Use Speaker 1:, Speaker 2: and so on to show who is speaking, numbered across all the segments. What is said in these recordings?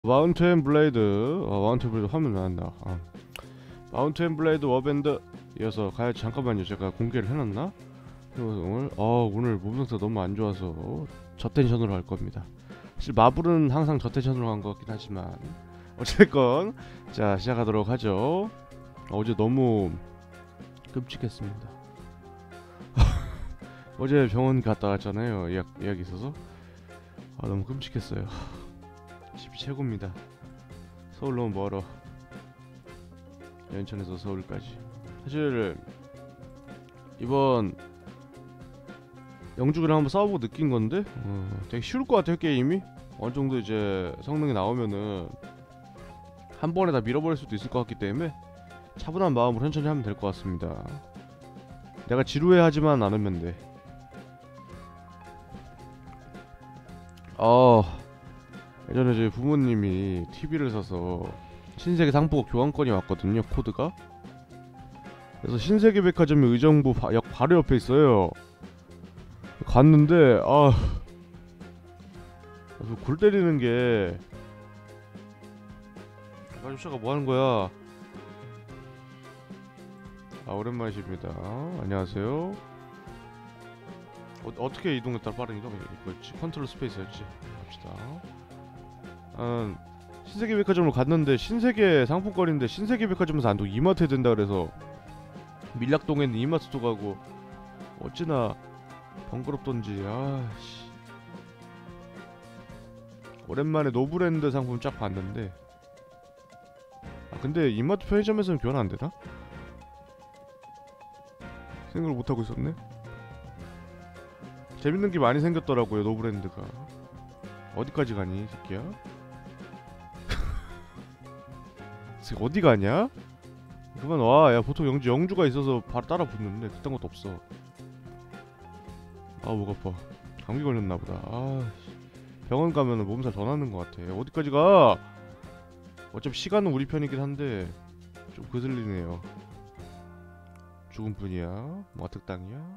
Speaker 1: 마운트 앤 블레이드. 마운트 앤 블레이드 화면 나왔나? 마운트 앤 블레이드 워밴드 이어서 가야지. 잠깐만요, 제가 공개를 해놨나? 오늘 몸 상태 너무 안 좋아서 저 텐션으로 할 겁니다. 사실 마블은 항상 저 텐션으로 한 것 같긴 하지만 어쨌건 자, 시작하도록 하죠. 어제 너무 끔찍했습니다. 어제 병원 갔다 왔잖아요. 예약 있어서. 너무 끔찍했어요. 집이 최고입니다. 서울 너무 멀어. 연천에서 서울까지. 사실 이번 영주이랑 한번 싸워보고 느낀 건데 되게 쉬울 것 같아요. 게임이 어느 정도 이제 성능이 나오면은 한 번에 다 밀어버릴 수도 있을 것 같기 때문에 차분한 마음으로 천천히 하면 될 것 같습니다. 내가 지루해하지만 않으면 돼. 예전에 저희 부모님이 TV를 사서 신세계 상품권 교환권이 왔거든요. 코드가. 그래서 신세계 백화점이 의정부 역 바로 옆에 있어요. 갔는데 골 때리는 게 아저씨가 뭐 하는 거야? 오랜만이십니다. 안녕하세요. 어떻게 이동했다 빠른 이동? 이거였지. 컨트롤 스페이스였지. 갑시다. 신세계 백화점을 갔는데 신세계 상품권인데 신세계 백화점에서 안동 이마트에 된다 그래서 밀락동에 있는 이마트도 가고 어찌나 번거롭던지. 오랜만에 노브랜드 상품 쫙 봤는데 근데 이마트 편의점에서는 교환 안 되나? 생각을 못 하고 있었네. 재밌는 게 많이 생겼더라고요. 노브랜드가. 어디까지 가니, 새끼야? 어디 가냐? 그만 와. 야, 보통 영주가 있어서 바로 따라 붙는데 그딴 것도 없어. 목 아파. 감기 걸렸나 보다. 병원 가면은 몸살 더 나는 것 같아. 어디까지 가? 어차피 시간은 우리 편이긴 한데 좀 거슬리네요. 죽은 뿐이야. 뭐가 특당이야?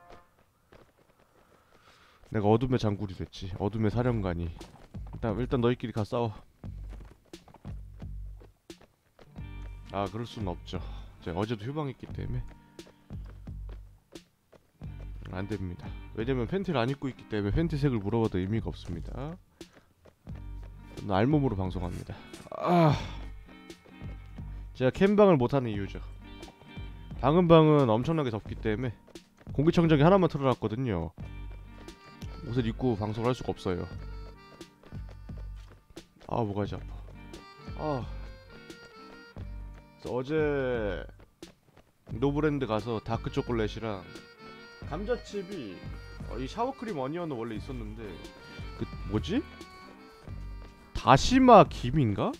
Speaker 1: 내가 어둠의 장굴이 됐지. 어둠의 사령관이. 일단 너희끼리 가 싸워. 그럴 수는 없죠. 제가 어제도 휴방했기 때문에 안 됩니다. 왜냐면 팬티를 안 입고 있기 때문에 팬티색을 물어봐도 의미가 없습니다. 저는 알몸으로 방송합니다. 제가 캠방을 못하는 이유죠. 방은 엄청나게 덥기 때문에 공기청정기 하나만 틀어놨거든요. 옷을 입고 방송을 할 수가 없어요. 뭐가지 아파. 그래서 어제 노브랜드 가서 다크 초콜릿이랑 감자칩이 이 샤워크림 어니언은 원래 있었는데 그 뭐지? 다시마 김인가?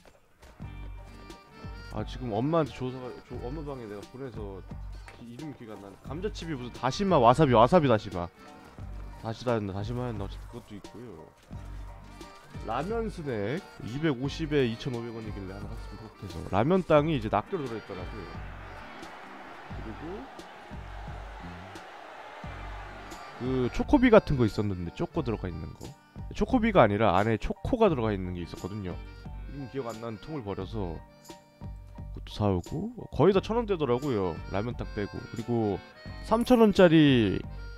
Speaker 1: 지금 엄마한테 엄마 방에 내가 보내서 이름이 기억 안 나네. 감자칩이 무슨 다시마 와사비 다시마 다시마였나 어쨌든 그것도 있고요. 라면 스낵 250에 2,500원이길래 하나 샀으면 좋겠어. 라면 땅이 이제 낱개로 들어있더라고요. 그리고 그 초코비 같은 거 있었는데 초코 들어가 있는 거. 초코비가 아니라 안에 초코가 들어가 있는 게 있었거든요. 이름 기억 안 나는 통을 버려서 그것도 사오고 거의 다 1,000원대더라고요. 라면 땅 빼고. 그리고 3,000원짜리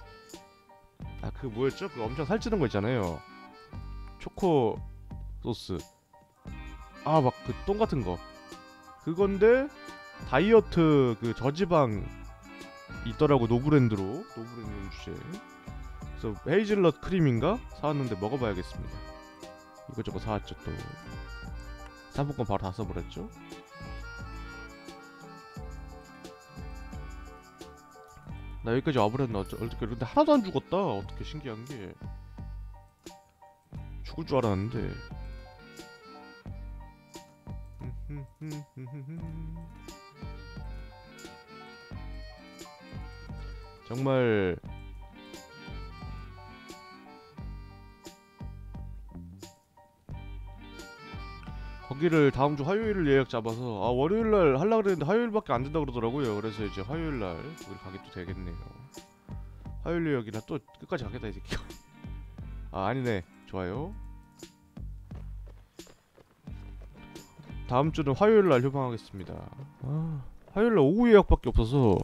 Speaker 1: 그 뭐였죠? 그 엄청 살찌는 거 있잖아요. 초코 소스. 막 그 똥 같은 거. 그건데 다이어트 그 저지방 있더라고. 노브랜드 주제. 그래서 헤이즐넛 크림인가 사왔는데 먹어봐야겠습니다. 이것저것 사왔죠. 또 상품권 바로 다 써버렸죠. 나 여기까지 와버렸나 어떻게. 근데 하나도 안 죽었다. 어떻게 신기한게 죽을 줄 알았는데. 정말 거기를 다음주 화요일을 예약 잡아서 월요일날 하려고 그랬는데 화요일밖에 안 된다 그러더라고요. 그래서 이제 화요일날 거기 가게 또 되겠네요. 화요일 예약이라 또 끝까지 가겠다 이 새끼가. 아니네. 좋아요. 다음 주는 화요일날 휴방하겠습니다. 화요일날 오후 예약밖에 없어서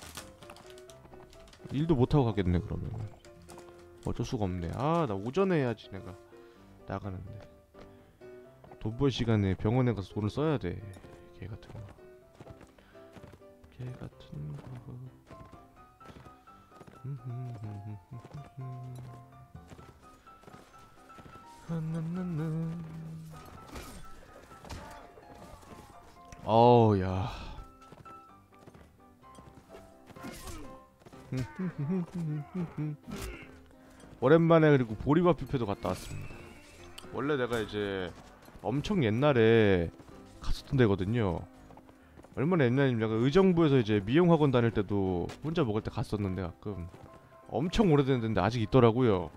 Speaker 1: 일도 못하고 가겠네. 그러면 어쩔 수가 없네. 나 오전에 해야지. 내가 나가는데 돈 벌 시간에 병원에 가서 돈을 써야 돼. 개 같은 거. 개 같은 거. 야. 오랜만에 그리고 보리밥 뷔페도 갔다 왔습니다. 원래 내가 이제 엄청 옛날에 갔었던 데거든요. 얼마나 옛날이면 내가 의정부에서 이제 미용학원 다닐 때도 혼자 먹을 때 갔었는데 가끔 엄청 오래된 데인데 아직 있더라고요.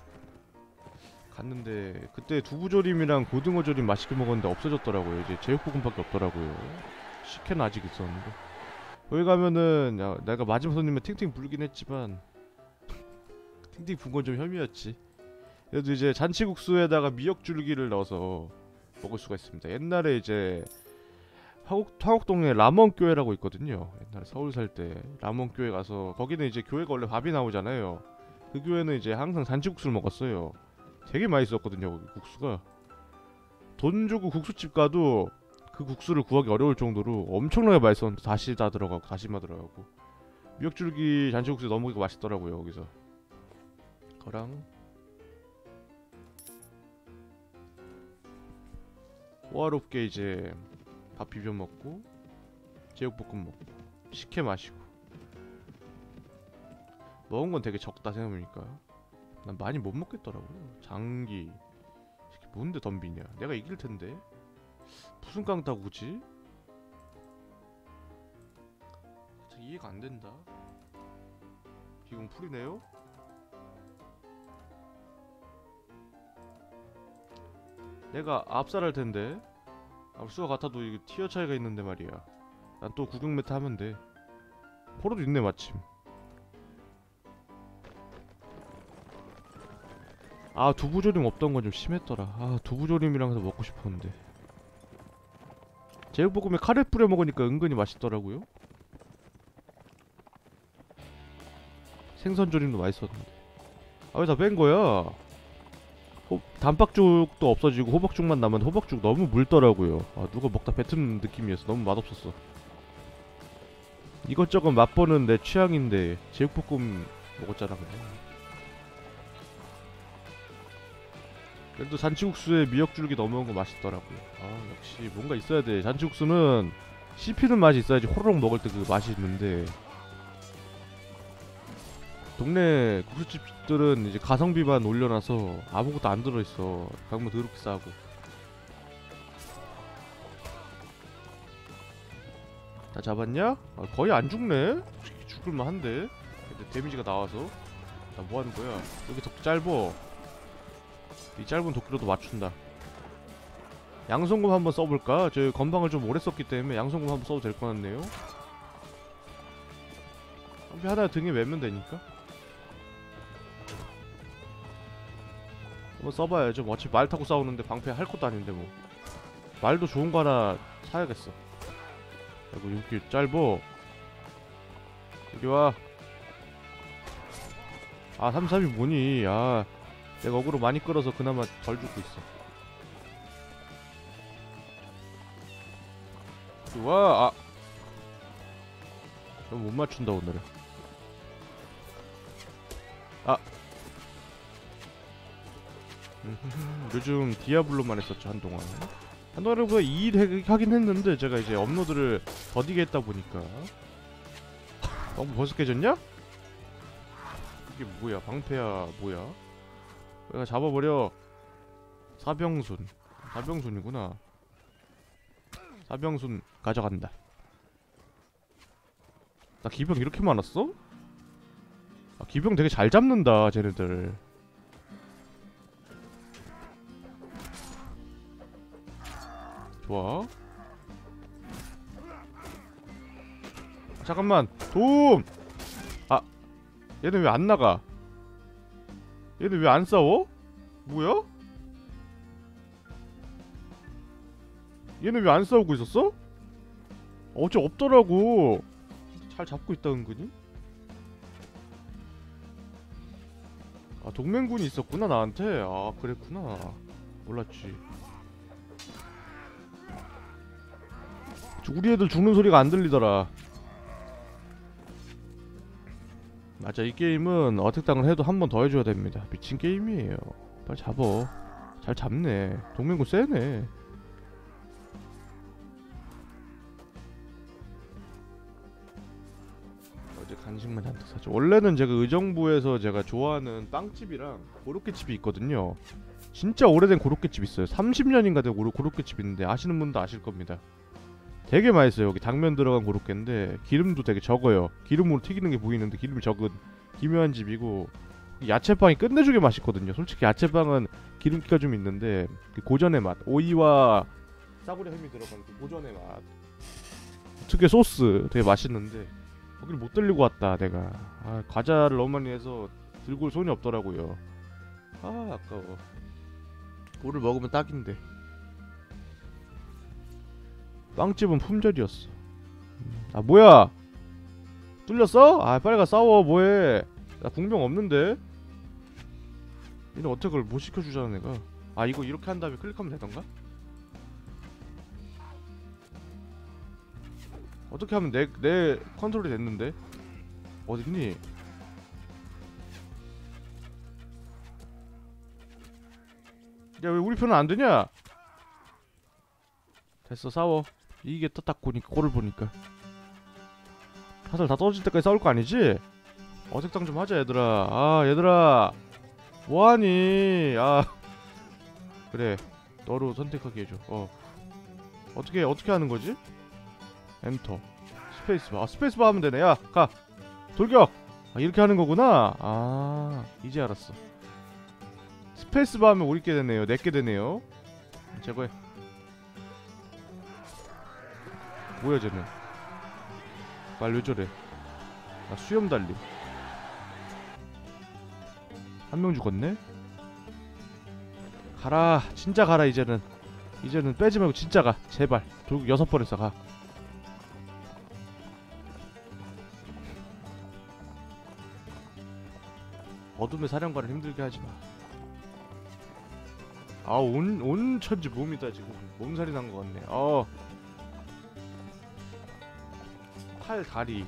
Speaker 1: 갔는데 그때 두부조림이랑 고등어조림 맛있게 먹었는데 없어졌더라고요. 이제 제육볶음밖에 없더라고요. 식혜는 아직 있었는데 거기 가면은 내가 마지막 손님은 팅팅 불긴 했지만 팅팅 분 건 좀 혐의였지. 그래도 이제 잔치국수에다가 미역줄기를 넣어서 먹을 수가 있습니다. 옛날에 이제 화곡동에 라몬교회라고 있거든요. 옛날에 서울 살 때 라몬교회 가서 거기는 이제 교회가 원래 밥이 나오잖아요. 그 교회는 이제 항상 잔치국수를 먹었어요. 되게 맛있었거든요. 거기 국수가 돈 주고 국수집 가도 그 국수를 구하기 어려울 정도로 엄청나게 맛있었는데 다시다 들어가고 다시마 들어가고 미역줄기 잔치국수에 넣어 먹으니까 맛있더라고요. 거기서 그거랑 호화롭게 이제 밥 비벼 먹고 제육볶음 먹고 식혜 마시고 먹은 건 되게 적다 생각해보니까 난 많이 못 먹겠더라고요. 장기 이게 뭔데 덤비냐. 내가 이길 텐데 무슨 깡따구지? 이해가 안 된다. 기분 풀이네요. 내가 압살할 텐데 압수가 같아도 이게 티어 차이가 있는데 말이야. 난 또 구경 메타 하면 돼. 포로도 있네 마침. 두부조림 없던 건 좀 심했더라. 두부조림이랑 해서 먹고 싶었는데. 제육볶음에 카레 뿌려 먹으니까 은근히 맛있더라고요. 생선조림도 맛있었는데. 왜 다 뺀 거야? 단팥죽도 없어지고 호박죽만 남았는데 호박죽 너무 묽더라고요. 누가 먹다 뱉은 느낌이었어. 너무 맛없었어. 이것저것 맛보는 내 취향인데 제육볶음 먹었잖아 그냥. 그래도 잔치국수에 미역줄기 넣어 먹은 거 맛있더라고요. 역시 뭔가 있어야 돼. 잔치국수는 씹히는 맛이 있어야지 호로록 먹을 때 그 맛이 있는데 동네 국수집들은 이제 가성비만 올려놔서 아무것도 안 들어있어. 강무 더럽게 싸고. 다 잡았냐? 거의 안 죽네? 죽을만한데? 근데 데미지가 나와서. 나 뭐하는 거야? 여기 더 짧어. 이 짧은 도끼로도 맞춘다. 양손금 한번 써볼까? 저 건방을 좀 오래 썼기 때문에 양손금 한번 써도 될 것 같네요. 하나 등에 매면 되니까. 한번 써봐야죠. 어차피 말 타고 싸우는데 방패 할 것도 아닌데 뭐. 말도 좋은 거 하나 사야겠어. 아이고 이렇게 짧어. 여기 와. 33이 뭐니. 내가 어그로 많이 끌어서 그나마 덜 죽고 있어. 여기 와. 너무 못 맞춘다 오늘은. 요즘 디아블로만 했었죠 한동안. 한동안보다 2일 하긴 했는데 제가 이제 업로드를 더디게 했다 보니까. 너무 벌써 깨졌냐? 이게 뭐야? 방패야 뭐야? 내가 잡아버려. 사병순이구나. 사병순 가져간다. 나 기병 이렇게 많았어? 기병 되게 잘 잡는다 쟤네들. 좋아. 잠깐만. 도움! 얘는 왜 안 나가? 얘는 왜 안 싸워? 뭐야? 얘네 왜 안 싸우고 있었어? 어째 없더라고. 잘 잡고 있다 은근히. 아 동맹군이 있었구나 나한테. 아 그랬구나. 몰랐지. 우리 애들 죽는 소리가 안 들리더라. 맞아, 이 게임은 어택당을 해도 한 번 더 해줘야 됩니다. 미친 게임이에요. 빨리 잡어. 잘 잡네. 동맹군 세네. 어제 간식만 잔뜩 사죠. 원래는 제가 의정부에서 제가 좋아하는 빵집이랑 고로케집이 있거든요. 진짜 오래된 고로케집 있어요. 30년인가 된 고로케집 있는데 아시는 분도 아실 겁니다. 되게 맛있어요. 여기 당면 들어간 고로케인데 기름도 되게 적어요. 기름으로 튀기는 게 보이는데 기름이 적은 기묘한 집이고, 야채빵이 끝내주게 맛있거든요. 솔직히 야채빵은 기름기가 좀 있는데 그 고전의 맛, 오이와 싸구려 햄이 들어간 그 고전의 맛, 특유의 소스 되게 맛있는데 거기를 못 들리고 왔다 내가. 아, 과자를 너무 많이 해서 들고 올 손이 없더라고요. 아 아까워. 오늘 먹으면 딱인데. 빵집은 품절이었어. 아 뭐야? 뚫렸어? 아 빨리 가 싸워. 뭐해? 나 궁병 없는데? 얘는 어떻게 그걸 못 시켜주잖아 내가. 아 이거 이렇게 한 다음에 클릭하면 되던가? 어떻게 하면 내 컨트롤이 됐는데? 어딨니? 야 왜 우리 편은 안 되냐? 됐어 싸워. 이게 딱 보니까 꼴을 보니까 사슬 다 떨어질 때까지 싸울 거 아니지? 어색당 좀 하자 얘들아. 아 얘들아 뭐하니? 아 그래 너로 선택하게 해줘. 어떻게 하는 거지? 엔터 스페이스바. 아 스페이스바 하면 되네. 야 가 돌격. 아 이렇게 하는 거구나. 아 이제 알았어. 스페이스바 하면 우리께 되네요. 내게 되네요. 제거해. 뭐야 쟤는. 말 왜 저래. 아 수염 달림. 한 명 죽었네. 가라 진짜 가라. 이제는 빼지 말고 진짜 가 제발. 돌격 6번 했어. 가. 어둠의 사령관을 힘들게 하지마. 아 온 천지 몸이다 지금. 몸살이 난 것 같네. 팔 다리.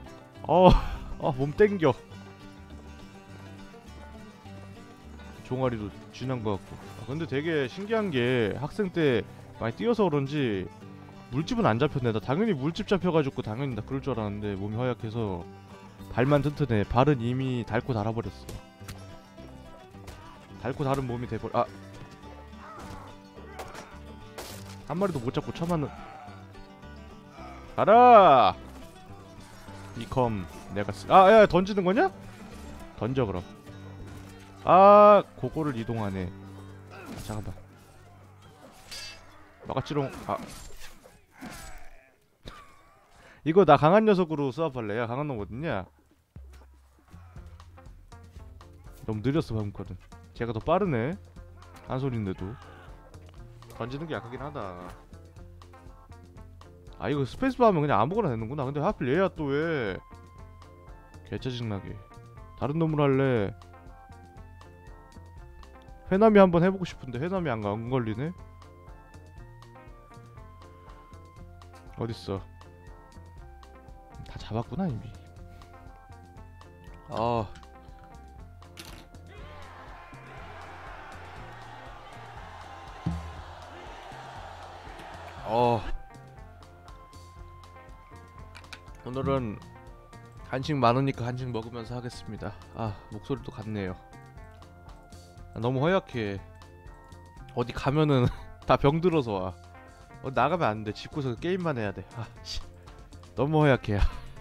Speaker 1: 몸 땡겨. 종아리도 쥐난 것 같고. 근데 되게 신기한 게 학생 때 많이 뛰어서 그런지 물집은 안 잡혔네. 나 당연히 물집 잡혀가지고 당연히 나 그럴 줄 알았는데 몸이 허약해서 발만 튼튼해. 발은 이미 닳고 닳아버렸어. 닳고 닳은 몸이 돼버려. 아! 한 마리도 못 잡고 처맞는. 가라! 이컴 내가 야 던지는 거냐? 던져 그럼. 아 그거를 이동하네. 잠깐만. 막아치롱. 아 이거 나 강한 녀석으로 수업할래. 야 강한 놈 어딨냐? 너무 느렸어 방금 거는. 걔가 더 빠르네. 한 소린데도 던지는 게 약하긴 하다. 아 이거 스페이스바 하면 그냥 아무거나 되는구나. 근데 하필 얘야 또 왜 개짜증나게. 다른 놈으로 할래. 회남이 한번 해보고 싶은데 회남이 안 걸리네. 어딨어. 다 잡았구나 이미. 오늘은 간식 많으니까 간식 먹으면서 하겠습니다. 아 목소리도 같네요. 너무 허약해. 어디 가면은 다 병들어서 와. 나가면 안 돼. 집구석 게임만 해야 돼. 너무 허약해.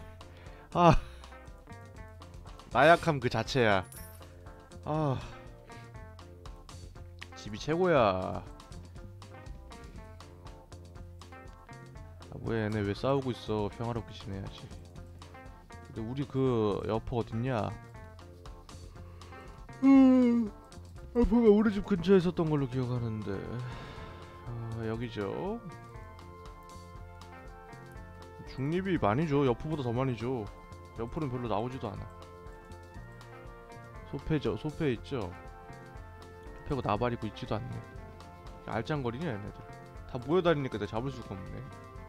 Speaker 1: 나약함 그 자체야. 집이 최고야. 뭐야 얘네 왜 싸우고 있어. 평화롭게 지내야지. 근데 우리 그 여포 어딨냐? 여포가 우리 집 근처에 있었던 걸로 기억하는데. 여기죠. 중립이 많이 줘. 여포보다 더 많이 줘. 여포는 별로 나오지도 않아. 소패죠. 소패 있죠. 소패고 나발이고 있지도 않네. 알짱거리냐 얘네들. 다 모여다니니까 내가 잡을 수가 없네.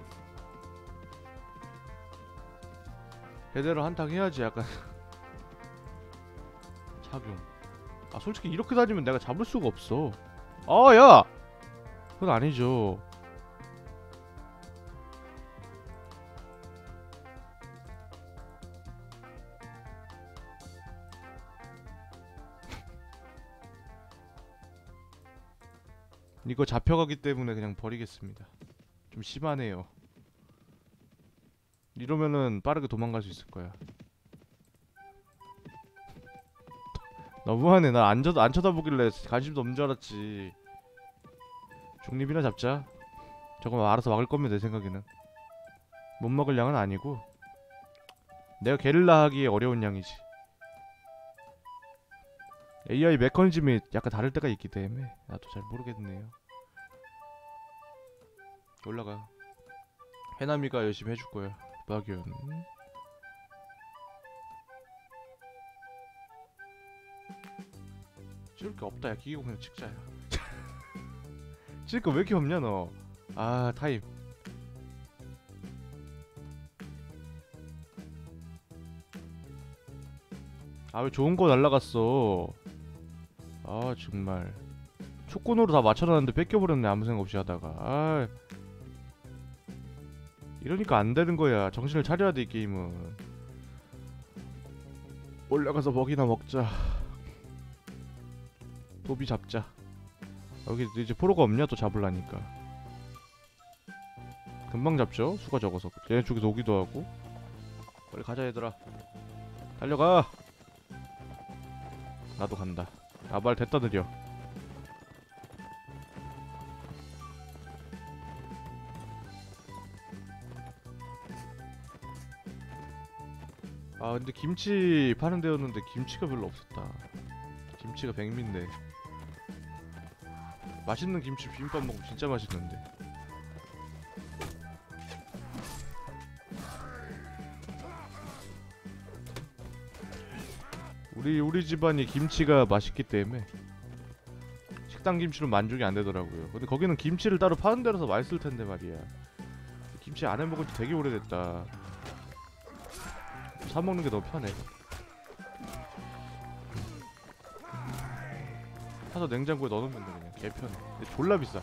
Speaker 1: 제대로 한탕 해야지. 약간 착용. 아 솔직히 이렇게 다니면 내가 잡을 수가 없어. 아 야! 그건 아니죠. 이거 잡혀가기 때문에 그냥 버리겠습니다. 좀 심하네요. 이러면은 빠르게 도망갈 수 있을 거야. 너무하네. 나 안 쳐다보길래 관심도 없는 줄 알았지. 중립이나 잡자. 저거 알아서 막을 거면 내 생각에는 못 먹을 양은 아니고 내가 게릴라 하기에 어려운 양이지. AI 메커니즘이 약간 다를 때가 있기 때문에 나도 잘 모르겠네요. 올라가. 해남이가 열심히 해줄 거야. 박연. 찍을 게 없다. 야 기계공 그냥 찍자. 야. 찍을 거 왜 이렇게 없냐 너. 아 타임. 아 왜 좋은 거 날라갔어. 아 정말 초코노로 다 맞춰놨는데 뺏겨버렸네. 아무 생각 없이 하다가. 아 이러니까 안 되는 거야. 정신을 차려야 돼 이 게임은. 올라가서 먹이나 먹자. 도비 잡자. 여기 이제 포로가 없냐 또 잡으려니까. 금방 잡죠 수가 적어서. 얘네 쪽에서 오기도 하고. 빨리 가자 얘들아. 달려가. 나도 간다. 아 말 됐다 느려. 아 근데 김치 파는 데였는데 김치가 별로 없었다. 김치가 백미인데. 맛있는 김치 비빔밥 먹으면 진짜 맛있는데. 우리 집안이 김치가 맛있기 때문에 식당 김치로 만족이 안 되더라고요. 근데 거기는 김치를 따로 파는 데라서 맛있을 텐데 말이야. 김치 안 해 먹은 지 되게 오래됐다. 사 먹는 게 너무 편해. 사서 냉장고에 넣어놓으면 돼 그냥. 개 편해. 근데 졸라 비싸.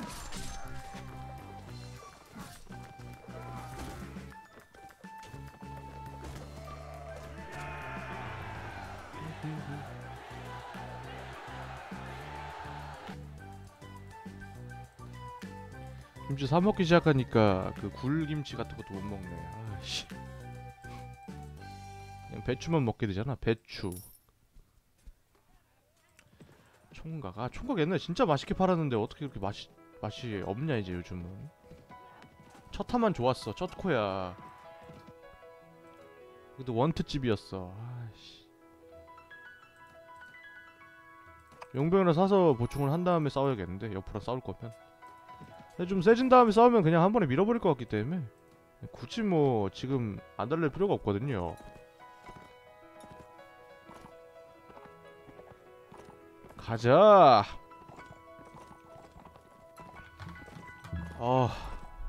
Speaker 1: 김치 사 먹기 시작하니까 그 굴김치 같은 것도 못 먹네. 아씨. 그냥 배추만 먹게 되잖아. 배추. 총각. 아 총각 옛날에 진짜 맛있게 팔았는데 어떻게 그렇게 맛이 없냐 이제 요즘은. 첫 화만 좋았어. 첫 코야. 그래도 원트집이었어. 아씨. 용병이나 사서 보충을 한 다음에 싸워야겠는데 옆으로 싸울 거면. 근데 좀 세진 다음에 싸우면 그냥 한 번에 밀어버릴 것 같기 때문에 굳이 뭐 지금 안 달릴 필요가 없거든요. 가자. 아.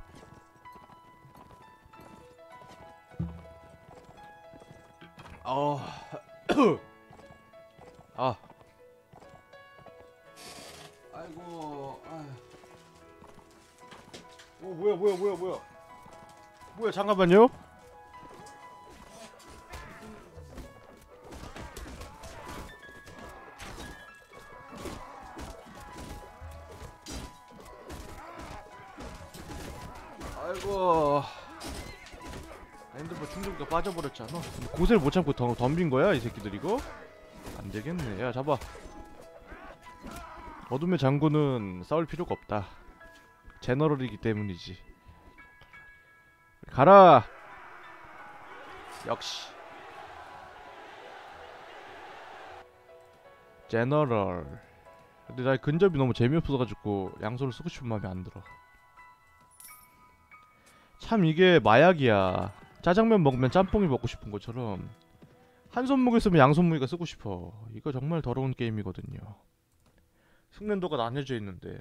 Speaker 1: 아. 아이고. 뭐야 잠깐만요. 아이고. 핸드폰 충전기가 빠져버렸잖아. 근데 고세를 못 참고 덤빈 거야 이 새끼들 이거? 안 되겠네. 야 잡아. 어둠의 장군은 싸울 필요가 없다. 제너럴이기 때문이지. 가라. 역시 제너럴. 근데 나 근접이 너무 재미없어가지고 양손을 쓰고 싶은 마음이 안 들어. 참 이게 마약이야. 짜장면 먹으면 짬뽕이 먹고 싶은 것처럼 한 손목에 쓰면 양손무기가 쓰고 싶어. 이거 정말 더러운 게임이거든요. 숙련도가 나뉘어져 있는데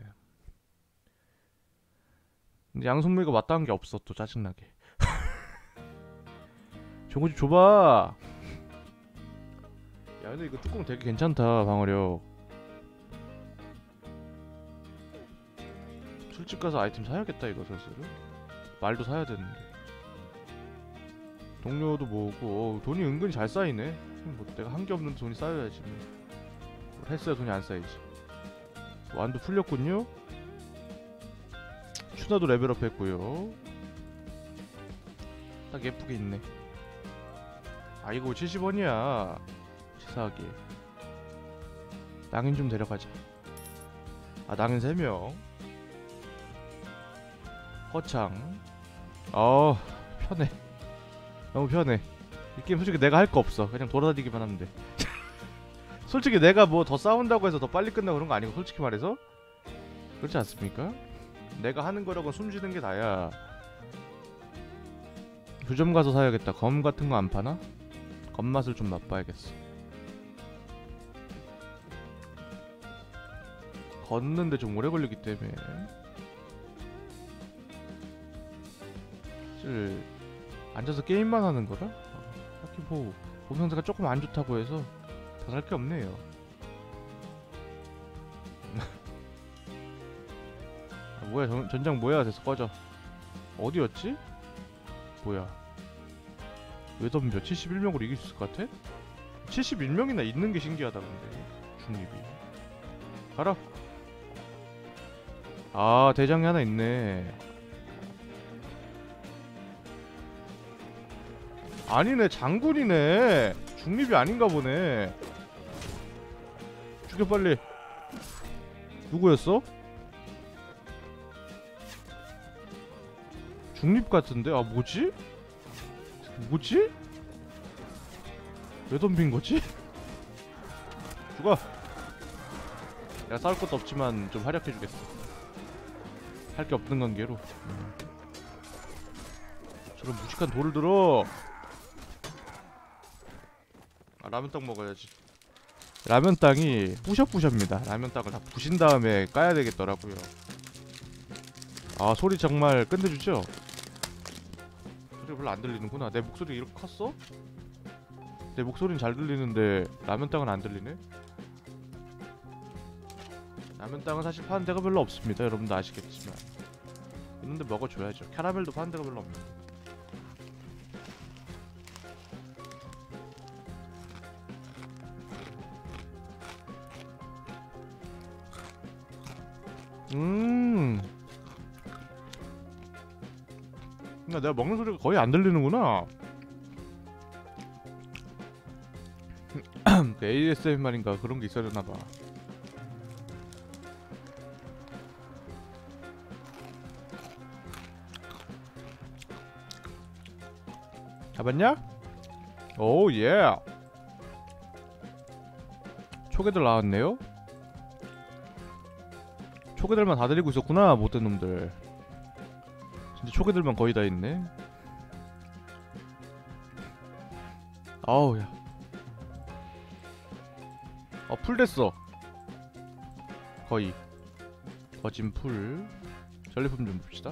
Speaker 1: 근데 양손무기가 맞닿은 게 없어. 또 짜증나게. 저거 좀 줘봐. 야 근데 이거 뚜껑 되게 괜찮다. 방어력. 술집 가서 아이템 사야겠다 이거 슬슬. 말도 사야 되는데. 동료도 모으고 돈이 은근히 잘 쌓이네. 뭐 내가 한 게 없는데 돈이 쌓여야지. 뭘 했어야 돈이 안 쌓이지. 완도 풀렸군요. 추나도 레벨업 했고요. 딱 예쁘게 있네. 아 이거 70원이야 치사하게. 낭인 좀 데려가자. 아 낭인 3명. 허창. 편해. 너무 편해. 이 게임 솔직히 내가 할 거 없어. 그냥 돌아다니기만 하면 돼. 솔직히 내가 뭐 더 싸운다고 해서 더 빨리 끝나고 그런 거 아니고 솔직히 말해서 그렇지 않습니까? 내가 하는 거라고 숨쉬는 게 다야. 주점 가서 사야겠다. 검 같은 거 안 파나? 검 맛을 좀 맛봐야겠어. 걷는데 좀 오래 걸리기 때문에 사실 앉아서 게임만 하는 거라? 딱히 뭐 몸 상태가 조금 안 좋다고 해서 더 살 게 없네요. 아, 뭐야 전장 뭐야. 됐어 꺼져. 어디였지? 뭐야 왜 덤벼? 71명으로 이길 수 있을 것 같아? 71명이나 있는 게 신기하다 근데 중립이. 가라. 아 대장이 하나 있네. 아니네 장군이네. 중립이 아닌가 보네. 죽여 빨리. 누구였어? 중립 같은데? 아 뭐지? 뭐지? 왜 덤빈 거지? 죽어. 내가 싸울 것도 없지만 좀 활약해주겠어. 할 게 없는 관계로. 저런 무식한 돌을 들어. 아 라면땅 먹어야지. 라면땅이 뿌셔뿌셔입니다. 라면땅을 다 부신 다음에 까야 되겠더라고요. 아 소리 정말 끝내주죠? 소리가 별로 안 들리는구나. 내 목소리가 이렇게 컸어? 내 목소리는 잘 들리는데 라면땅은 안 들리네? 라면땅은 사실 파는 데가 별로 없습니다. 여러분도 아시겠지만 있는데 먹어줘야죠. 캐러멜도 파는 데가 별로 없네. 내가 먹는 소리가 거의 안 들리는구나. 그 ASMR인가 그런 게 있어야 되나봐. 잡았냐? 오 예. 초계들 나왔네요. 초계들만 다 데리고 있었구나. 못된 놈들. 진짜 초계들만 거의 다 있네. 아우 야. 풀 됐어. 거의. 거진 풀. 전리품 좀 봅시다.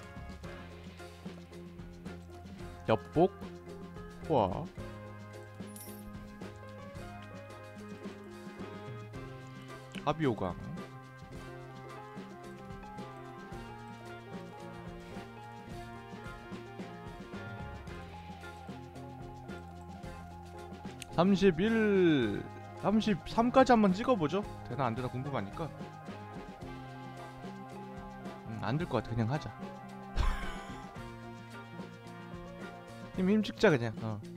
Speaker 1: 엽복. 포화. 합의호강. (31) 33까지 한번 찍어보죠. 되나 안되나 궁금하니까. 안될 것 같아. 그냥 하자. 힘 찍자 그냥.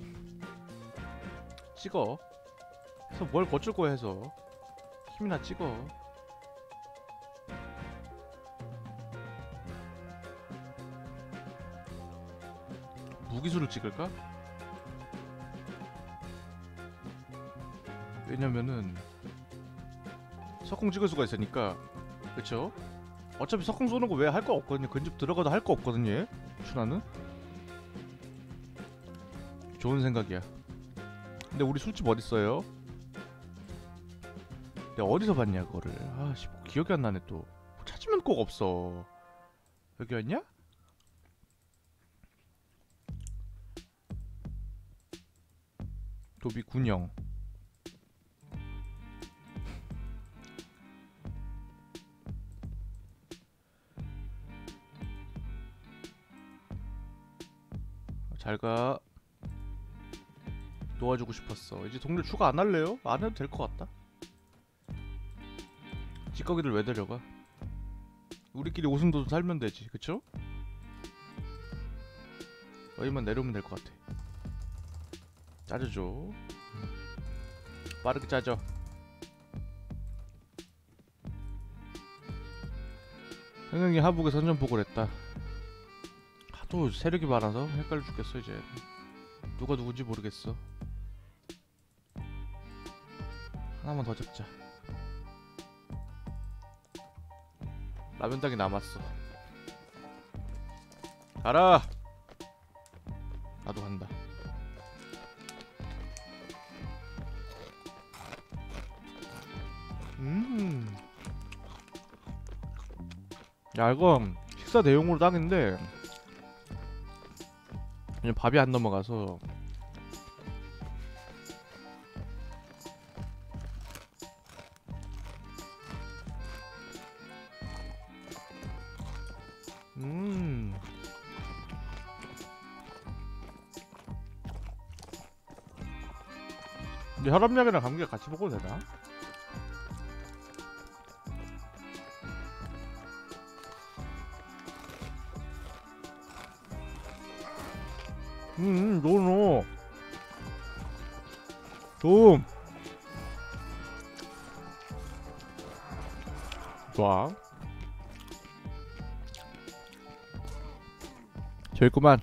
Speaker 1: 찍어. 그래서 뭘 거칠 거야 해서 힘이나 찍어. 무기수를 찍을까? 왜냐면은 석궁 찍을 수가 있으니까. 그쵸? 어차피 석궁 쏘는 거 왜 할 거 없거든요. 근접 들어가도 할 거 없거든요. 얘. 춘하는 좋은 생각이야. 근데 우리 술집 어딨어요? 내가 어디서 봤냐 그거를. 아씨 기억이 안 나네 또. 찾으면 꼭 없어. 여기였냐? 도비 군영. 잘가. 도와주고 싶었어. 이제 동료 추가 안 할래요? 안 해도 될 것 같다. 찌꺼기들 왜 데려가? 우리끼리 오순도순 살면 되지, 그쵸? 여기만 내려오면 될 것 같아. 짜져줘. 빠르게 짜져. 흥흥이 하북에 선전포고를 했다. 하도 세력이 많아서 헷갈려 죽겠어 이제. 누가 누군지 모르겠어. 하나만 더 잡자. 라면당이 남았어. 가라. 나도 간다. 야 이거 식사 대용으로 딱인데 그냥 밥이 안 넘어가서. 근데 혈압약이랑 감기약 같이 먹어도 되나? 노노. 좀. 좋아. 저있구만.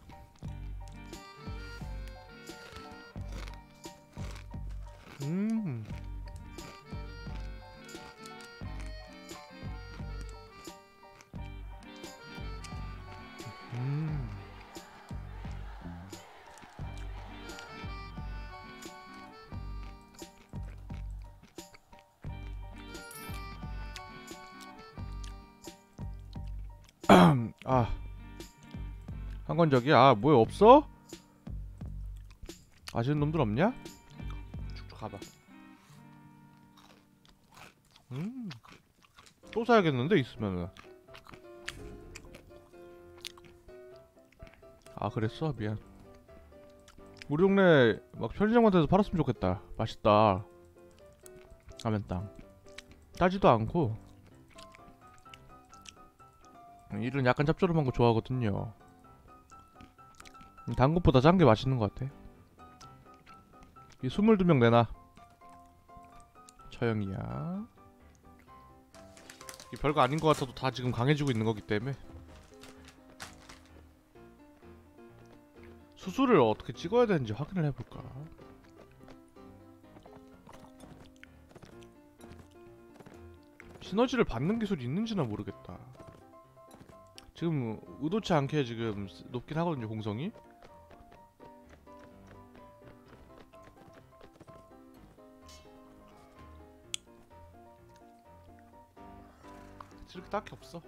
Speaker 1: 아 한건적이. 아 뭐야 없어? 아시는 놈들 없냐? 쭉쭉 가봐. 또 사야겠는데 있으면은. 아 그랬어? 미안. 우리 동네 막 편의점 같은 데서 팔았으면 좋겠다. 맛있다 라면땅. 짜지도 않고. 일은 약간 짭조름한 거 좋아하거든요. 단 것보다 짠 게 맛있는 것 같아. 이 22명 내놔. 처형이야. 이게 별거 아닌 것 같아도 다 지금 강해지고 있는 거기 때문에. 수술을 어떻게 찍어야 되는지 확인을 해볼까. 시너지를 받는 기술이 있는지는 모르겠다. 지금 의도치 않게 지금 높긴 하거든요 공성이. 이렇게 딱히 없어.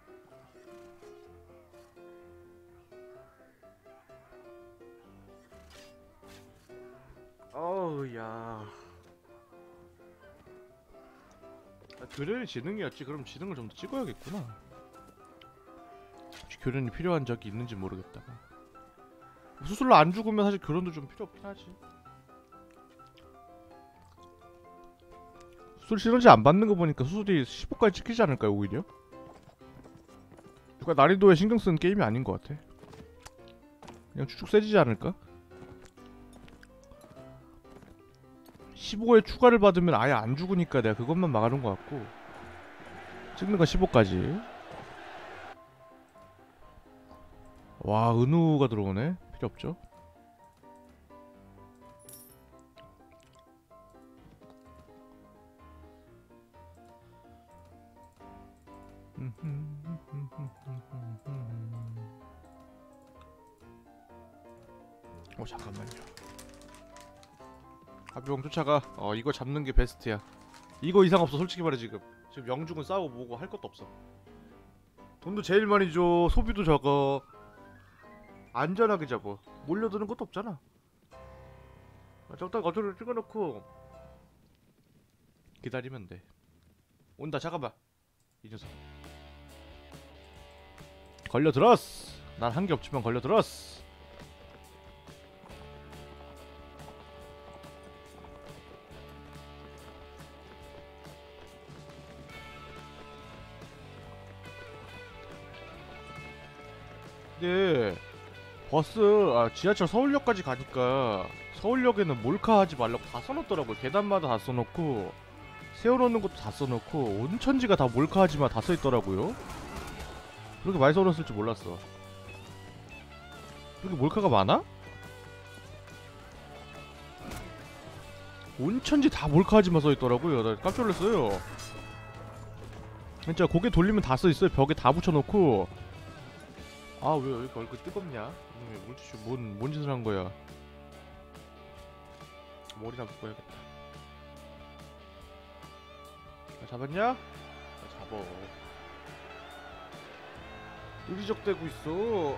Speaker 1: 어우 야. 교련이 지능이었지. 그럼 지능을 좀 더 찍어야겠구나. 혹시 교련이 필요한 적이 있는지 모르겠다가. 수술로 안 죽으면 사실 교련도 좀 필요 없긴 하지. 수술 시너지 안 받는 거 보니까 수술이 15까지 찍히지 않을까요 오히려? 그러니까 난이도에 신경 쓰는 게임이 아닌 것 같아. 그냥 쭉쭉 세지지 않을까? 15에 추가를 받으면 아예 안 죽으니까 내가 그것만 막아놓은 것 같고. 찍는 건 15까지. 와 은우가 들어오네. 필요 없죠. 잠깐만요. 하비공 쫓아가. 이거 잡는 게 베스트야. 이거 이상 없어 솔직히 말해. 지금 영죽은 싸우고 뭐고 할 것도 없어. 돈도 제일 많이 줘. 소비도 적어. 안전하게 잡어. 몰려드는 것도 없잖아. 적당히 거절을 찍어놓고 기다리면 돼. 온다. 잠깐만. 이 녀석 걸려들었어. 난 한 게 없지만 걸려들었어. 근데 버스 지하철 서울역까지 가니까 서울역에는 몰카하지 말라고 다 써놓더라고요. 계단마다 다 써놓고 세워놓는 것도 다 써놓고 온천지가 다 몰카하지마 다 써있더라고요. 그렇게 많이 써놨을 줄 몰랐어. 그렇게 몰카가 많아? 온천지 다 몰카하지마 써있더라고요. 나 깜짝 놀랐어요. 진짜 고개 돌리면 다 써있어요. 벽에 다 붙여놓고. 왜 이렇게 얼굴 뜨겁냐? 뭔 짓을 한 거야? 머리나 묶어야겠다. 잡았냐? 잡어. 의리적대고 있어.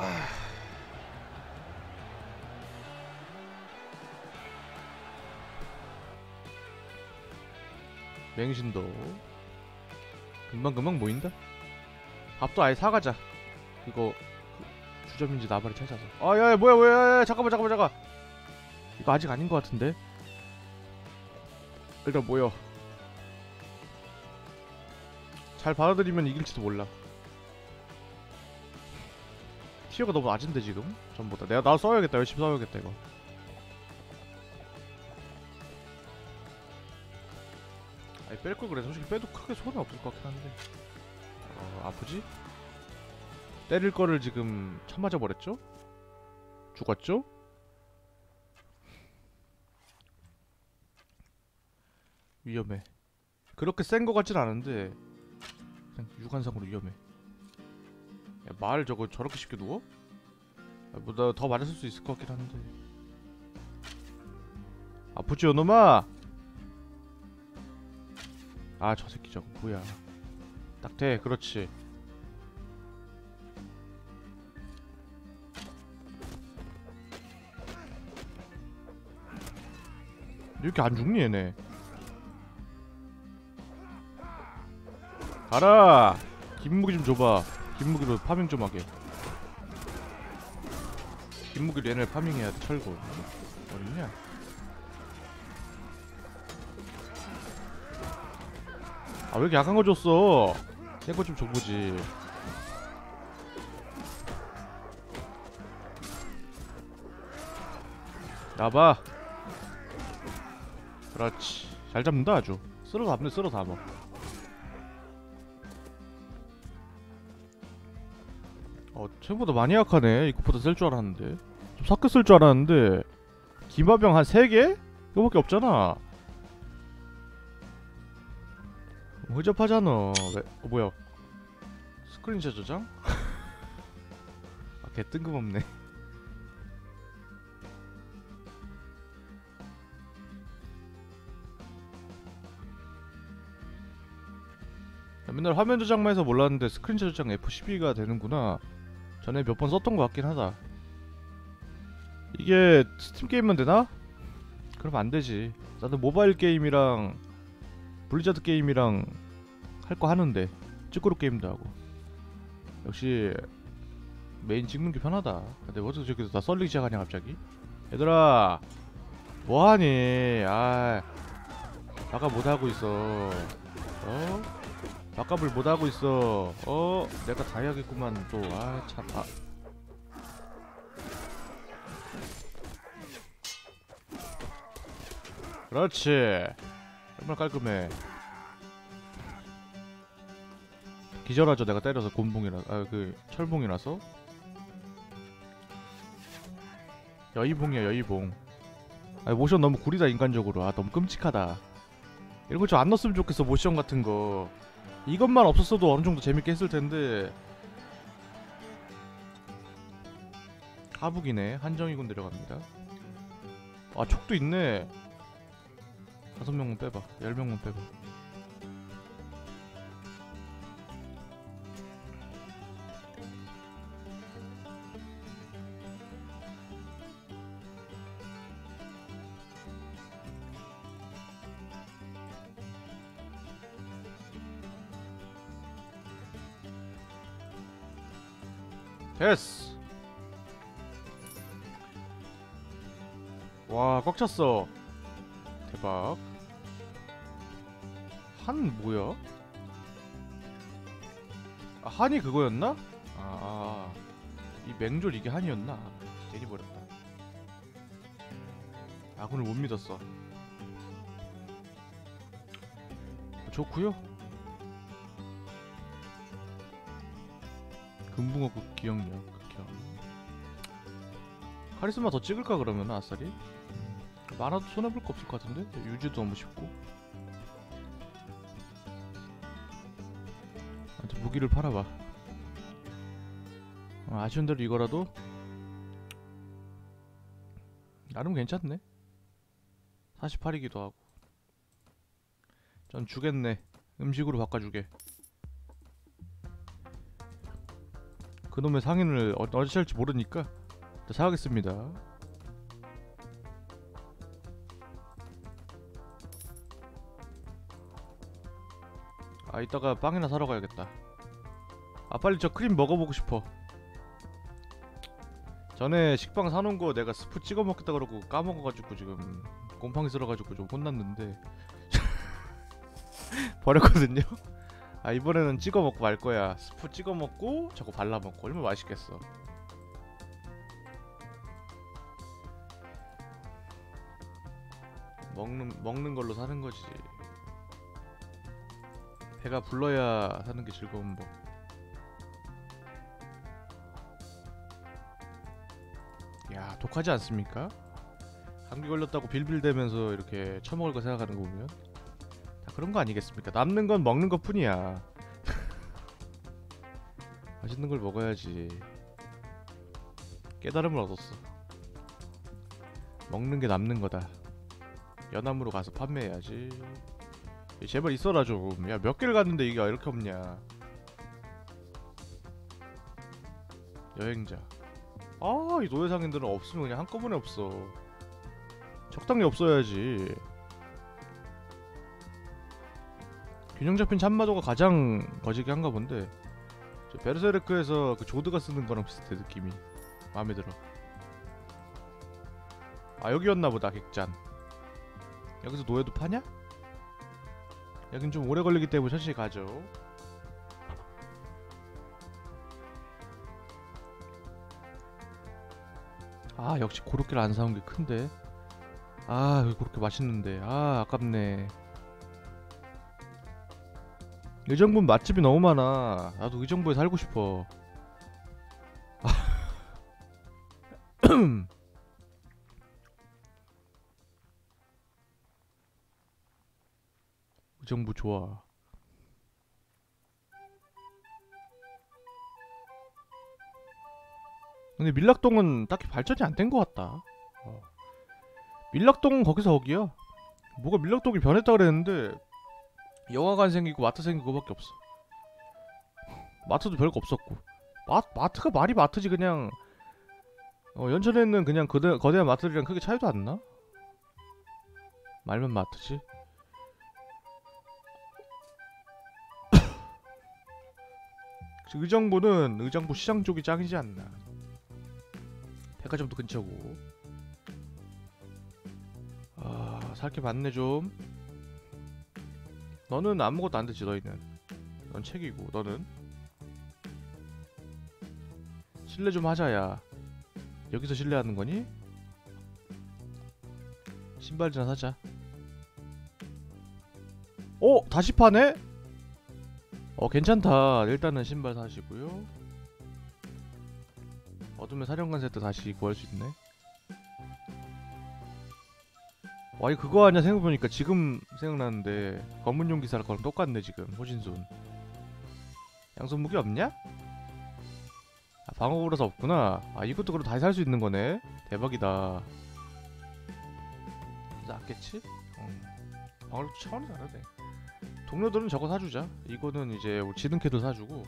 Speaker 1: 맹신도 금방 모인다. 밥도 아예 사가자. 이거 주점인지 나발이 찾아서. 야 뭐야 잠깐만. 이거 아직 아닌 것 같은데. 일단 모여. 잘 받아들이면 이길지도 몰라. 티어가 너무 낮은데 지금 전보다. 나 써야겠다. 열심히 써야겠다 이거. 뺄걸 그래. 솔직히 빼도 크게 손은 없을 것 같긴 한데. 아프지? 때릴 거를 지금 쳐맞아 버렸죠? 죽었죠? 위험해. 그렇게 센 거 같진 않은데 그냥 육안상으로 위험해. 야, 말 저렇게 쉽게 누워? 뭐 나 더 맞았을 수 있을 것 같긴 한데. 아프지 요놈아? 저 새끼 저거 뭐야. 딱 돼. 그렇지. 이렇게 안 죽니 얘네. 가라. 김무기 좀 줘봐. 김무기로 파밍 좀 하게. 김무기로 얘네를 파밍해야 돼. 철거. 어딨냐? 왜 이렇게 약한 거 줬어? 센 거 좀 줘보지. 나봐. 그렇지. 잘 잡는다 아주. 쓸어 담네. 쓸어 담아. 생각보다 많이 약하네. 이것보다 쓸 줄 알았는데. 좀 섞여 쓸 줄 알았는데 기마병 한 3개? 이거밖에 없잖아. 허접하잖아. 왜? 뭐야? 스크린샷 저장? 개 뜬금없네. 맨날 화면 저장만 해서 몰랐는데 스크린샷 저장 F12가 되는구나. 전에 몇 번 썼던 것 같긴 하다. 이게 스팀 게임만 되나? 그럼 안 되지. 나도 모바일 게임이랑 블리자드 게임이랑 할 거 하는데 찌끄러 게임도 하고. 역시 메인 찍는 게 편하다. 근데 어디서 저기서 다 썰리기 시작하냐 갑자기? 얘들아 뭐하니? 아까 못하고 있어. 바값을 못하고 있어. 내가 다 해야겠구만 또. 참. 그렇지. 정말 깔끔해. 기절하죠. 내가 때려서 곤봉이라 철봉이라서. 여의봉이야 여의봉. 모션 너무 구리다 인간적으로. 너무 끔찍하다. 이런 거 좀 안 넣었으면 좋겠어. 모션 같은 거. 이것만 없었어도 어느정도 재밌게 했을텐데. 하북이네. 한정이군 내려갑니다. 아 촉도 있네. 5명만 빼봐. 10명만 빼봐. 됐어. 와, 꽉 찼어. 대박. 한 뭐야? 아, 한이 그거였나? 이 맹졸 이게 한이었나? 괜히 버렸다. 아군을 못 믿었어. 좋구요. 금붕어국 기억력 극혐. 카리스마 더 찍을까 그러면 아싸리? 많아도 손해볼 거 없을 것 같은데? 유지도 너무 쉽고. 무기를 팔아봐. 아쉬운 대로 이거라도 나름 괜찮네. 48이기도 하고. 전 주겠네. 음식으로 바꿔주게. 그놈의 상인을 어찌 할지 모르니까 사가겠습니다. 아, 이따가 빵이나 사러 가야겠다. 아, 빨리 저 크림 먹어보고 싶어. 전에 식빵 사놓은 거 내가 스프 찍어 먹겠다 그러고 까먹어가지고 지금 곰팡이 쓸어가지고 좀 혼났는데 버렸거든요. 아, 이번에는 찍어 먹고 말 거야. 스프 찍어 먹고 저거 발라 먹고. 얼마나 맛있겠어. 먹는 걸로 사는 거지. 배가 불러야 사는 게 즐거운 법. 야, 독하지 않습니까? 감기 걸렸다고 빌빌대면서 이렇게 처먹을 거 생각하는 거 보면 다 그런 거 아니겠습니까? 남는 건 먹는 것 뿐이야. 맛있는 걸 먹어야지. 깨달음을 얻었어. 먹는 게 남는 거다. 연암으로 가서 판매해야지. 제발 있어라 좀. 야, 몇 개를 갔는데 이게 왜 이렇게 없냐. 여행자. 아, 이 노예상인들은 없으면 그냥 한꺼번에 없어. 적당히 없어야지. 균형 잡힌 참마도가 가장 거지게 한가 본데. 저 베르세르크에서 그 조드가 쓰는 거랑 비슷해 느낌이. 마음에 들어. 아, 여기였나 보다. 객잔. 여기서 노예도 파냐? 여긴 좀 오래 걸리기 때문에 천천히 가죠. 아, 역시 고로케를 안 사온 게 큰데. 아, 여기 고로케 맛있는데. 아, 아깝네. 의정부 맛집이 너무 많아. 나도 의정부에 살고 싶어. 의정부 좋아. 근데 밀락동은 딱히 발전이 안 된 것 같다. 밀락동은 거기서 거기야. 뭐가 밀락동이 변했다 그랬는데 영화관 생기고 마트 생기고 그거밖에 없어. 마트도 별거 없었고. 마트가 말이 마트지 그냥. 연천에 있는 그냥 거대한 마트들이랑 크게 차이도 안 나? 말면 마트지. 의정부는 의정부 시장 쪽이 짱이지 않나. 백화점도 근처고. 아, 살 게 많네 좀. 너는 아무것도 안 되지. 너희는. 넌 책이고. 너는 실례 좀 하자야. 여기서 실례하는 거니? 신발이나 사자. 다시 파네? 괜찮다. 일단은 신발 사시고요. 어둠의 사령관 세트 다시 구할 수 있네. 와, 이거 그거 아니야. 생각해보니까 지금 생각나는데 검은 용기사랑 거랑 똑같네 지금. 호신순 양손 무기 없냐? 아, 방어구라서 없구나. 아 이것도 그럼 다시 살 수 있는 거네. 대박이다. 낫겠지? 방어력도 차원이 다르네. 동료들은 저거 사주자. 이거는 이제 우리 지든캐도 사주고.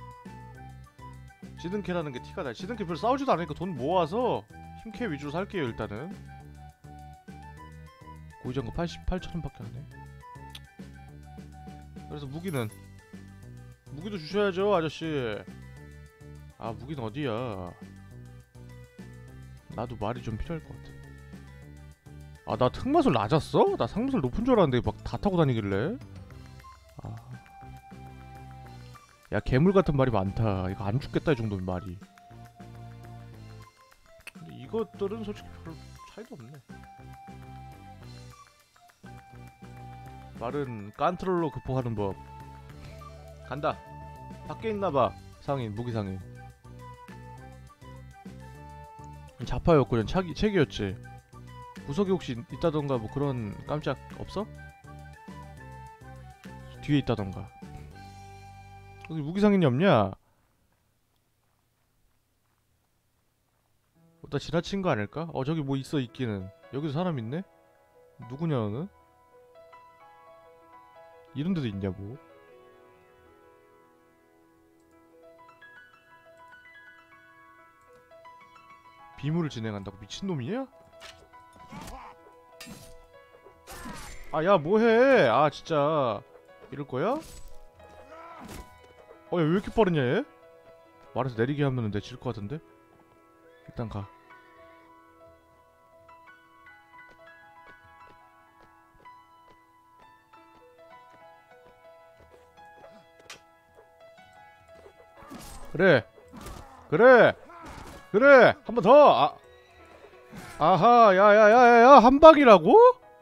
Speaker 1: 지든캐라는 게 티가 나. 지든캐 별로 싸우지도 않으니까 돈 모아서 힘캐 위주로 살게요 일단은. 고의장거 88,000원밖에 안 해. 그래서 무기는 무기도 주셔야죠 아저씨. 아 무기는 어디야? 나도 말이 좀 필요할 것 같아. 아 나 흑마술 낮았어? 나 상마술 높은 줄 알았는데 막 다 타고 다니길래. 아. 야 괴물 같은 말이 많다. 이거 안 죽겠다 이 정도면 말이. 근데 이것들은 솔직히 별로 차이도 없네. 말은 깐트롤로 극복하는 법. 간다. 밖에 있나봐. 상인 무기 상인. 자파였고 책이었지. 구석에 혹시 있다던가 뭐 그런 깜짝 없어? 뒤에 있다던가. 여기 무기 상인이 없냐? 나 지나친 거 아닐까? 저기 뭐 있어 있기는. 여기도 사람 있네? 누구냐 너는? 이런 데도 있냐 뭐. 비무를 진행한다고? 미친놈이냐? 아 야 뭐해. 아 진짜 이럴거야? 야 왜 이렇게 빠르냐 얘? 말해서 내리게 하면은 내 질것 같은데? 일단 가. 그래 그래 그래 한 번 더. 아하 야야야야야 한 방이라고?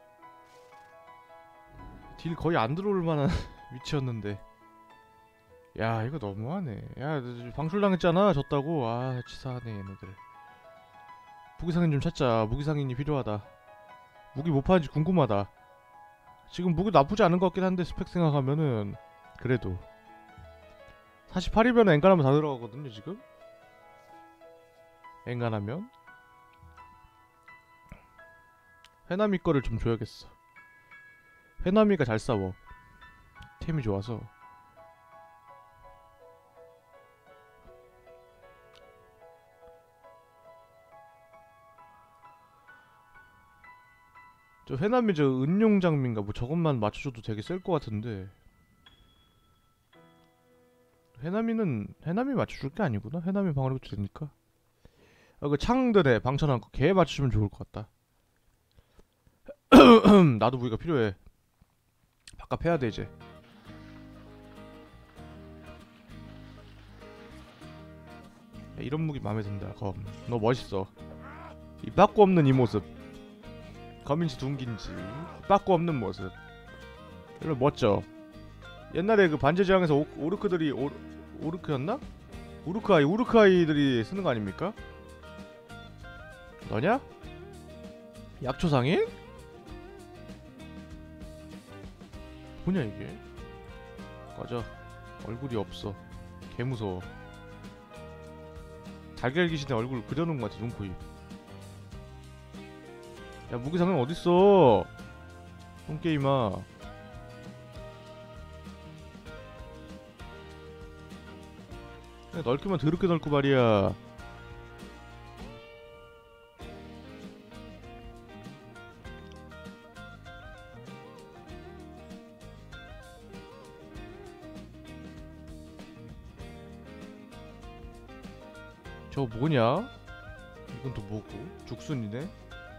Speaker 1: 딜 거의 안 들어올 만한 위치였는데. 야 이거 너무하네. 야 방출당했잖아. 졌다고. 아 치사하네 얘네들. 무기상인 좀 찾자. 무기상인이 필요하다. 무기 뭐 파는지 궁금하다. 지금 무기 나쁘지 않은 것 같긴 한데 스펙 생각하면은 그래도 48이면 엔간하면 다 들어가거든요 지금. 엔간하면 해남이 거를 좀 줘야겠어. 해남이가 잘 싸워. 템이 좋아서. 저 해남이 저 은용장미인가 뭐 저것만 맞춰줘도 되게 셀 것 같은데. 해남이 맞춰줄 게 아니구나. 해남이 방어력도 되니까. 그 창들에 방천한 거 걔 맞춰주면 좋을 것 같다. 나도 무기가 필요해. 바깥 해야 돼 이제. 야, 이런 무기 마음에 든다. 검. 너 멋있어. 이 빠꾸 없는 이 모습. 검인지 둥긴지 빠꾸 없는 모습. 이거 멋져. 옛날에 그 반지의제왕에서 오르크들이 오르크였나? 우르크아이들이 쓰는 거 아닙니까? 너냐? 약초상인? 뭐냐 이게? 꺼져. 얼굴이 없어. 개무서워. 달걀 귀신의 얼굴 그려놓은 것 같아. 눈, 코, 입. 야 무기상은 어딨어? 똥게임아. 그냥 넓기만 더럽게 넓고 말이야. 저거 뭐냐? 이건 또 뭐고? 죽순이네?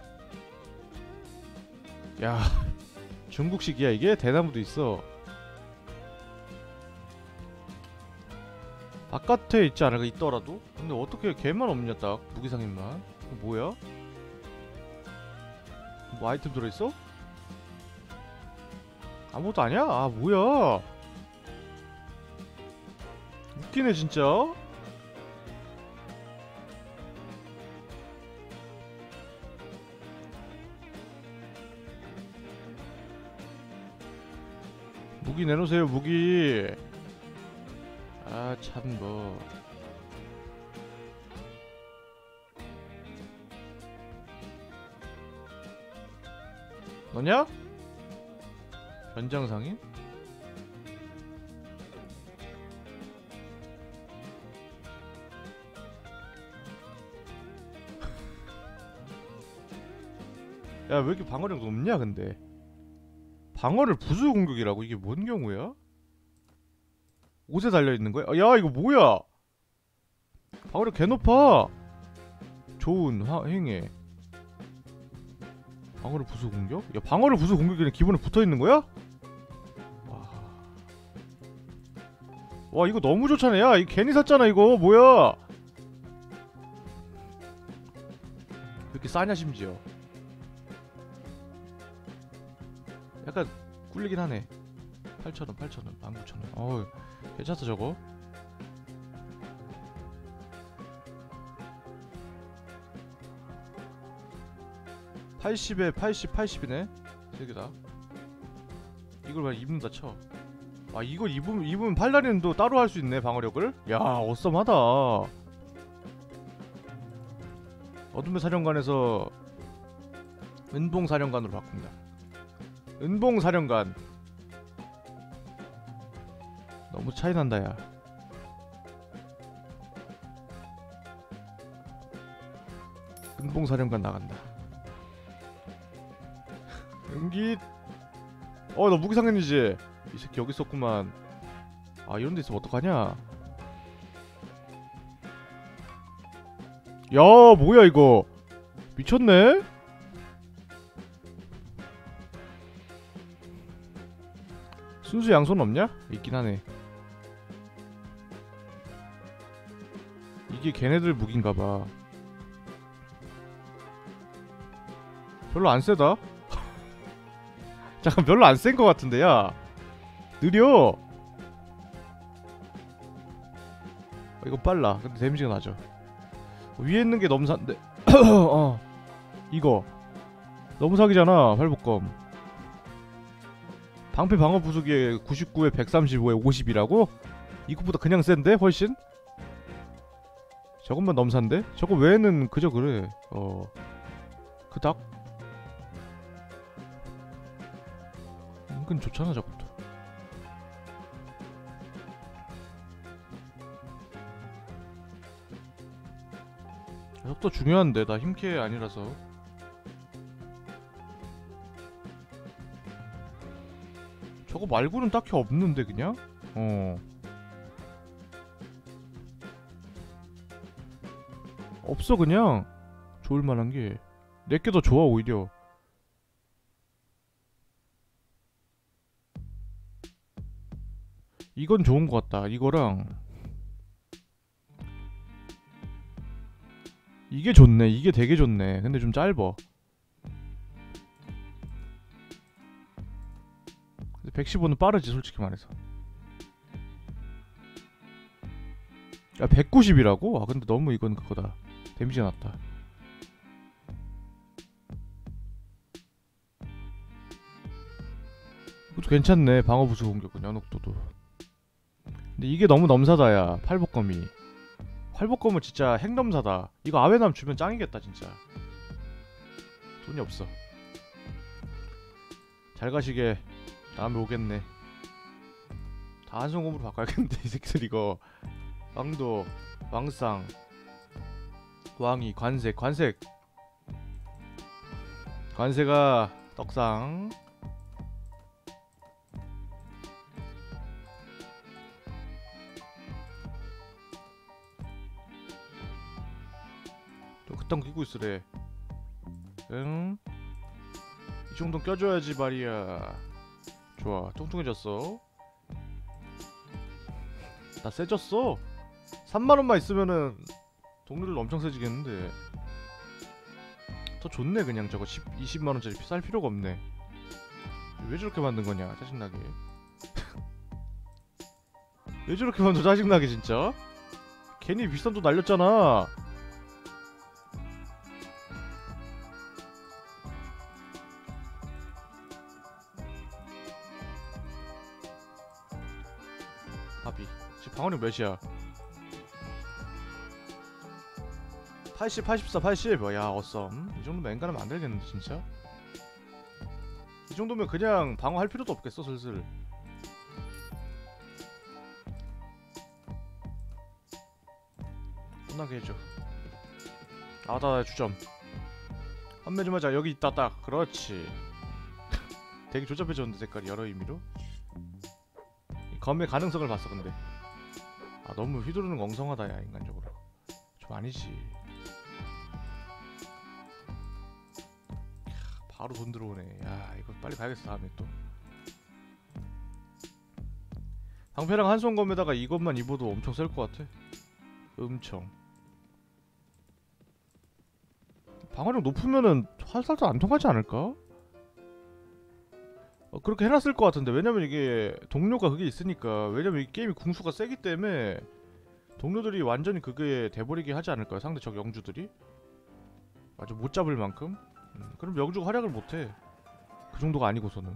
Speaker 1: 야 중국식이야 이게? 대나무도 있어. 바깥에 있지 않을까? 있더라도? 근데 어떻게 걔만 없냐 딱 무기상인만. 이거 뭐야? 뭐 아이템 들어있어? 아무것도 아니야? 아 뭐야? 웃기네 진짜. 무기 내놓으세요 무기. 아 참 뭐. 너냐? 변장상인? 야, 왜 이렇게 방어력 높냐 근데. 방어를 부수 공격이라고? 이게 뭔 경우야? 옷에 달려있는 거야? 야, 이거 뭐야? 방어력 개 높아. 좋은 행해. 방어를 부수 공격? 야, 방어를 부수 공격이 기본에 붙어있는 거야? 와, 이거 너무 좋잖아. 야, 이거 괜히 샀잖아 이거. 뭐야? 왜 이렇게 싸냐 심지어. 약간 꿀리긴 하네. 8,000원, 8,000원, 19,000원. 어우, 괜찮다 저거. (80에) 80, 80이네. 세개다. 이걸 왜 입는다 쳐. 아, 이걸 입으면 팔다리는 따로 할 수 있네 방어력을. 야, 어썸하다. 어둠의 사령관에서 은봉 사령관으로 바꾼다. 은봉 사령관. 너무 차이난다 야. 은봉 사령관 나간다. 은깃. 너 무기상인이지? 이 새끼 여기 있었구만. 아, 이런데 있으면 어떡하냐. 야, 뭐야 이거. 미쳤네? 순수 양손 없냐? 있긴 하네. 이게 걔네들 무기인가봐. 별로 안 세다. 잠깐, 별로 안 센 거 같은데. 야, 느려. 이거 빨라. 근데 데미지가 나죠. 위에 있는 게 너무 산데. 이거 너무 사기잖아. 활복검. 방패 방어 부수기에 99에 135에 50이라고? 이거보다 그냥 센데? 훨씬? 저것만 너무 산데? 저거 외에는 그저 그래. 그닥? 은근 좋잖아 저것도. 속도 중요한데 나 힘캐 아니라서. 저거 말고는 딱히 없는데 그냥? 없어 그냥. 좋을만한 게 내게 더 좋아 오히려. 이건 좋은 것 같다. 이거랑 이게 좋네. 이게 되게 좋네. 근데 좀 짧어. 근데 115는 빠르지 솔직히 말해서. 야, 190이라고? 아, 근데 너무 이건 그거다. 데미지가 낮다. 이것도 괜찮네. 방어 부수 공격은 연옥도도. 근데 이게 너무 넘사다 야. 팔복검이. 활복검은 진짜 핵넘사다. 이거 아웨남 주면 짱이겠다 진짜. 돈이 없어. 잘 가시게. 다음에 오겠네. 다 한성검으로 바꿔야겠는데 이 새끼들 이거. 왕도, 왕상, 왕이, 관색, 관색. 관세가 떡상. 또 그딴 거 끼고 있으래. 응? 이 정도 껴줘야지 말이야. 좋아, 뚱뚱해졌어. 나 세졌어. 3만원만 있으면은 동료를 엄청 세지겠는데. 더 좋네 그냥. 저거 20만원짜리 살 필요가 없네. 왜 저렇게 만든 거냐 짜증나게. 왜 저렇게 만들어 짜증나게 진짜. 괜히 비싼 돈 날렸잖아. 합의. 집 방어력 몇이야? 80, 84, 80. 야, 어썸. 이 정도면 엔간하면 안 되겠는데 진짜? 이 정도면 그냥 방어할 필요도 없겠어 슬슬. 끝나게 해줘. 나 주점. 판매 좀 하자. 여기 있다 딱. 그렇지. 되게 조잡해졌는데 색깔이 여러 의미로. 검의 가능성을 봤어 근데. 너무 휘두르는 거 엉성하다 야 인간적으로. 좀 아니지. 바로 돈 들어오네. 야 이거 빨리 가야겠어 다음에 또. 방패랑 한손검에다가 이것만 입어도 엄청 셀 것 같아. 엄청. 방어력 높으면은 활살도 안 통하지 않을까? 그렇게 해놨을 것 같은데. 왜냐면 이게 동료가 그게 있으니까. 왜냐면 이 게임이 궁수가 세기 때문에 동료들이 완전히 그게 돼버리게 하지 않을까요? 상대 적 영주들이 아주 못 잡을 만큼. 그럼 영주가 활약을 못해. 그 정도가 아니고서는.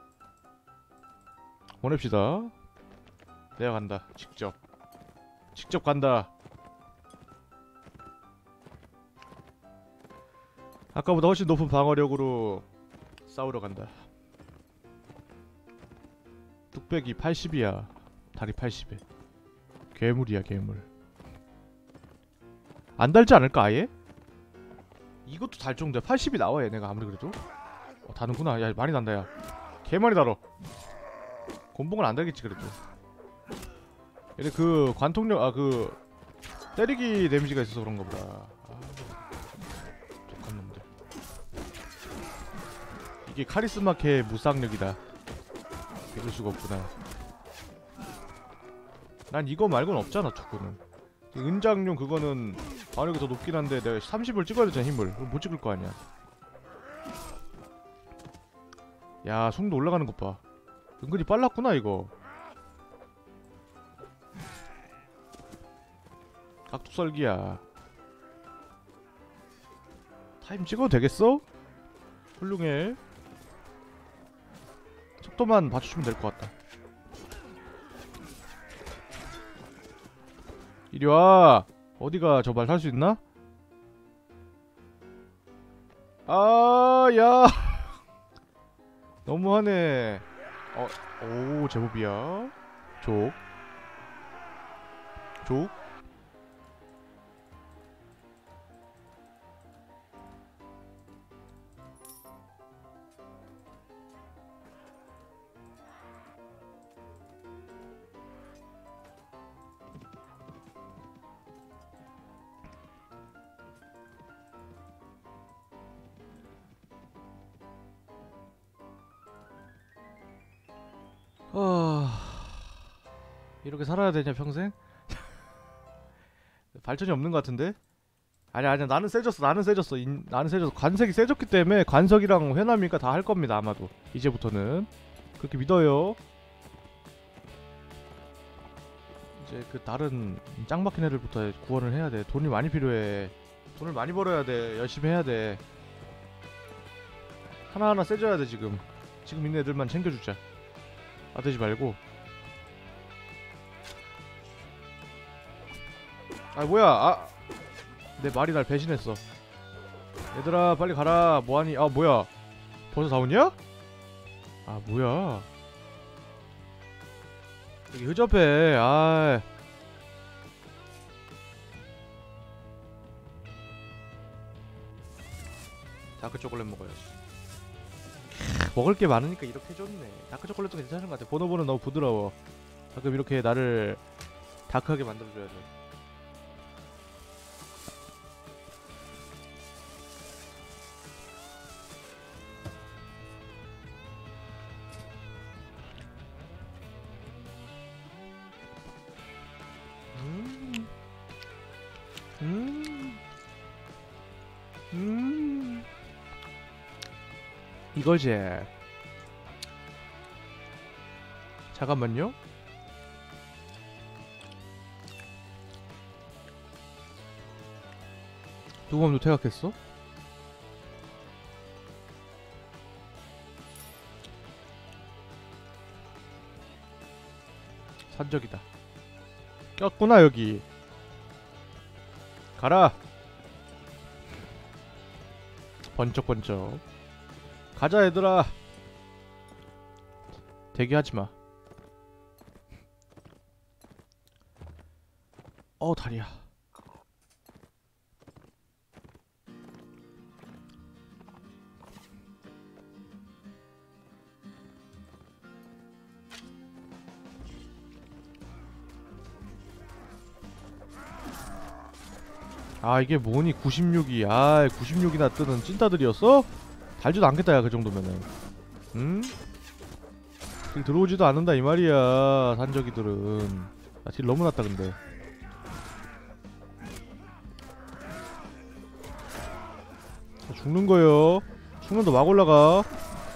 Speaker 1: 보냅시다. 내가 간다. 직접 간다. 아까보다 훨씬 높은 방어력으로 싸우러 간다. 뚝배기 80이야. 다리 80에 괴물이야 괴물. 안 달지 않을까 아예? 이것도 달 정도야. 80이 나와 얘네가 아무리 그래도. 다는구나. 야 많이 난다 야. 개 많이 달어. 곤봉은 안 달겠지 그래도. 얘네 그 관통력 그 때리기 데미지가 있어서 그런가 보다. 독한 놈들. 이게 카리스마캐 무쌍력이다. 이럴 수가 없구나. 난 이거 말고는 없잖아 축구는. 은장용 그거는 방어력이 더 높긴 한데 내가 30을 찍어야 되잖아 힘을. 못 찍을 거 아니야. 야 속도 올라가는 것 봐. 은근히 빨랐구나 이거. 각도썰기야. 타임 찍어도 되겠어? 훌륭해. 속도만 맞춰주면 될 것 같다. 이리와. 어디가 저 말 살 수 있나? 야 너무하네. 오 제법이야. 족. 이렇게 살아야 되냐 평생? 발전이 없는 것 같은데? 아니야 나는 세졌어. 나는 세졌어. 관색이 세졌기 때문에 관석이랑 회남이니까 다 할 겁니다 아마도. 이제부터는 그렇게 믿어요. 이제 그 다른 짱박힌 애들부터 구원을 해야 돼. 돈이 많이 필요해. 돈을 많이 벌어야 돼. 열심히 해야 돼. 하나하나 세져야 돼. 지금 있는 애들만 챙겨주자. 되지 말고. 뭐야. 내 말이 날 배신했어. 얘들아 빨리 가라. 뭐하니. 뭐야 벌써 다 오냐? 뭐야 여기 흐접해. 다크 초콜릿 먹어야지. 먹을 게 많으니까 이렇게 해줬네. 다크 초콜릿도 괜찮은 것 같아. 보노보는 너무 부드러워. 가끔 이렇게 나를 다크하게 만들어줘야 돼. 이거지. 잠깐만요. 누가 먼저 퇴각했어? 산적이다. 꼈구나 여기. 가라. 번쩍번쩍. 가자 얘들아. 대기하지마. 다리야. 아 이게 뭐니 96이. 아 96이나 뜨는 찐따들이었어? 달지도 않겠다 야 그 정도면은. 응? 딜 들어오지도 않는다 이 말이야 산적이들은. 나 딜 너무 났다 근데. 죽는 거요. 죽는다 막 올라가.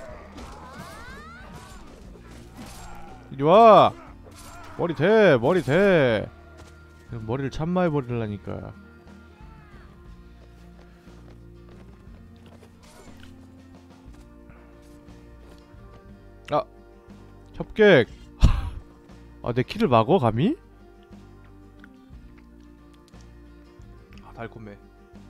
Speaker 1: 이리 와. 머리 대 머리 대. 머리를 참마해 버리려니까. 아 협객. 아 내 키를 막어 감히? 아 달콤해.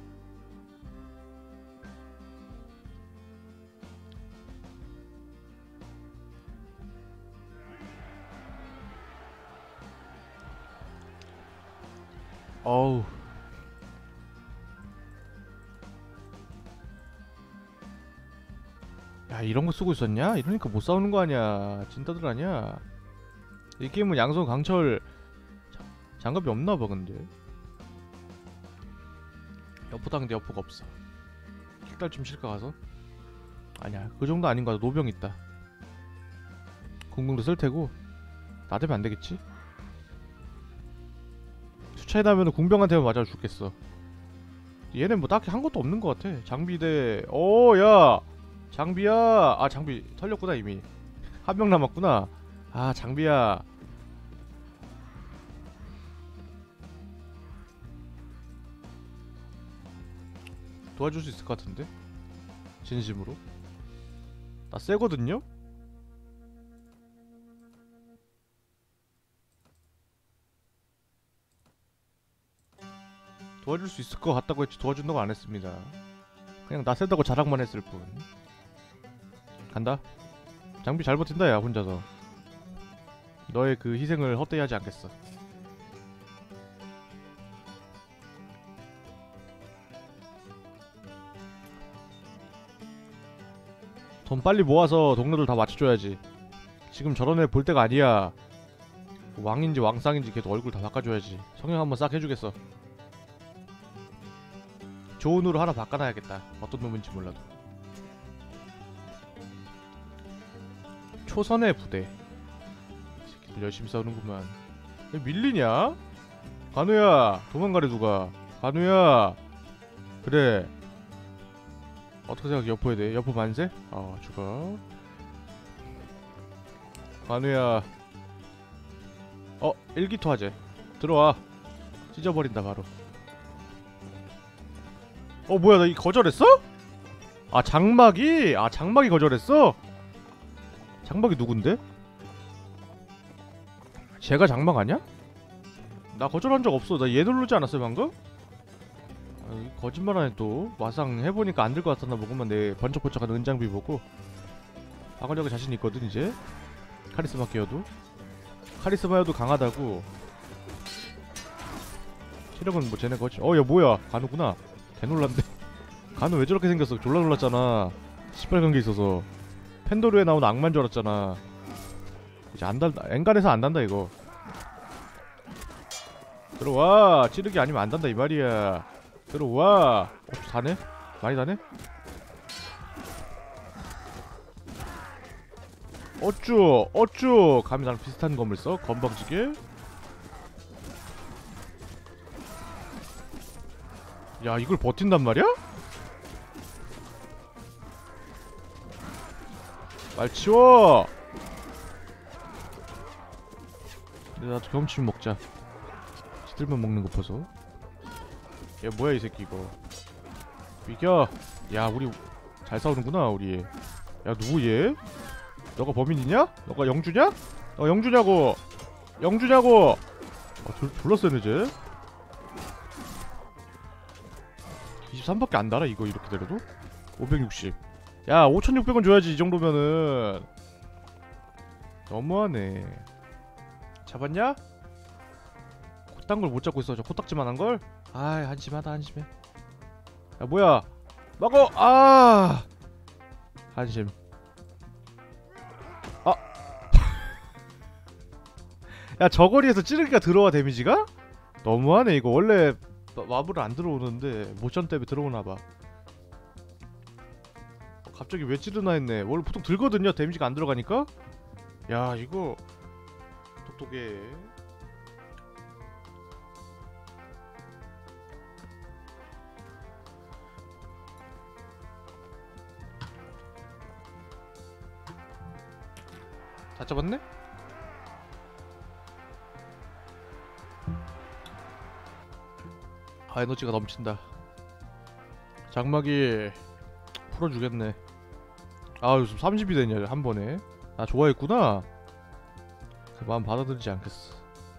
Speaker 1: 어우. 야 이런거 쓰고 있었냐? 이러니까 못 싸우는 거 아니야. 진따들 아니야. 이 게임은 양손 강철 장갑이 없나봐 근데. 여포다 근데 여포가 없어. 킬달 좀 칠까 가서? 아니야 그 정도 아닌 거야. 노병 있다. 궁궁도 쓸테고 나대면 안되겠지? 수차이 나면은 궁병한테만 맞아 죽겠어. 얘는 뭐 딱히 한 것도 없는 것 같아. 장비 대 야 장비야. 아 장비 털렸구나 이미. 한 명 남았구나. 아 장비야. 도와줄 수 있을 것 같은데? 진심으로? 나 세거든요? 도와줄 수 있을 것 같다고 했지 도와준다고 안 했습니다. 그냥 나 세다고 자랑만 했을 뿐. 간다. 장비 잘 버틴다 야 혼자서. 너의 그 희생을 헛되이 하지 않겠어. 돈 빨리 모아서 동료들 다 맞춰줘야지. 지금 저런 애 볼 때가 아니야. 왕인지 왕상인지 걔도 얼굴 다 바꿔줘야지. 성형 한번 싹 해주겠어. 좋은 으로 하나 바꿔놔야겠다. 어떤 놈인지 몰라도. 초선의 부대. 이 새끼들 열심히 싸우는구만. 왜 밀리냐? 간우야 도망가래 누가. 간우야 그래 어떻게 생각해? 여포에 대해? 여포 만세? 죽어. 간우야 일기토하제 들어와. 찢어버린다 바로. 뭐야 나 이 거절했어? 장막이? 장막이 거절했어? 장막이 누군데? 쟤가 장막 아냐? 나 거절한 적 없어. 나 얘 누르지 않았어요 방금? 거짓말하네 또. 마상 해보니까 안 될 것 같았나 보구만. 내 번쩍번쩍하는 은장비 보고. 박은혁은 자신 있거든 이제. 카리스마 끼어도. 카리스마여도 강하다고. 체력은 뭐 쟤네 거지. 야 뭐야 간우구나. 개놀란데. 간우 왜 저렇게 생겼어? 졸라 놀랐잖아. 시뻘건 게 있어서. 팬도르에 나온 악마인 줄 알았잖아. 이제 안 단다. 엔간에서 안 단다 이거. 들어와. 찌르기 아니면 안 단다 이 말이야. 들어와. 다네? 많이 다네? 어쭈 감히 나랑 비슷한 검을 써? 건방지게? 야 이걸 버틴단 말이야? 말 치워! 나도 경치 좀 먹자. 지들만 먹는 거 봐서. 야 뭐야 이 새끼 이거. 이겨. 야 우리 잘 싸우는구나 우리. 야 누구 얘? 너가 범인이냐? 너가 영주냐? 너가 영주냐고. 영주냐고. 졸라 세네 쟤. 23밖에 안 달아 이거 이렇게 내려도? 560. 야 5600원 줘야지 이 정도면은. 너무하네. 잡았냐? 그딴 걸 못 잡고 있어. 저 코딱지만한 걸? 아이 한심하다 한심해. 야 뭐야 막어. 아 한심. 아 야 저거리에서 찌르기가 들어와 데미지가? 너무하네 이거. 원래 마블은 안 들어오는데 모션 때문에 들어오나봐. 갑자기 왜 찌르나 했네. 원래 보통 들거든요 데미지가 안 들어가니까. 야 이거 똑똑해. 다 잡았네? 아 에너지가 넘친다. 장막이 풀어주겠네. 아 요즘 30이 되냐 한 번에. 나 좋아했구나. 그 마음 받아들이지 않겠어.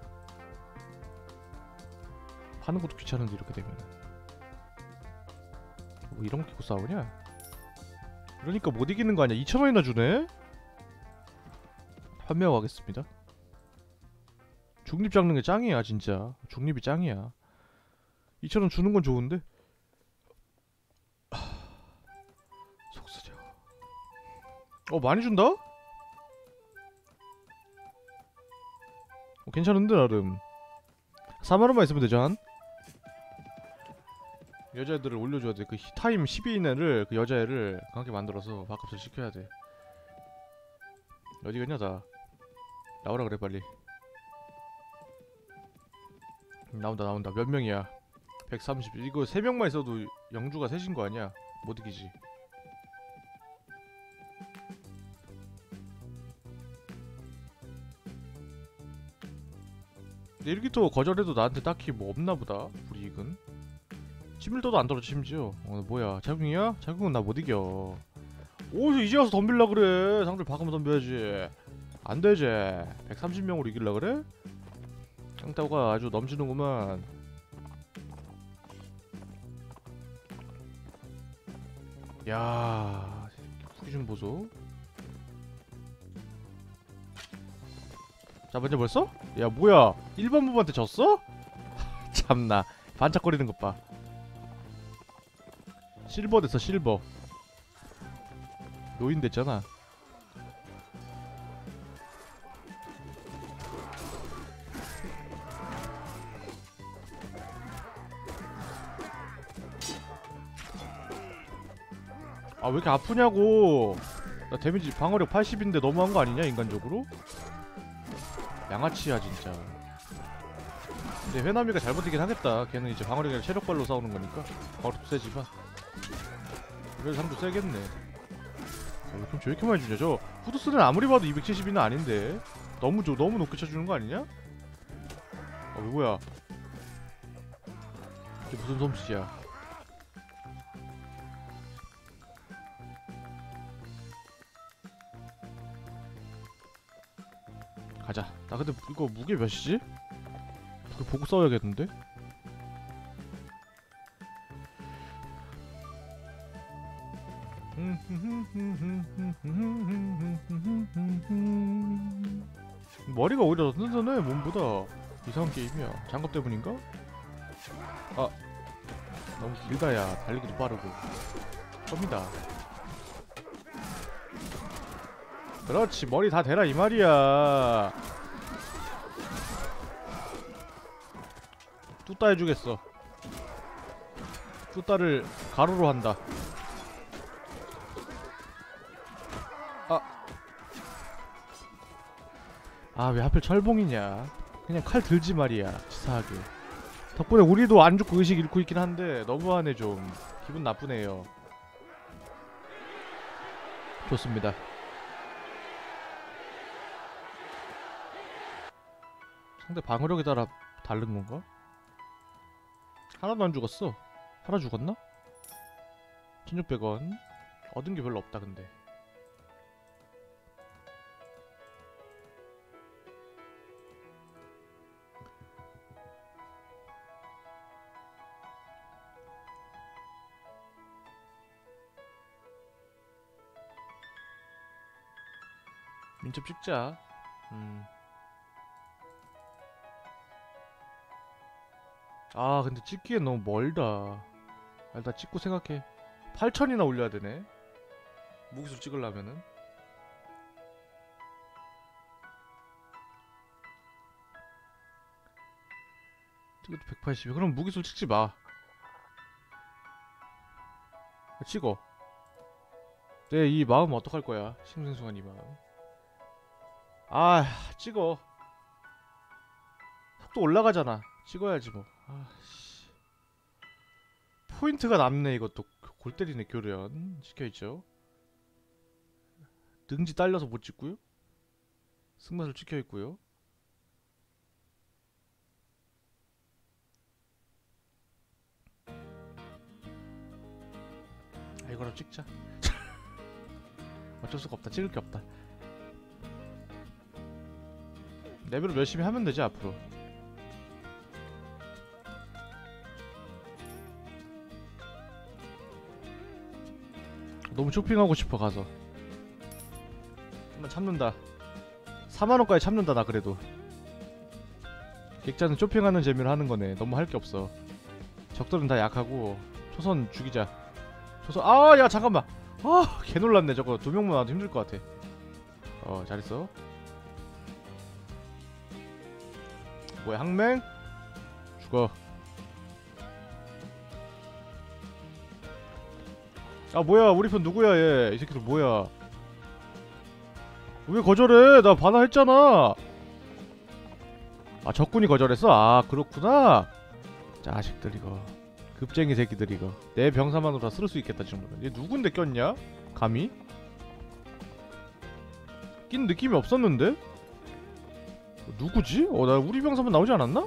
Speaker 1: 파는 것도 귀찮은데 이렇게 되면. 뭐 이런 거 끼고 싸우냐? 그러니까 못 이기는 거 아니야. 2,000원이나 주네? 판매하고 가겠습니다. 중립 잡는 게 짱이야 진짜. 중립이 짱이야. 2,000원 주는 건 좋은데 속 쓰려. 많이 준다? 괜찮은데 나름. 4만원만 있으면 되죠 한? 여자애들을 올려줘야 돼. 그 타임 12인애를 그 여자애를 강하게 만들어서 밥값을 시켜야 돼. 어디 갔냐 다. 나오라 그래 빨리. 나온다 나온다. 몇 명이야? 130. 이거 3명만 있어도 영주가 셋인 거 아니야? 못 이기지. 근데 일기토 거절해도 나한테 딱히 뭐 없나보다. 불이익은. 치밀도도 안 떨어져 심지어. 뭐야 자궁이야? 자궁은 나 못 이겨. 어디서 이제 와서 덤빌라 그래. 상대 박으면 덤벼야지. 안되지. 130명으로 이길라 그래? 상타가 아주 넘치는구만. 야, 후기 좀 보소. 자, 먼저 벌써? 야, 뭐야? 1번 부부한테 졌어? 참나, 반짝거리는 것 봐. 실버 됐어, 실버. 노인 됐잖아. 아, 왜 이렇게 아프냐고. 나 데미지 방어력 80인데 너무한 거 아니냐 인간적으로? 양아치야 진짜. 근데 회남이가 잘못이긴 하겠다. 걔는 이제 방어력이 아니라 체력발로 싸우는 거니까 방어력도 세지만 그래도 상도 세겠네. 그럼 저 왜 이렇게 많이 주냐. 저 후드스는 아무리 봐도 270이는 아닌데 너무 높게 쳐주는 거 아니냐? 뭐야 이게 무슨 솜씨야. 가자. 나 근데 이거 무게 몇이지? 그거 보고 싸워야겠는데? 머리가 오히려 더 튼튼해 몸보다. 이상한 게임이야. 장갑 때문인가? 아 너무 길다. 야 달리기도 빠르고 겁니다. 그렇지 머리 다 대라 이 말이야. 뚜따 해주겠어. 뚜따를 가로로 한다. 왜 하필 철봉이냐. 그냥 칼 들지 말이야 치사하게. 덕분에 우리도 안 죽고 의식 잃고 있긴 한데 너무하네 좀. 기분 나쁘네요. 좋습니다. 상대 방어력에 따라 다른 건가? 하나도 안 죽었어. 하나 죽었나? 1600원. 얻은 게 별로 없다 근데. 민첩 찍자. 아 근데 찍기엔 너무 멀다. 일단 찍고 생각해. 8천이나 올려야 되네. 무기술 찍으려면은. 이것도 180. 그럼 무기술 찍지 마. 찍어. 내 이 마음 어떡할 거야. 싱숭생숭한 이 마음. 아 찍어. 속도 올라가잖아. 찍어야지 뭐. 아씨. 포인트가 남네. 이것도 골 때리네. 교련 찍혀있죠. 능지 딸려서 못 찍고요. 승마술 찍혀있고요. 아 이거랑 찍자. 어쩔 수가 없다. 찍을 게 없다. 레벨을 열심히 하면 되지 앞으로. 너무 쇼핑하고 싶어 가서. 한번 참는다. 4만원까지 참는다 나 그래도. 객자는 쇼핑하는 재미로 하는 거네. 너무 할 게 없어. 적들은 다 약하고. 초선 죽이자. 초선. 아 야 잠깐만. 아 개놀랐네. 저거 2명만 와도 힘들 것 같아. 잘했어. 뭐야 항맹? 죽어. 아 뭐야 우리 편 누구야 얘. 이 새끼들 뭐야. 왜 거절해? 나 반환했잖아. 아 적군이 거절했어? 아 그렇구나. 자식들 이거. 급쟁이 새끼들 이거. 내 병사만으로 다 쓸 수 있겠다 지금은. 얘 누군데 꼈냐? 감히? 낀 느낌이 없었는데? 누구지? 나 우리 병사만 나오지 않았나?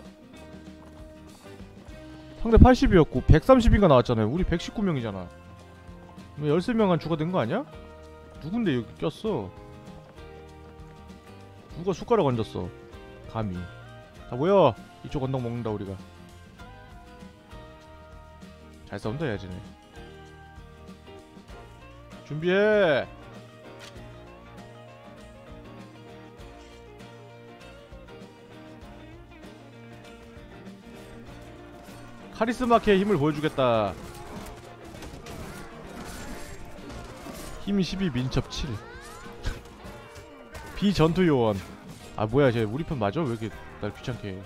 Speaker 1: 상대 80이었고 130인가 나왔잖아요. 우리 119명이잖아. 13명은 추가된 거 아니야? 누군데 여기 꼈어? 누가 숟가락 얹었어? 감히. 다 모여! 이쪽 언덕 먹는다 우리가. 잘 싸운다 야지네. 준비해! 카리스마케의 힘을 보여주겠다. 힘 12 민첩 7 비전투 요원. 아 뭐야 쟤 우리 편 맞아? 왜 이렇게 날 귀찮게 해.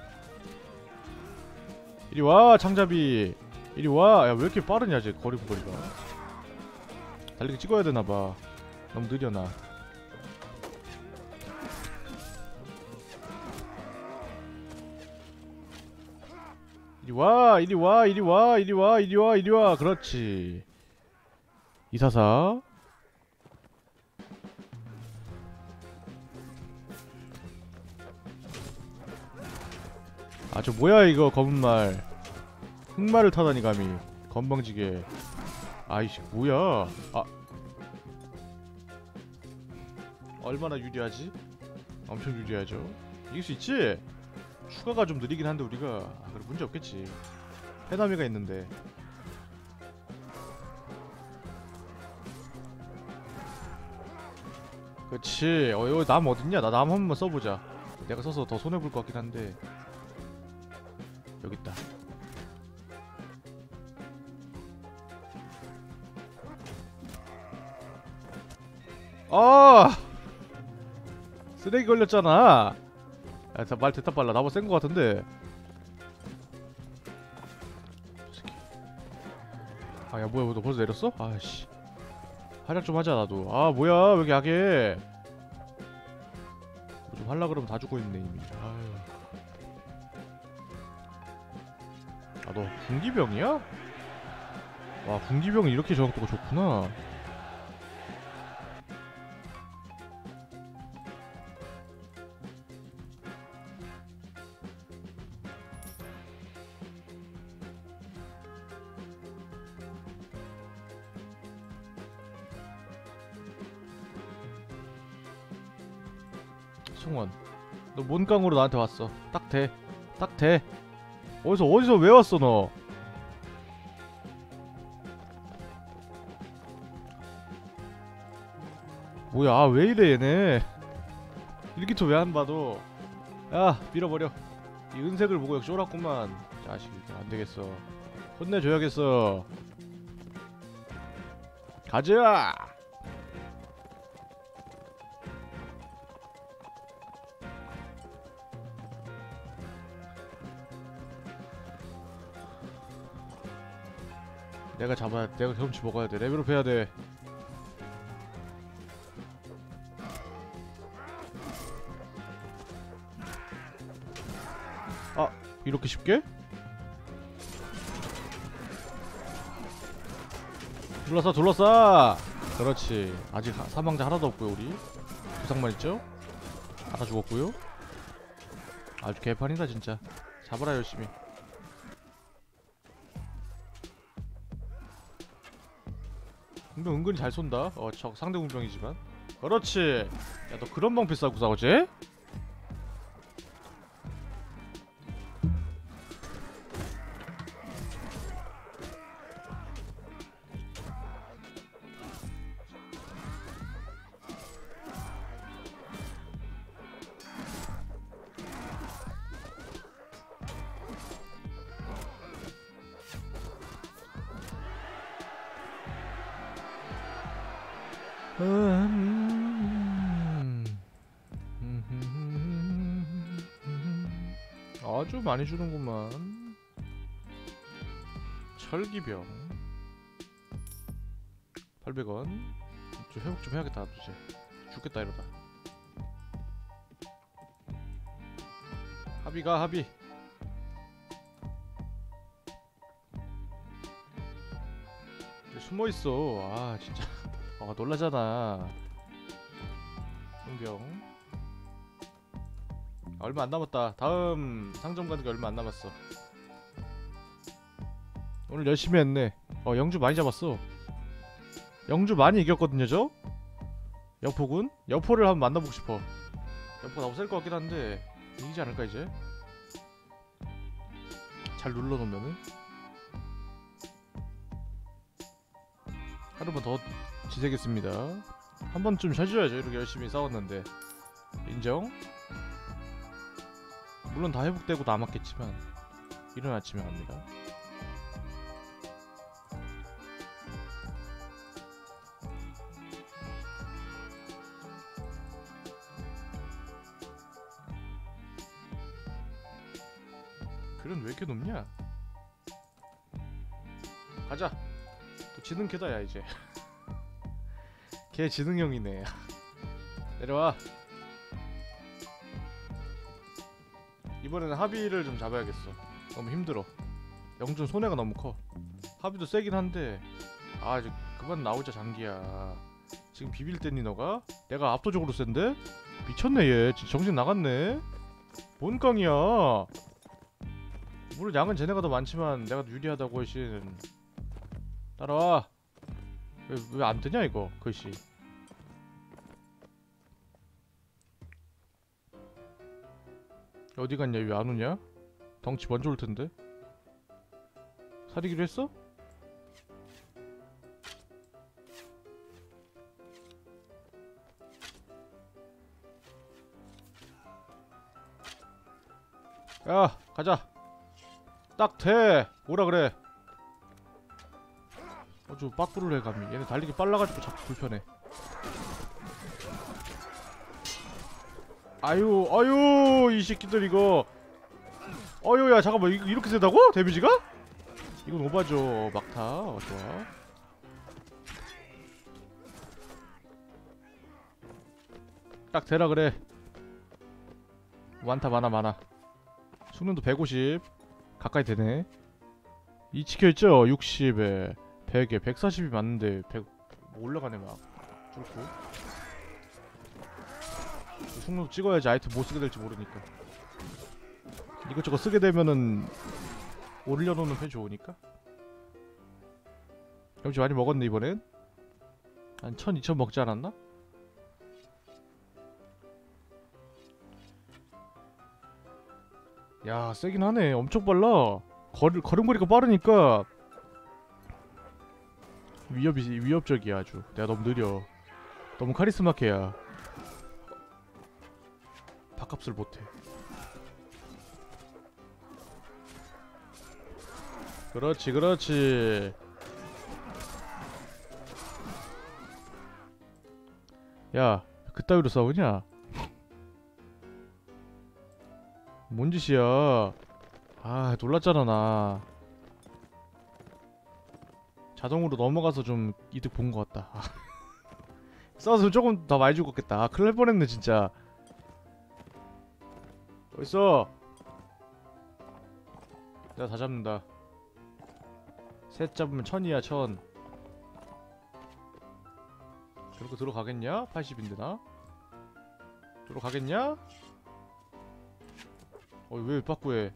Speaker 1: 이리와 장잡이. 이리와. 야 왜 이렇게 빠르냐 쟤 거리가. 달리기 찍어야 되나봐. 너무 느려 나. 이리와 이리와 이리와 이리와 이리와 이리와. 그렇지. 244. 아 저 뭐야 이거 검은말. 흑말을 타다니 감히. 건방지게. 아이씨 뭐야. 아 얼마나 유리하지? 엄청 유리하죠. 이길 수 있지? 추가가 좀 느리긴 한데 우리가. 아 그래 문제 없겠지. 해남이가 있는데. 그렇지. 이거 남 어딨냐? 나 남 한 번만 써보자. 내가 써서 더 손해볼 것 같긴 한데. 여깄다. 아 쓰레기 걸렸잖아. 야, 말 됐다 빨라. 나보다 센 거 같은데. 아 야 뭐야 너 벌써 내렸어? 아씨 활약 좀 하자 나도. 아 뭐야 왜 이렇게 약해. 뭐 좀 할라 그러면 다 죽고 있네 이미. 아유. 아 너 군기병이야? 와 군기병이 이렇게 저항도가 좋구나. 송원 너 뭔 깡으로 나한테 왔어. 딱 돼. 딱 돼. 어디서 왜 왔어 너. 뭐야 왜 이래 얘네. 일기토 왜 안 봐도. 야 밀어버려. 이 은색을 보고 역시 쫄았구만. 자식 안되겠어. 혼내줘야겠어. 가자. 내가 잡아야 돼. 내가 경치 먹어야 돼. 레벨업 해야 돼. 아 이렇게 쉽게? 둘러싸 둘러싸. 그렇지. 아직 사망자 하나도 없고요. 우리 부상만 있죠? 다 죽었고요. 아주 개판이다 진짜. 잡아라 열심히. 공병 은근히 잘 쏜다. 저 상대 공병이지만. 그렇지. 야 너 그런 방패 싸고 싸우지? 아주 많이 주는구만. 철기병 800원. 좀 회복 좀 해야겠다. 이제 죽겠다 이러다. 합의가 합의. 숨어있어. 아 진짜. 놀라잖아. 성병 얼마 안 남았다. 다음 상점 가는 게 얼마 안 남았어. 오늘 열심히 했네. 영주 많이 잡았어. 영주 많이 이겼거든요 저? 여포군? 여포를 한번 만나보고 싶어. 여포가 너무 셀 것 같긴 한데 이기지 않을까 이제? 잘 눌러놓으면은 하루만 더 지새겠습니다. 한 번쯤 쉬어줘야죠. 이렇게 열심히 싸웠는데. 인정? 물론 다 회복되고 남았겠지만 이른 아침에 갑니다. 글은 왜 이렇게 높냐? 가자. 또 지능캐다 야 이제. 걔 지능형이네. 내려와. 이번에는 하비를 좀 잡아야겠어. 너무 힘들어. 영준 손해가 너무 커. 하비도 세긴 한데 이제 그만 나오자 장기야. 지금 비빌 땐니 너가? 내가 압도적으로 센데? 미쳤네 얘. 진짜 정신 나갔네. 뭔 깡이야. 물론 양은 쟤네가 더 많지만 내가 더 유리하다고 훨씬. 따라와. 왜 안 되냐 이거 글씨. 어디 갔냐? 왜 안 오냐? 덩치 먼저 올 텐데. 사리기로 했어? 야, 가자. 딱 돼. 오라 그래. 저 빠꾸를 해 감히. 얘네 달리기 빨라가지고 자꾸 불편해. 아유 이 새끼들 이거. 야 잠깐만 이렇게 세다고? 데미지가? 이건 오바죠. 막타. 좋아. 딱 되라 그래. 많다 많아. 숙련도 150 가까이 되네. 이 찍혀있죠? 60에 100에 140이 맞는데 100 올라가네 막. 뚫고 숙련도 찍어야지 아이템 뭐 쓰게 될지 모르니까. 이것저것 쓰게 되면은 올려놓는 편 좋으니까. 경치 많이 먹었네 이번엔. 한 1000, 2000 먹지 않았나? 야 세긴 하네. 엄청 빨라. 걸음걸이가 빠르니까 위협적이야 아주. 내가 너무 느려. 너무 카리스마케야. 값을 못해. 그렇지 그렇지. 야 그따위로 싸우냐? 뭔 짓이야. 아 놀랐잖아 나. 자동으로 넘어가서 좀 이득 본 것 같다. 아, 싸워서 조금 더 많이 죽었겠다. 아, 큰일 날 뻔했네 진짜. 어딨어? 내가 다 잡는다. 셋 잡으면 1000이야 1000. 그렇게 들어가겠냐? 80인데 나? 들어가겠냐? 왜 빠꾸해?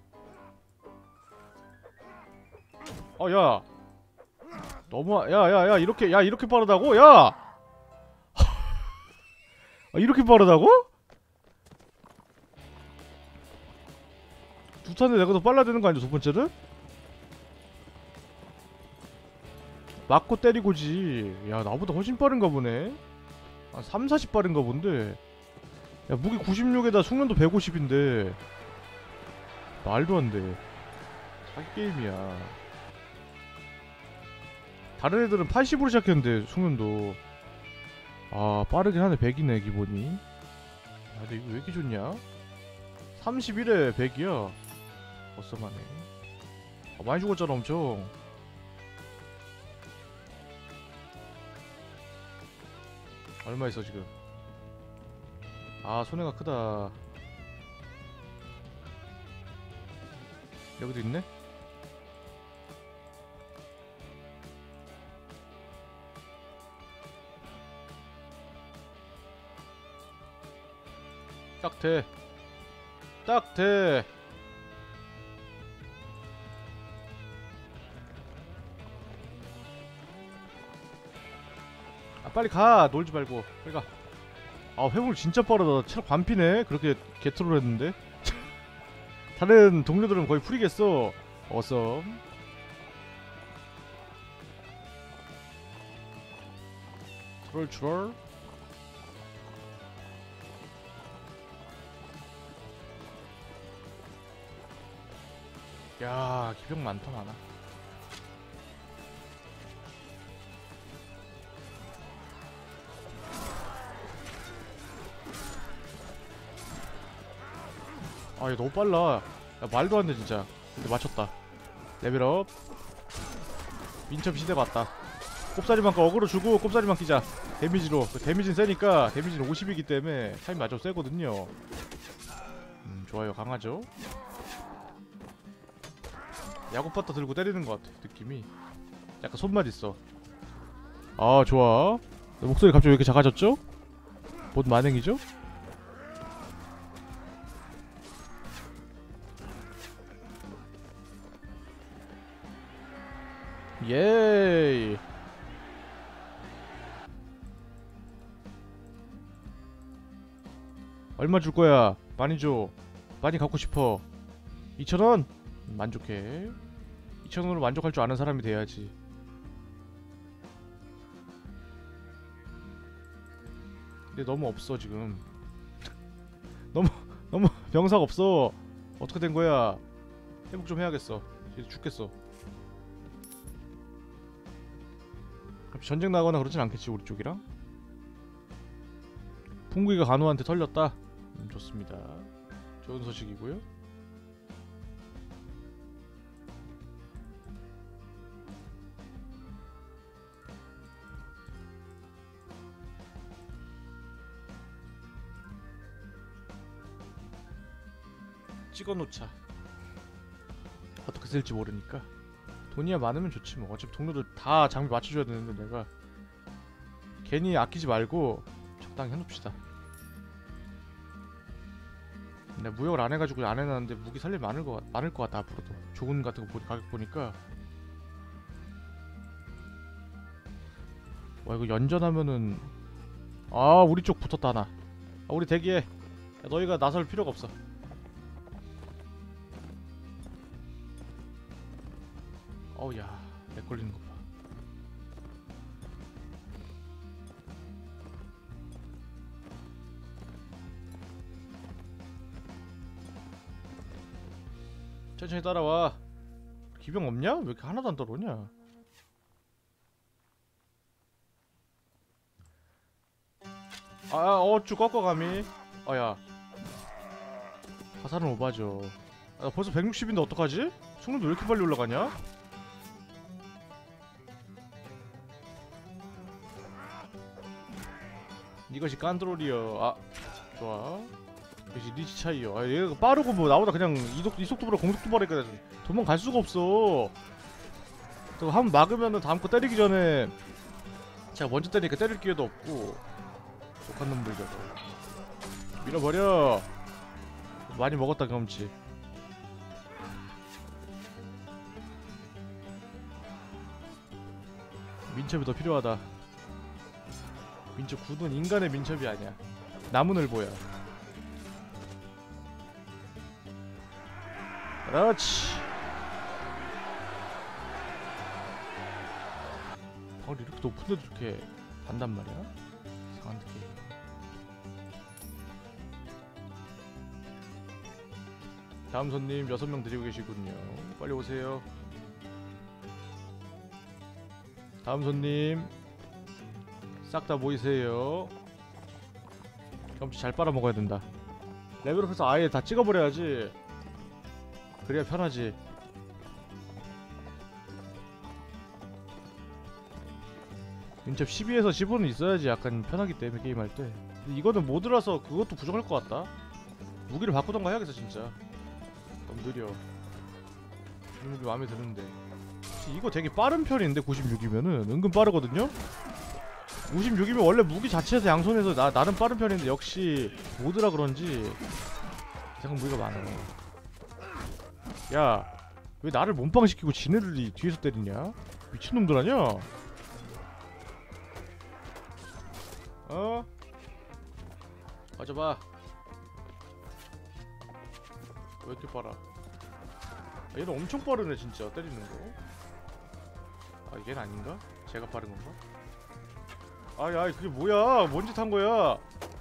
Speaker 1: 야! 너무 야야야 이렇게 빠르다고? 야! 이렇게 빠르다고? 두 탄에 내가 더 빨라야 되는 거 아니야 두 번째를? 맞고 때리고지. 야 나보다 훨씬 빠른가 보네. 한 3, 40 빠른가 본데. 야 무기 96에다 숙련도 150인데 말도 안돼. 사기 게임이야. 다른 애들은 80으로 시작했는데 숙련도. 아 빠르긴 하네. 100이네 기본이. 야 근데 이거 왜 이렇게 좋냐? 31에 100이야 어썸하네. 많이 죽었잖아 엄청. 얼마 있어 지금? 아 손해가 크다. 여기도 있네? 딱 돼. 딱 돼. 아 빨리 가. 놀지 말고 빨리 가. 아 회복이 진짜 빠르다. 체력 반피네. 그렇게 개트롤 했는데. 다른 동료들은 거의 풀이겠어. 어썸. 트롤. 야 기병 많다 많아. 아 얘 너무 빨라. 야 말도 안돼 진짜. 근데 맞췄다. 레벨업. 민첩 시대 맞다. 꼽사리만 어그로 주고 꼽사리만 끼자. 데미지로. 데미지는 세니까 데미지는 50이기 때문에 타임 맞춰 세거든요. 좋아요. 강하죠. 야구바터 들고 때리는 것 같아 느낌이. 약간 손맛 있어. 아 좋아. 목소리 갑자기 왜 이렇게 작아졌죠? 뭔 만행이죠? 예이. 얼마 줄 거야? 많이 줘. 많이 갖고 싶어. 2,000원? 만족해. 2,000원으로 만족할 줄 아는 사람이 돼야지. 근데 너무 없어 지금. 너무 병사가 없어. 어떻게 된 거야? 회복 좀 해야겠어. 이제 죽겠어. 전쟁 나거나 그러진 않겠지 우리 쪽이랑. 풍구이가 간호한테 털렸다. 좋습니다. 좋은 소식이고요. 찍어놓자. 어떻게 쓸지 모르니까. 돈이야 많으면 좋지 뭐. 어차피 동료들 다 장비 맞춰줘야 되는데 내가 괜히 아끼지 말고 적당히 해놓읍시다. 내가 무역을 안 해가지고 안 해놨는데 무기 살릴 많을 것 같다 앞으로도. 조군 같은 거 가격 보니까. 와 이거 연전하면은 아 우리 쪽 붙었다 하나. 우리 대기해. 야, 너희가 나설 필요가 없어. 어우야 렉 걸리는 거 봐. 천천히 따라와. 기병 없냐? 왜 이렇게 하나도 안 따라오냐? 어쭈 꺾어감이. 아야 화살은 오바죠. 나 벌써 160인데 어떡하지? 승률도 왜 이렇게 빨리 올라가냐? 이것이 깐드롤이여. 아 좋아. 역시 리치 차이요. 아 얘가 빠르고 뭐 나보다 그냥 이속도보다 공속도 빠르니까 도망갈 수가 없어. 또 한 번 막으면은 다음 거 때리기 전에 제가 먼저 때리니까 때릴 기회도 없고. 독한 놈들 저거 밀어버려. 많이 먹었다 경험치. 민첩이 더 필요하다. 민첩 9는 인간의 민첩이 아니야. 나무늘보야. 그렇지. 방울 이렇게 높은데도 이렇게 단단 말이야? 이상한 느낌. 다음 손님 6명 드리고 계시군요. 빨리 오세요. 다음 손님 싹 다 모이세요. 경험치 잘 빨아먹어야 된다. 레벨업해서 아예 다 찍어버려야지. 그래야 편하지. 민첩 12에서 15는 있어야지 약간 편하기 때문에 게임할 때. 근데 이거는 모드라서 그것도 부족할 것 같다. 무기를 바꾸던가 해야겠어 진짜. 너무 느려. 이게 마음에 드는데. 이거 되게 빠른 편인데 96이면은 은근 빠르거든요? 56이면 원래 무기 자체에서 양손에서 나름 빠른 편인데 역시 모드라 그런지 이상한 무기가 많아. 야, 왜 나를 몸빵시키고 지네들이 뒤에서 때리냐? 미친놈들 아냐? 어? 가져봐. 왜 이렇게 빨아? 아, 얘는 엄청 빠르네 진짜 때리는 거. 아 얘는 아닌가? 제가 빠른 건가? 아이 그게 뭐야? 뭔 짓 한 거야?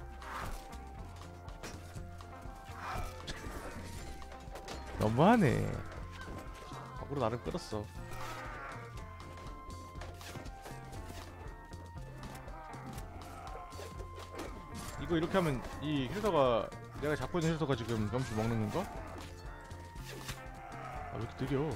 Speaker 1: 너무하네. 밖으로 나를 끌었어. 이거 이렇게 하면 이 힐서가 내가 잡고 있는 힐서가 지금 경험치 먹는 건가? 아 왜 이렇게 느려?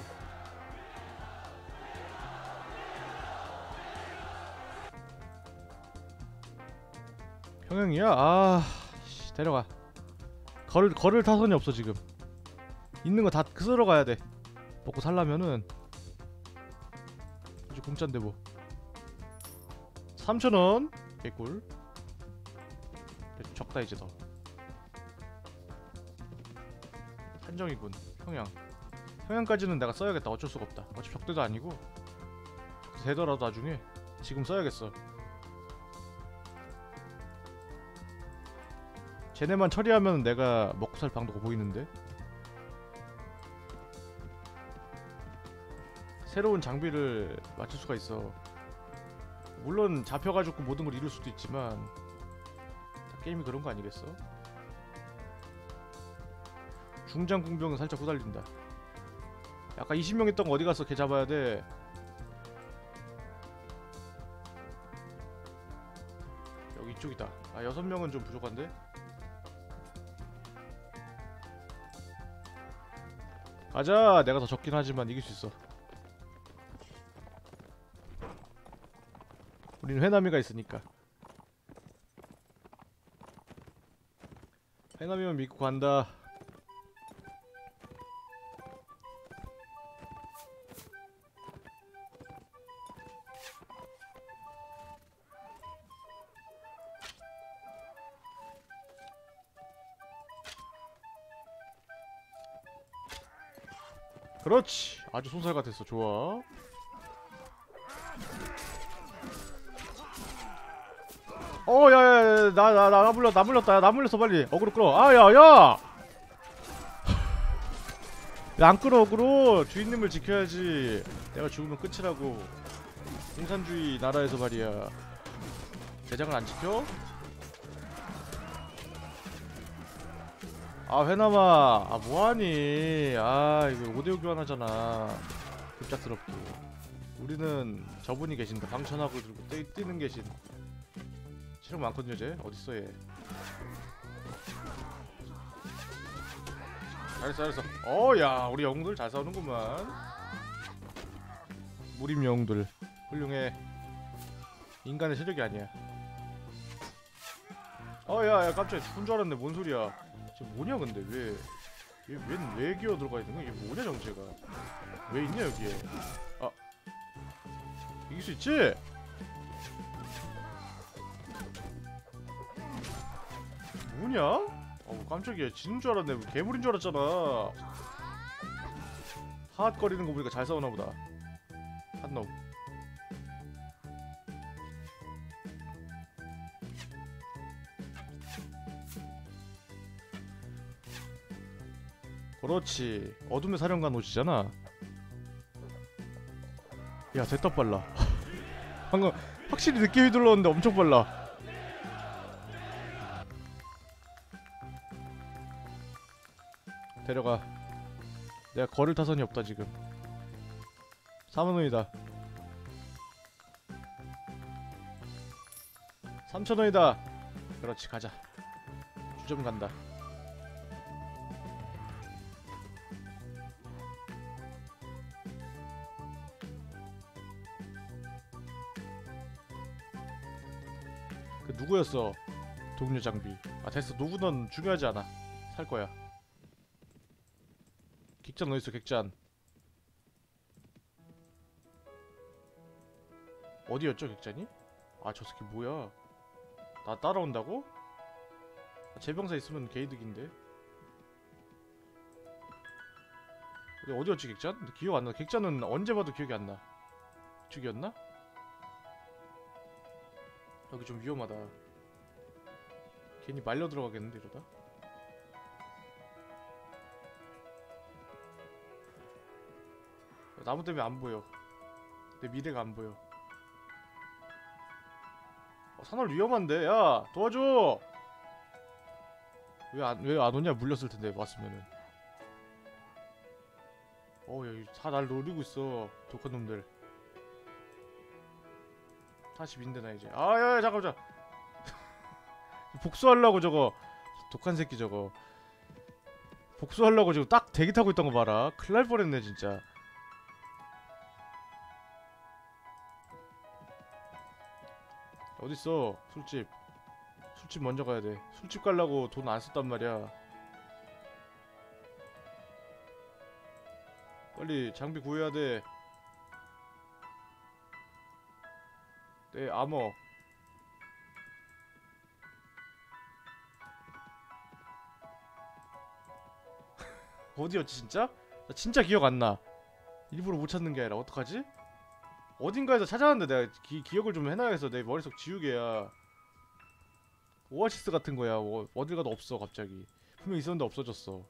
Speaker 1: 평형이야? 아 데려가. 걸을 타선이 없어 지금. 있는 거 다 쓰러 가야 돼. 먹고 살라면은 아주 공짜인데 뭐. 3,000원 개꿀. 적다 이제 더. 한정이군. 평양까지는 내가 써야겠다. 어쩔 수가 없다. 어차피 적대도 아니고 되더라도 나중에 지금 써야겠어. 쟤네만 처리하면 내가 먹고 살 방도가 보이는데. 새로운 장비를 맞출 수가 있어. 물론 잡혀가지고 모든 걸 이룰 수도 있지만 게임이 그런 거 아니겠어? 중장 궁병은 살짝 후달린다. 아까 20명 있던 거 어디 갔어? 걔 잡아야 돼. 여기 이쪽이다. 아 6명은 좀 부족한데? 가자. 내가 더 적긴 하지만 이길 수 있어. 우린 회남이가 있으니까. 회남이만 믿고 간다. 그렇지. 아주 손살 같았어. 좋아. 야야야 나 물렸다. 야, 나 물렸어. 빨리 어그로 끌어. 야야 야 안 끌어. 어그로 주인님을 지켜야지. 내가 죽으면 끝이라고. 공산주의 나라에서 말이야. 대장을 안 지켜? 아 회남아, 아 뭐하니? 아 이거 5대5 교환하잖아. 급작스럽게. 우리는 저분이 계신다. 방천하고 들고 뛰는 계신. 체력 많거든요 쟤. 어딨어 얘. 잘했어. 야 우리 영웅들 잘 싸우는구만. 무림 영웅들 훌륭해. 인간의 체력이 아니야. 야 깜짝이야. 죽은 줄 알았네. 뭔 소리야. 쟤 뭐냐 근데 왜 기어 들어가 있는 거야? 이게 뭐냐 정체가. 왜 있냐 여기에. 아 이길 수 있지? 뭐냐? 깜짝이야. 지는 줄 알았네. 괴물인 줄 알았잖아. 핫거리는 거 보니까 잘 싸우나 보다. 핫놈. 그렇지. 어둠의 사령관 옷이잖아. 야 됐다 빨라. 방금 확실히 늦게 휘둘렀는데 엄청 빨라. 데려가. 내가 걸을 타선이 없다 지금. 4만원이다. 3천원이다. 그렇지 가자. 주점 간다. 그 누구였어? 동료 장비. 아 됐어. 누구는 중요하지 않아. 살 거야. 객잔 어딨어 객잔. 어디였죠 객잔이? 아 저 새끼 뭐야. 나 따라온다고? 제병사 있으면 개이득인데. 근데 어디였지 객잔? 근데 기억 안나. 객잔은 언제 봐도 기억이 안나. 이쪽이었나? 여기 좀 위험하다. 괜히 말려 들어가겠는데 이러다. 나무 때문에 안 보여. 내 미래가 안 보여. 산월 위험한데. 야 도와줘. 왜 안 오냐. 물렸을 텐데 왔으면은. 야 다 날 노리고 있어. 독한 놈들. 40인데 나 이제. 야야 잠깐만. 복수하려고 저거. 독한 새끼 저거. 복수하려고 지금 딱 대기 타고 있던 거 봐라. 큰일 날 뻔했네 진짜. 어딨어 술집. 술집 먼저 가야돼. 술집 가려고 돈 안 썼단 말이야. 빨리 장비 구해야돼. 내 아머. 어디였지 진짜? 나 진짜 기억 안나. 일부러 못 찾는 게 아니라 어떡하지? 어딘가에서 찾아왔는데 내가 기억을 좀 해놔야겠어. 내 머릿속 지우개야. 오아시스 같은 거야. 어딜 가도 없어 갑자기. 분명 있었는데 없어졌어.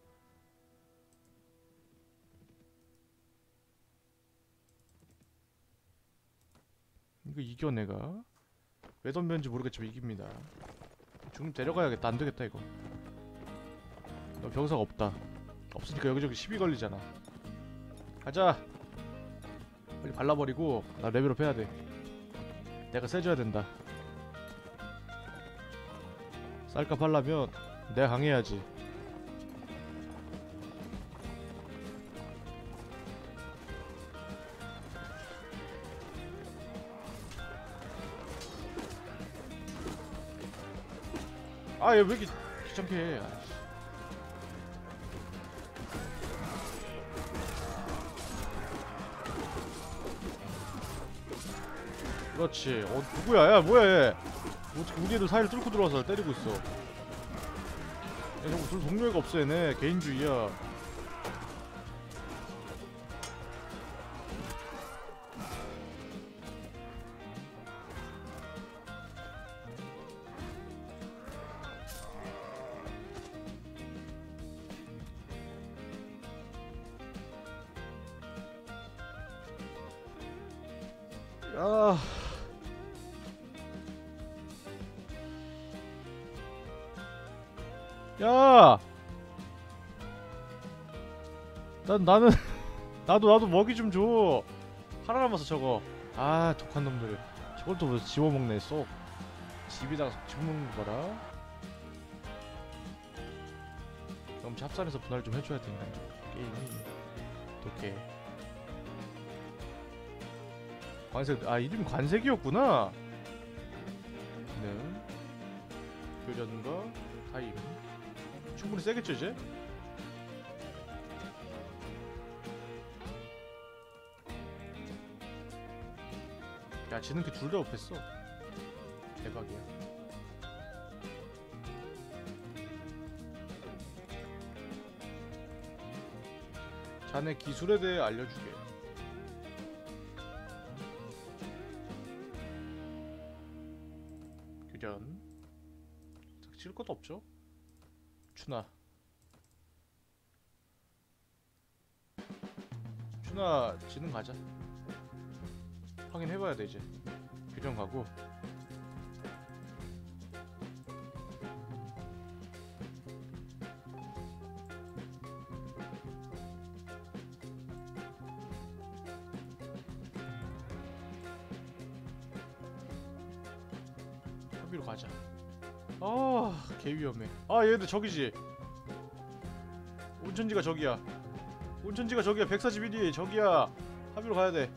Speaker 1: 이거 이겨 내가. 왜 덤볐는지 모르겠지만 이깁니다. 좀 데려가야겠다. 안되겠다 이거. 너 병사가 없다. 없으니까 여기저기 시비 걸리잖아. 가자. 빨리 발라버리고 나 레벨업 해야돼. 내가 세줘야 된다. 쌀값 하려면 내가 강해야지. 아 얘 왜 이렇게 귀찮게 해. 그렇지. 누구야? 야 뭐야 얘. 우리 애들 사이를 뚫고 들어와서 때리고 있어. 야 저거 둘 동료애가 없어 얘네. 개인주의야. 야. 야! 나는 나도 먹이 좀 줘. 살아남아서 저거. 아 독한 놈들. 저걸 또 뭐 집어먹네 쏙. 집에다가 쏙 집어먹는 거 봐라. 그럼 합산해서 분할 좀 해줘야 된다. 게임이 독해. 관색. 아 이름이 관색이었구나. 네. 교전과 타임. 충분히 세겠죠 이제? 야 지는 그 둘 다 업했어. 대박이야. 자네 기술에 대해 알려주게. 교전. 칠 것도 없죠? 추나. 추나 지능 가자. 확인해봐야 돼 이제. 교전 가고. 합의로 가자. 아, 개 위험해. 아, 얘들 저기지. 온천지가 저기야. 온천지가 저기야. 141이 저기야. 합의로 가야 돼.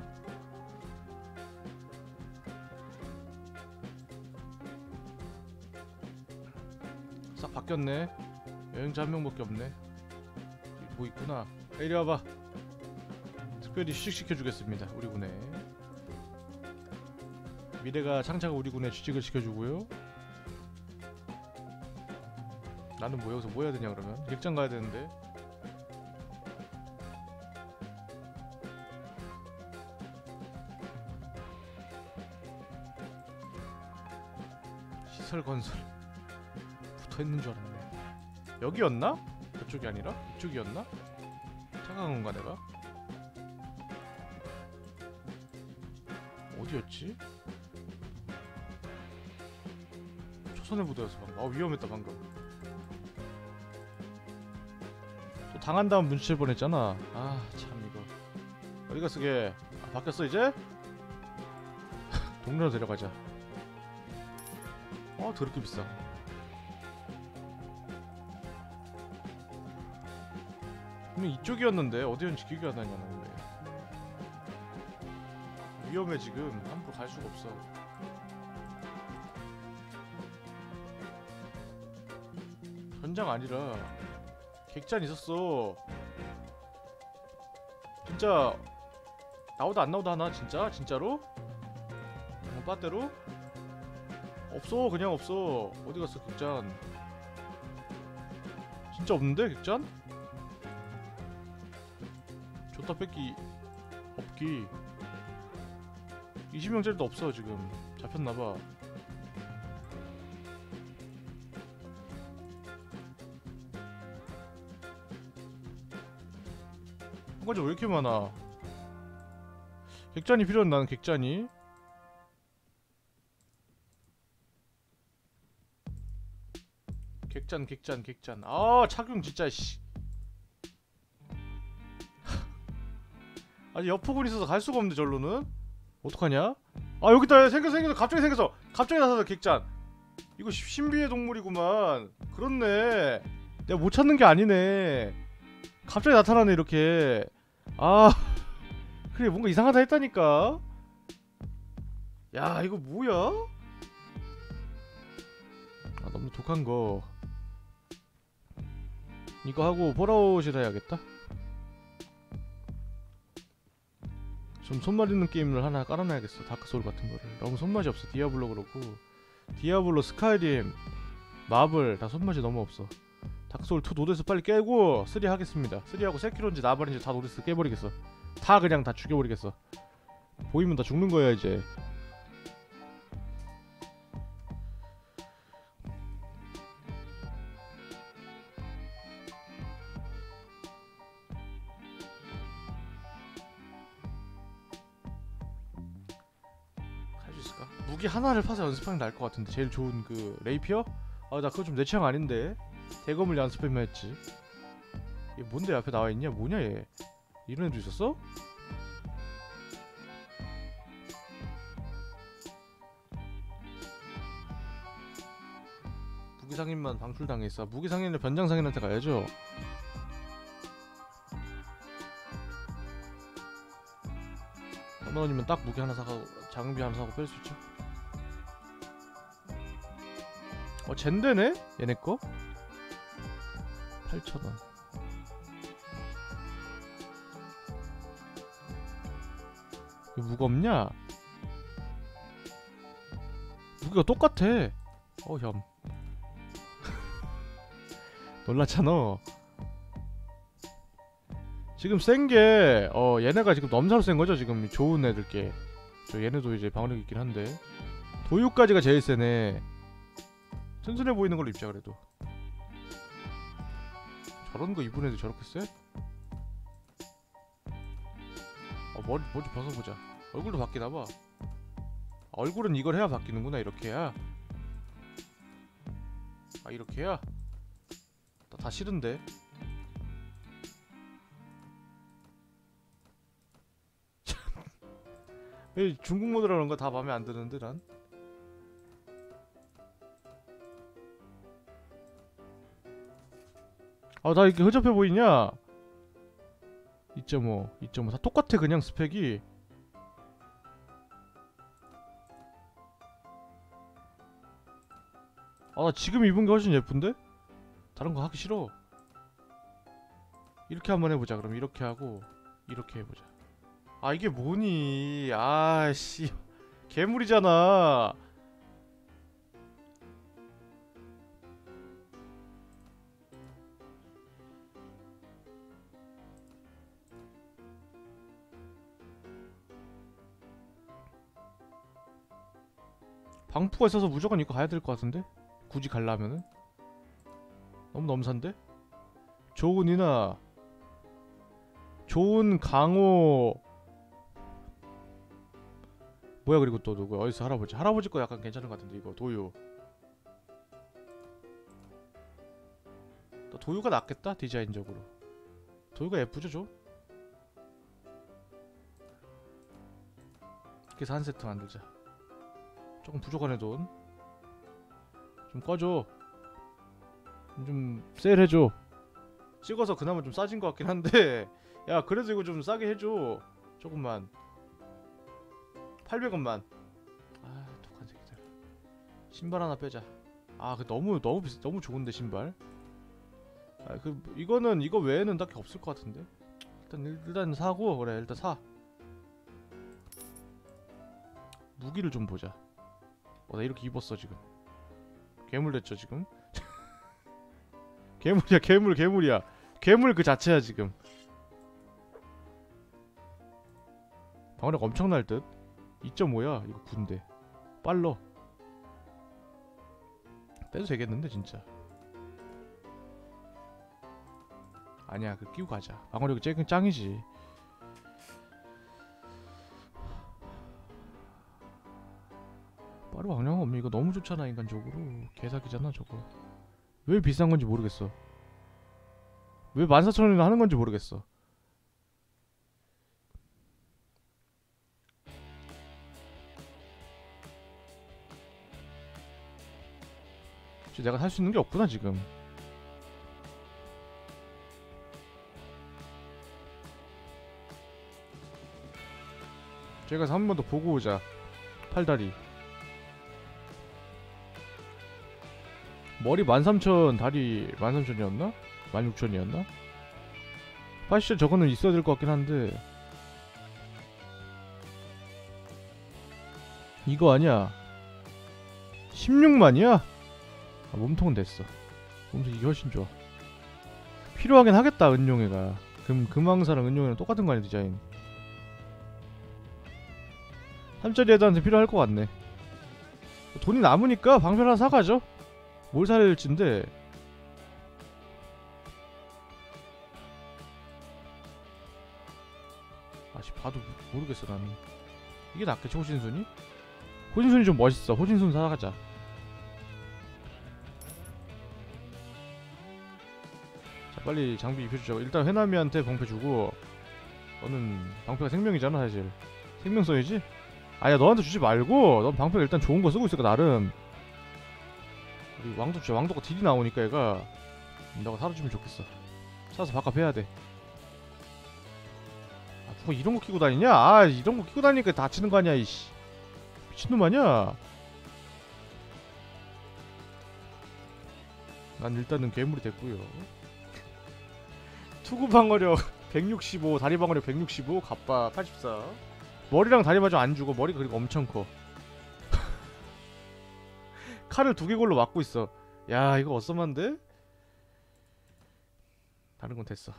Speaker 1: 싹 바뀌었네. 여행자 한 명밖에 없네. 뭐 있구나. 이리 와봐. 특별히 휴식시켜주겠습니다. 우리 군에. 미래가 창차가 우리 군에 취직을 시켜주고요. 나는 뭐 여기서 뭐 해야 되냐 그러면? 객장 가야 되는데. 시설 건설 붙어있는 줄 알았네. 여기였나? 저쪽이 아니라? 이쪽이었나? 착각한 건가 내가? 어디였지? 초선의 부대였어 방금. 아 위험했다 방금. 또 당한 다음 눈치챌 뻔했잖아. 아 참 이거. 어디 갔어 걔? 아, 바뀌었어 이제? 동료로 데려가자. 더럽게 비싸. 분명 이쪽이었는데 어디였는지 기억이 안 나냐 근데. 위험해 지금. 함부로 갈 수가 없어. 현장 아니라 객잔 있었어. 진짜 나오다 안 나오다 하나 진짜? 진짜로? 빠떼로? 없어. 그냥 없어. 어디 갔어 객잔? 진짜 없는데 객잔? 좋다 뺏기 없기. 20명짜리도 없어 지금. 잡혔나봐. 한가지 왜 이렇게 많아? 객잔이 필요한 나는 객잔이. 객잔. 아 착용 진짜 씨. 아니 여포군 있어서 갈 수가 없는데 절로는. 어떡하냐? 아 여기다 생겼어. 갑자기 나타나 객잔. 이거 신비의 동물이구만. 그렇네. 내가 못 찾는 게 아니네. 갑자기 나타나네 이렇게. 아 그래 뭔가 이상하다 했다니까. 야 이거 뭐야? 아 너무 독한 거. 이거 하고 폴아웃이라 해야겠다. 좀 손맛 있는 게임을 하나 깔아놔야겠어. 다크소울 같은 거를. 너무 손맛이 없어. 디아블로 그렇고 디아블로, 스카이림, 마블 다 손맛이 너무 없어. 다크소울 2 노데스 빨리 깨고 3 하겠습니다. 3하고 세키로인지 나발인지 다 노데스 깨버리겠어. 다 그냥 다 죽여버리겠어. 보이면 다 죽는 거야 이제. 무기 하나를 파서 연습하는 게 나을 것 같은데. 제일 좋은 그 레이피어? 아 나 그거 좀 내 취향 아닌데. 대검을 연습하면 했지. 얘 뭔데 앞에 나와있냐? 뭐냐 얘? 이런 애도 있었어? 무기상인만 방출당했어. 무기상인은 변장상인한테 가야죠. $3만원이면 딱 무기 하나 사고 장비 하나 사고 뺄 수 있죠. 젠데네? 얘네 거? 8,000원. 이거 무겁냐? 무기가 똑같아. 혐. 놀랐잖아. 지금 센게 얘네가 지금 넘사로 센거죠. 지금 좋은 애들께. 얘네도 이제 방어력 있긴 한데 도유까지가 제일 세네. 튼튼해 보이는 걸로 입자. 그래도 저런 거 입은 애들 저렇게 세? 머리 좀 벗어보자. 얼굴도 바뀌나봐. 얼굴은 이걸 해야 바뀌는구나. 이렇게 해야. 이렇게 해야? 다 싫은데. 왜 중국 모드라는 거 다 마음에 안 드는데 난. 다 이렇게 허접해 보이냐? 2.5, 2.5 다 똑같아 그냥 스펙이. 나 지금 입은 게 훨씬 예쁜데? 다른 거 하기 싫어. 이렇게 한번 해보자. 그럼 이렇게 하고 이렇게 해보자. 이게 뭐니? 씨 괴물이잖아. 방푸가 있어서 무조건 이거 가야 될 것 같은데? 굳이 갈라면은? 너무 넘산데? 좋은 이나 좋은 강호. 뭐야 그리고 또 누구 어디서 할아버지. 할아버지 거 약간 괜찮은 것 같은데 이거 도유. 또 도유가 낫겠다 디자인적으로. 도유가 예쁘죠 좀? 그래서 한 세트 만들자. 조금 부족하네 돈. 좀 꺼줘. 좀 세일해줘. 찍어서 그나마 좀 싸진 것 같긴 한데 야 그래도 이거 좀 싸게 해줘. 조금만. 800원만. 독한 새끼들. 신발 하나 빼자. 그 너무 좋은데 신발. 이거는 이거 외에는 딱히 없을 것 같은데. 일단 사고. 그래 일단 사. 무기를 좀 보자. 나 이렇게 입었어 지금. 괴물 됐죠 지금. 괴물이야 괴물이야. 괴물 그 자체야 지금. 방어력 엄청날 듯. 2.5야 이거 군대. 빨러. 빼도 되겠는데 진짜. 아니야 그 끼고 가자. 방어력이 짱이지. 빠르 방향 없네. 이거 너무 좋잖아 인간적으로. 개사기잖아 저거. 왜 비싼 건지 모르겠어. 왜 14,000원이나 하는 건지 모르겠어. 내가 살 수 있는 게 없구나 지금. 저희가 한 번 더 보고 오자. 팔다리. 머리 13,000, 다리 13,000이었나? 16,000이었나? 파시션 저거는 있어야 될 것 같긴 한데. 이거 아니야. 16만이야? 몸통은 됐어. 몸통 이게 훨씬 좋아. 필요하긴 하겠다 은용애가. 금왕사랑 은용애랑 똑같은 거 아니야 디자인. 3짜리 애들한테 필요할 것 같네. 돈이 남으니까 방패 하나 사가죠. 뭘 사야 될진데. 봐도 모르겠어 나는. 이게 낫겠지 호신순이? 호신순이 좀 멋있어. 호신순 사가자. 자 빨리 장비 입혀주자고. 일단 해남이한테 방패 주고. 너는 방패가 생명이잖아 사실. 생명 써야지. 아야 너한테 주지 말고 넌 방패가 일단 좋은 거 쓰고 있으니까 나름. 우리 왕도 주자. 왕도가 딜이 나오니까 얘가 너가 사라지면 좋겠어. 사서 바깥 해야 돼. 아 누가 이런 거 끼고 다니냐? 아 이런 거 끼고 다니니까 다치는 거 아니야 이씨. 미친놈 아니야? 난 일단은 괴물이 됐고요. 투구 방어력 165, 다리 방어력 165, 갑바 84. 머리랑 다리 마저 안 주고 머리가 그리고 엄청 커. 칼을 2개 골로 막고 있어. 야 이거 어썸한데? 다른 건 됐어.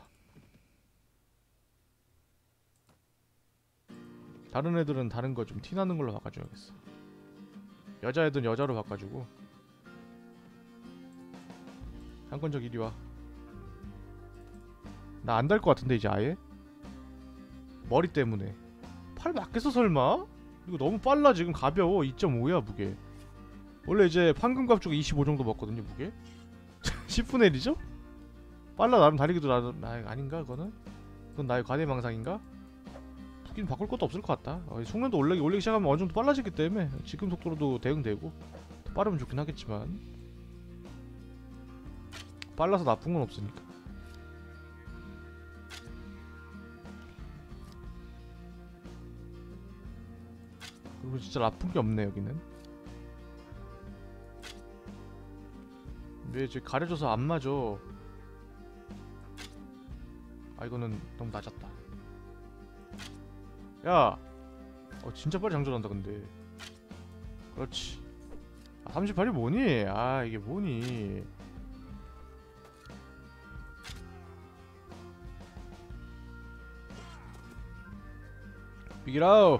Speaker 1: 다른 애들은 다른 거 좀 티나는 걸로 바꿔줘야겠어. 여자애들은 여자로 바꿔주고. 한건적 이리 와. 나 안 달 것 같은데 이제 아예? 머리 때문에. 팔 맞겠어 설마? 이거 너무 빨라. 지금 가벼워. 2.5야 무게. 원래 이제 판금갑 쪽에 25 정도 먹거든요 무게. 10분의 1이죠? 빨라. 나름 다리기도 나름 아닌가 그거는? 그건 나의 과대망상인가? 바뀐 바꿀 것도 없을 것 같다. 속력도 올리기 시작하면 어느 정도 빨라지기 때문에 지금 속도로도 대응되고 더 빠르면 좋긴 하겠지만 빨라서 나쁜 건 없으니까. 그리고 진짜 나쁜 게 없네 여기는. 왜 이제 가려져서 안 맞아. 아 이거는 너무 낮았다. 야! 진짜 빨리 장전한다 근데. 그렇지. 38이 뭐니? 아 이게 뭐니? 비기라우!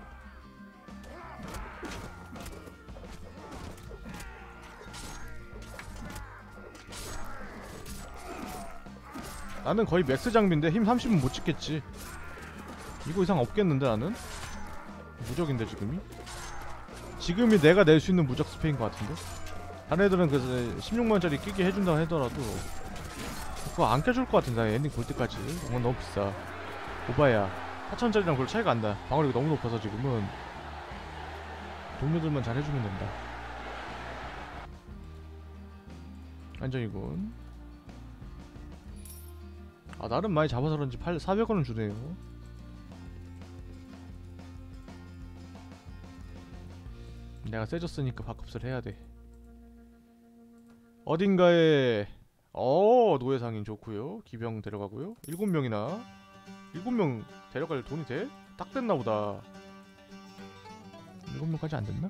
Speaker 1: 나는 거의 맥스 장비인데 힘 30은 못 찍겠지. 이거 이상 없겠는데 나는? 무적인데 지금이 내가 낼 수 있는 무적 스페인 것 같은데? 다른 애들은 그래서 16만원짜리 끼게 해준다고 하더라도 그거 안 껴줄 것 같은데. 나 엔딩 볼 때까지. 이건 너무 비싸. 오바야 4천원짜리랑 별로 차이가 안 나. 방어력이 너무 높아서 지금은 동료들만 잘 해주면 된다. 안정이군. 아 나름 많이 잡아서 그런지 400원은 주네요. 내가 세졌으니까 밥값을 해야돼. 어딘가에 노예상인 좋구요. 기병 데려가고요. 7명이나 7명 데려갈 돈이 돼? 딱 됐나보다. 7명까지 안됐나?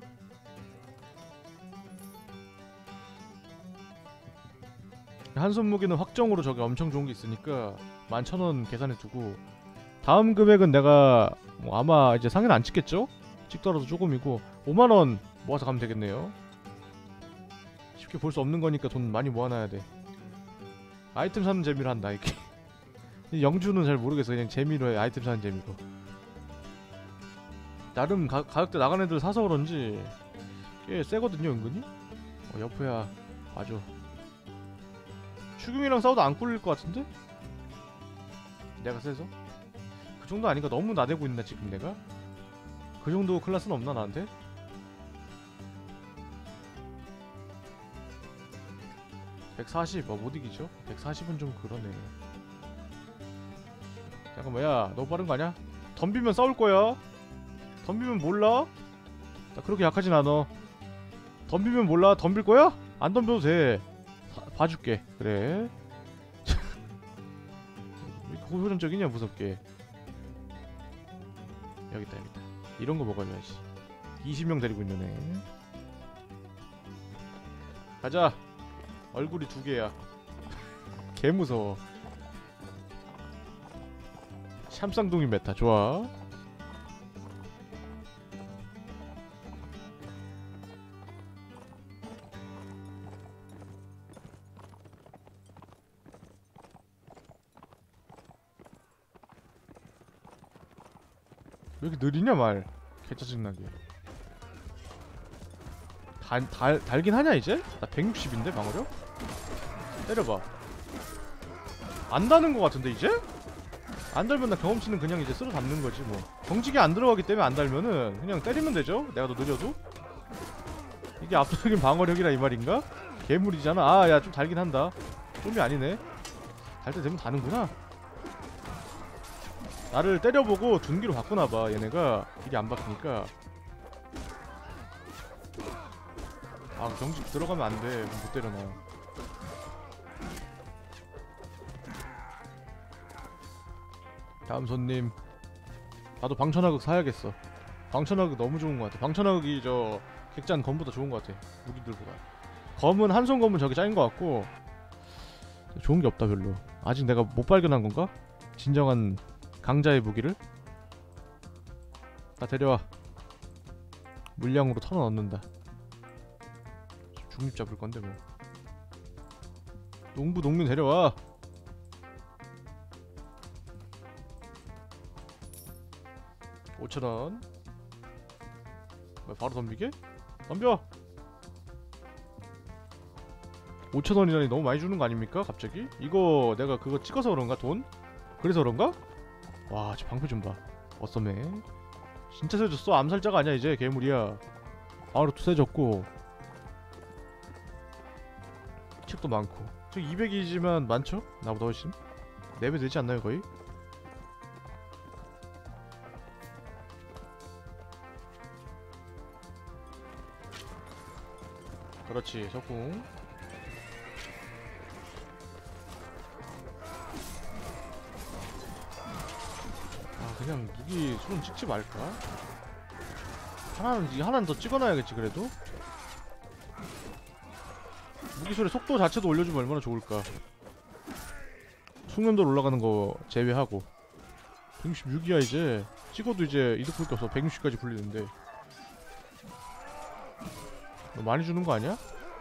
Speaker 1: 한손 무기는 확정으로 저게 엄청 좋은게 있으니까 11,000원 계산해 두고 다음 금액은 내가 아마 이제 상해는 안 찍겠죠? 찍더라도 조금이고 5만원 모아서 가면 되겠네요. 쉽게 볼 수 없는 거니까 돈 많이 모아놔야 돼. 아이템 사는 재미로 한다 이게. 영주는 잘 모르겠어. 그냥 재미로 해. 아이템 사는 재미로. 나름 가격대 나간 애들 사서 그런지 꽤 세거든요 은근히. 여포야 맞아. 추궁이랑 싸워도 안 꿀릴 것 같은데? 내가 세서? 그 정도 아닌가? 너무 나대고 있나 지금 내가? 그 정도 클래스는 없나 나한테? (140) 못 이기죠? 140은 좀 그러네. 잠깐만 야 너무 빠른 거 아냐? 덤비면 싸울 거야. 덤비면 몰라? 나 그렇게 약하진 않아. 덤비면 몰라? 덤빌 거야? 안 덤벼도 돼. 봐줄게. 그래. 왜 고효전적이냐 무섭게. 여기있다 여기있다. 이런거 먹어줘야지. 20명 데리고 있는 애. 가자. 얼굴이 2개야. 개무서워. 샴쌍둥이 메타 좋아. 왜 이렇게 느리냐 말. 개짜증나게. 달긴 하냐 이제? 나 160인데 방어력? 때려봐. 안 다는 거 같은데 이제? 안 달면 나 경험치는 그냥 이제 쓸어 담는 거지 뭐. 정직이 안 들어가기 때문에 안 달면은 그냥 때리면 되죠. 내가 더 느려도. 이게 압도적인 방어력이라 이 말인가? 괴물이잖아. 아, 야, 좀 달긴 한다. 좀이 아니네. 달 때 되면 다는구나. 나를 때려보고 둔기로 바꾸나봐. 얘네가 길이 안 바뀌니까. 아, 경직 들어가면 안 돼. 못 때려놔. 다음 손님. 나도 방천하극 사야겠어. 방천하극 너무 좋은 것 같아. 방천하극이 저 객잔 검보다 좋은 것 같아. 무기들보다. 검은 한손 검은 저기 짱인 것 같고 좋은 게 없다 별로. 아직 내가 못 발견한 건가? 진정한 강자의 무기를? 나 데려와. 물량으로 털어 넣는다. 중립 잡을 건데 뭐. 농부 농민 데려와. $5,000. 왜 바로 덤비게? 덤벼! 5,000원이라니 너무 많이 주는 거 아닙니까? 갑자기? 이거 내가 그거 찍어서 그런가? 돈? 그래서 그런가? 와, 저 방패 좀 봐. 어썸해. 진짜 세졌어. 암살자가 아니야 이제. 괴물이야. 바로 또 세졌고 책도 많고. 저 200이지만 많죠? 나보다 훨씬. 4배 되지 않나요 거의? 그렇지. 석궁. 아, 그냥 무기 손 찍지 말까? 하나는 더 찍어놔야겠지 그래도? 무기술의 속도 자체도 올려주면 얼마나 좋을까. 숙련도로 올라가는 거 제외하고. 166이야 이제. 찍어도 이제 이득 볼 게 없어. 160까지 굴리는데. 너 많이 주는 거 아니야?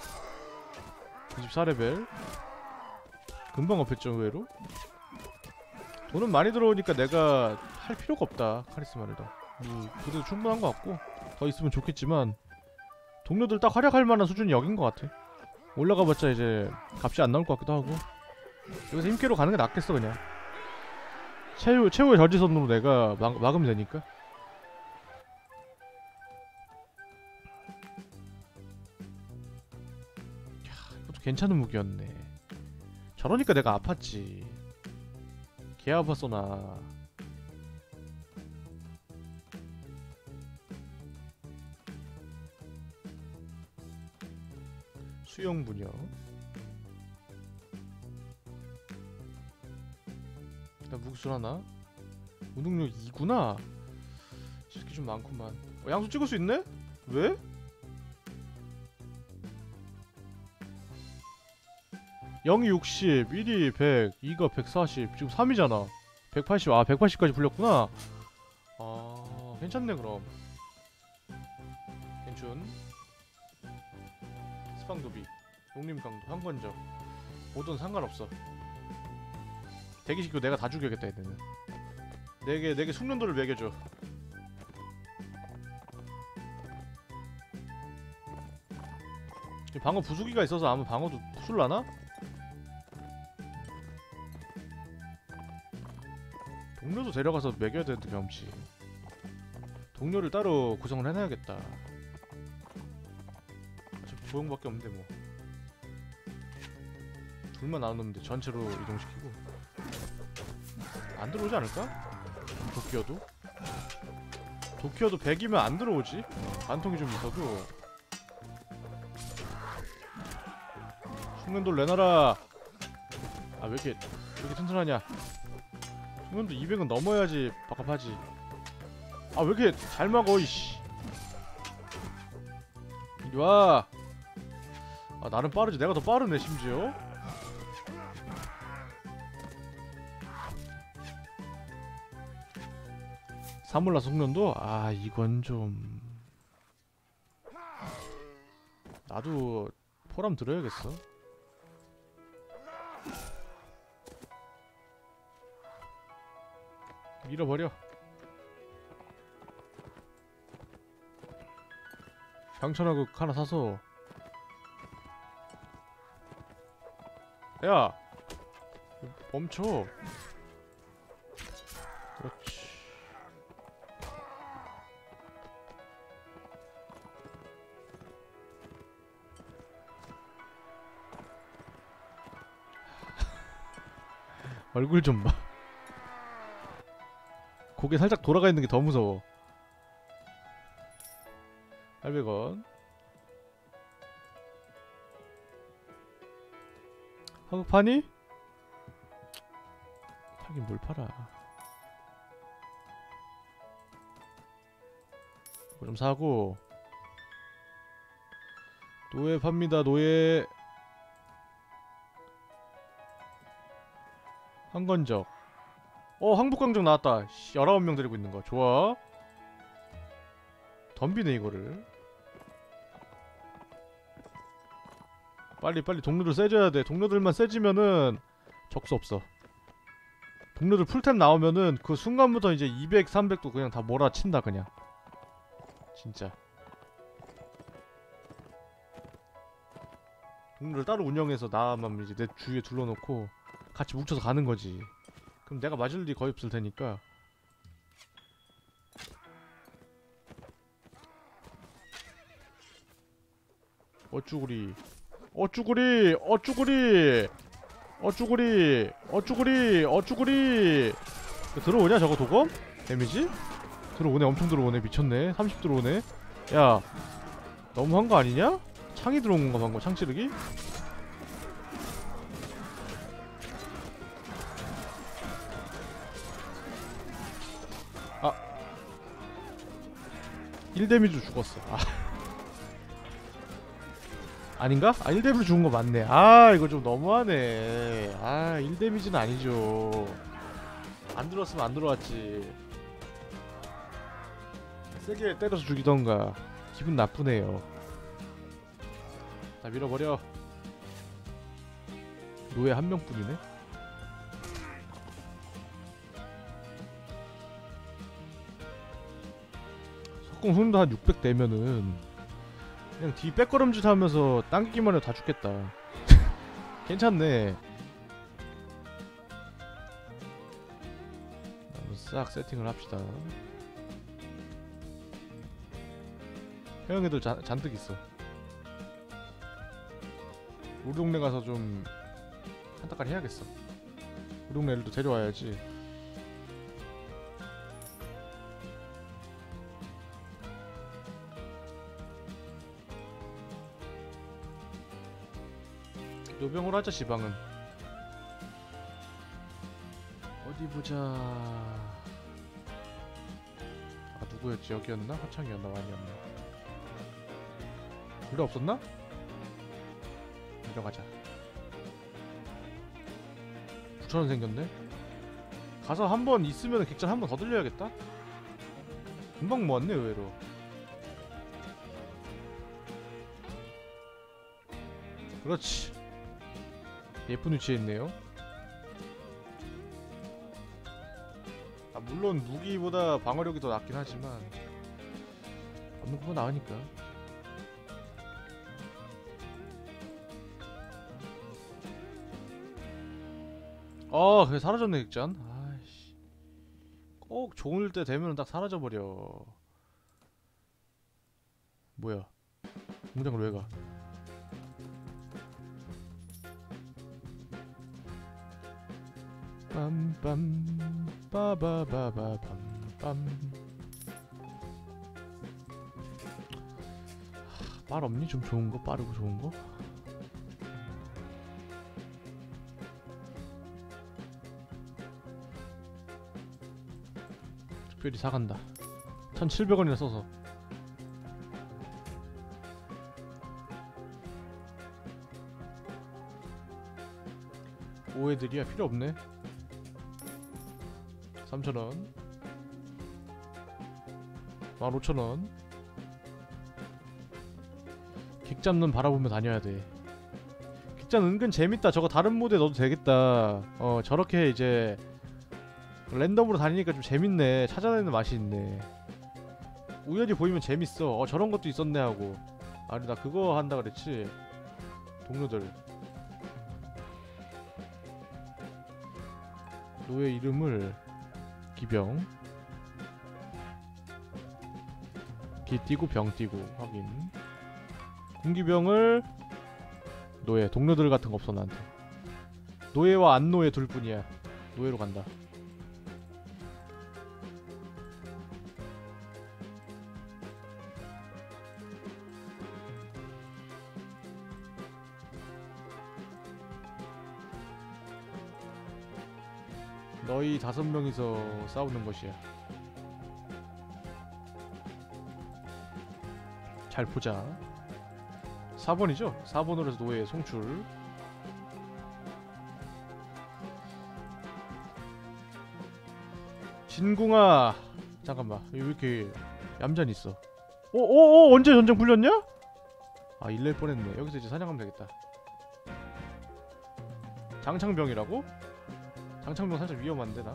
Speaker 1: 24레벨. 금방 업했죠 의외로. 돈은 많이 들어오니까 내가 할 필요가 없다. 카리스마를 더. 그래도 충분한 것 같고 더 있으면 좋겠지만 동료들 딱 활약할 만한 수준이 여긴 것 같아. 올라가봤자 이제 값이 안 나올 것 같기도 하고. 여기서 힘캐로 가는 게 낫겠어 그냥. 최후의 저지선으로 내가 막으면 되니까. 야, 이것도 괜찮은 무기였네. 저러니까 내가 아팠지. 개 아팠어 나. 수영 분야. 나 무기술 하나. 운동력 2구나. 이렇게 좀 많구만. 양수 찍을 수 있네? 왜? (0이) 60, 1이 100, 2가 140. 지금 3이잖아. 180. 아, 180까지 불렸구나. 아, 괜찮네 그럼. 괜춘. 스팡도비, 농림강도, 한건적 뭐든 상관없어. 대기시키고 내가 다 죽여야겠다 얘네는. 내게 숙련도를 매겨줘. 방어 부수기가 있어서 아마 방어도 부술라나? 동료도 데려가서 매겨야 되는데 경험치. 동료를 따로 구성을 해놔야겠다. 어차피 조형밖에 없는데 뭐. 둘만 나눠놓으면 돼. 전체로 이동시키고. 안 들어오지 않을까? 도끼어도? 도끼어도 100이면 안 들어오지? 반통이 좀 있어도. 숙련도를 내놔라. 아, 왜 이렇게 튼튼하냐. 숙련도 200은 넘어야지 박합하지. 아, 왜 이렇게 잘 막어 이씨. 이리와. 아, 나름 빠르지. 내가 더 빠르네 심지어. 사물라 숙련도? 아, 이건 좀 나도 포람 들어야겠어. 밀어버려. 병천하극 하나 사서. 야, 멈춰. 그렇지. 얼굴 좀 봐. 고개 살짝 돌아가 있는 게 더 무서워. 800원. 한국 파니? 팔긴 뭘 팔아. 이거 좀 사고. 노예 팝니다. 노예. 한건적. 항복강적 나왔다. 19명 데리고 있는 거. 좋아. 덤비네 이거를. 빨리 동료들 세져야 돼. 동료들만 세지면은 적수 없어. 동료들 풀템 나오면은 그 순간부터 이제 200, 300도 그냥 다 몰아친다 그냥. 진짜. 동료를 따로 운영해서 나만 이제 내 주위에 둘러놓고 같이 뭉쳐서 가는 거지. 그럼 내가 맞을 일이 거의 없을 테니까. 어쭈구리. 들어오냐 저거 도검? 데미지? 들어오네. 엄청 들어오네. 미쳤네. 30 들어오네. 야 너무한 거 아니냐? 창이 들어온 건가 방금. 창 찌르기? 아 1데미지 죽었어. 아닌가? 1데미지 죽은 거 맞네. 이거 좀 너무하네. 1데미지는 아니죠. 안 들어왔으면 안 들어왔지. 세게 때려서 죽이던가. 기분 나쁘네요. 다 밀어버려. 노예 한 명뿐이네. 석공 손도 한 600 되면은 그냥 뒤 백걸음질 하면서 당기기만 해도 다 죽겠다. 괜찮네. 한번 싹 세팅을 합시다. 해영 애들 잔뜩 있어. 우리 동네 가서 좀 한타까리 해야겠어. 우리 동네 애들도 데려와야지. 노병으로 하자. 지방은 어디 보자. 누구였지? 여기였나? 화창이었나? 아니었나? 별로 없었나? 내려가자. 9,000원 생겼네? 가서 한번 있으면 객잔 한 번 더 들려야겠다? 금방 모았네 의외로. 그렇지. 예쁜 위치에 있네요. 물론 무기보다 방어력이 더 낫긴 하지만 없는 거가 나으니까. 그래 사라졌네 객잔. 아이씨. 꼭 좋을 때 되면 딱 사라져버려. 뭐야 공장을 왜 가? 빰빰 빠바바바 빰빰. 말 없니? 좀 좋은거? 빠르고 좋은거? 특별히 사간다. 1,700원이나 써서. 오해들이야 필요 없네. 3,000원 15,000원. 객잡는 바라보며 다녀야 돼. 객잡 은근 재밌다. 저거 다른 모드에 넣어도 되겠다. 저렇게 이제 랜덤으로 다니니까 좀 재밌네. 찾아내는 맛이 있네. 우연히 보이면 재밌어. 저런 것도 있었네 하고. 아니 나 그거 한다 그랬지. 동료들 노예 이름을 기병, 기 띄고 병 띄고 확인. 군기병을 노예, 동료들 같은 거 없어 나한테. 노예와 안 노예 둘뿐이야. 노예로 간다. 너희 5명이서 싸우는 것이야. 잘 보자. 4번이죠? 4번으로 해서 노예 송출. 진궁아, 잠깐만. 왜 이렇게 얌전히 있어? 언제 전쟁 풀렸냐? 아, 일낼 뻔했네. 여기서 이제 사냥하면 되겠다. 장창병이라고? 장창병 살짝 위험한데 나?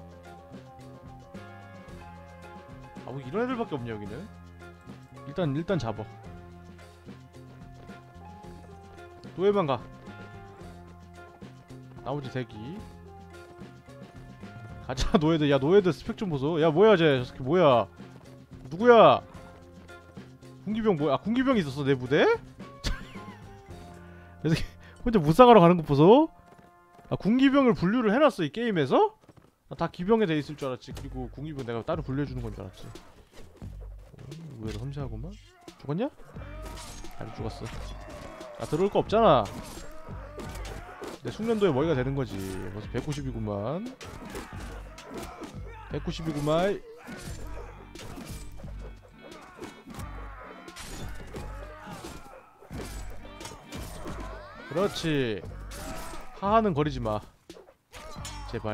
Speaker 1: 아, 뭐 이런 애들밖에 없냐 여기는? 일단 잡어. 노예만 가. 나머지 대기. 가자 노예들. 야 노예들 스펙 좀 보소. 야 뭐야 쟤. 저 새끼 뭐야. 누구야. 군기병 뭐야. 아 군기병이 있었어 내 부대에? 이 새끼 혼자 무쌍하러 가는 거 보소. 아 군기병을 분류를 해놨어 이 게임에서? 아, 다 기병에 돼 있을 줄 알았지. 그리고 군기병 내가 따로 분류해주는 건 줄 알았지. 의외로 섬세하구만. 죽었냐? 잘 죽었어. 아 들어올 거 없잖아. 내 숙련도에 머리가 되는 거지. 벌써 190이구만. 190이구만. 그렇지. 하하는 거리지 마. 제발.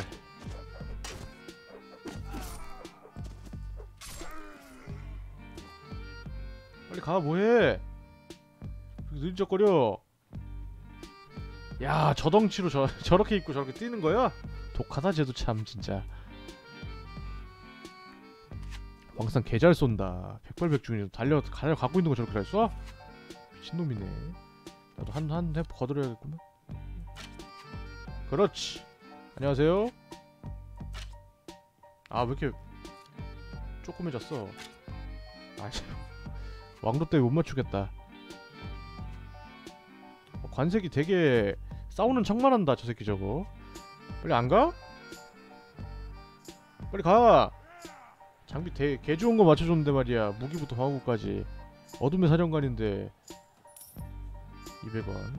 Speaker 1: 빨리 가 뭐해? 늦적거려. 야, 저 덩치로 저렇게 입고 저렇게 뛰는 거야? 독하다 쟤도 참 진짜. 왕상 개잘 쏜다. 백발백중이네. 달려 갖고 있는 거 저렇게 잘 쏴? 미친놈이네. 나도 한 해 거들어야겠구만. 그렇지. 안녕하세요. 아, 왜 이렇게 조그매졌어? 아씨. 왕도 때문에 못 맞추겠다. 관색이 되게 싸우는 척만 한다 저 새끼 저거. 빨리 안 가? 빨리 가! 장비 개 좋은 거 맞춰줬는데 말이야. 무기부터 방어구까지. 어둠의 사령관인데 200원.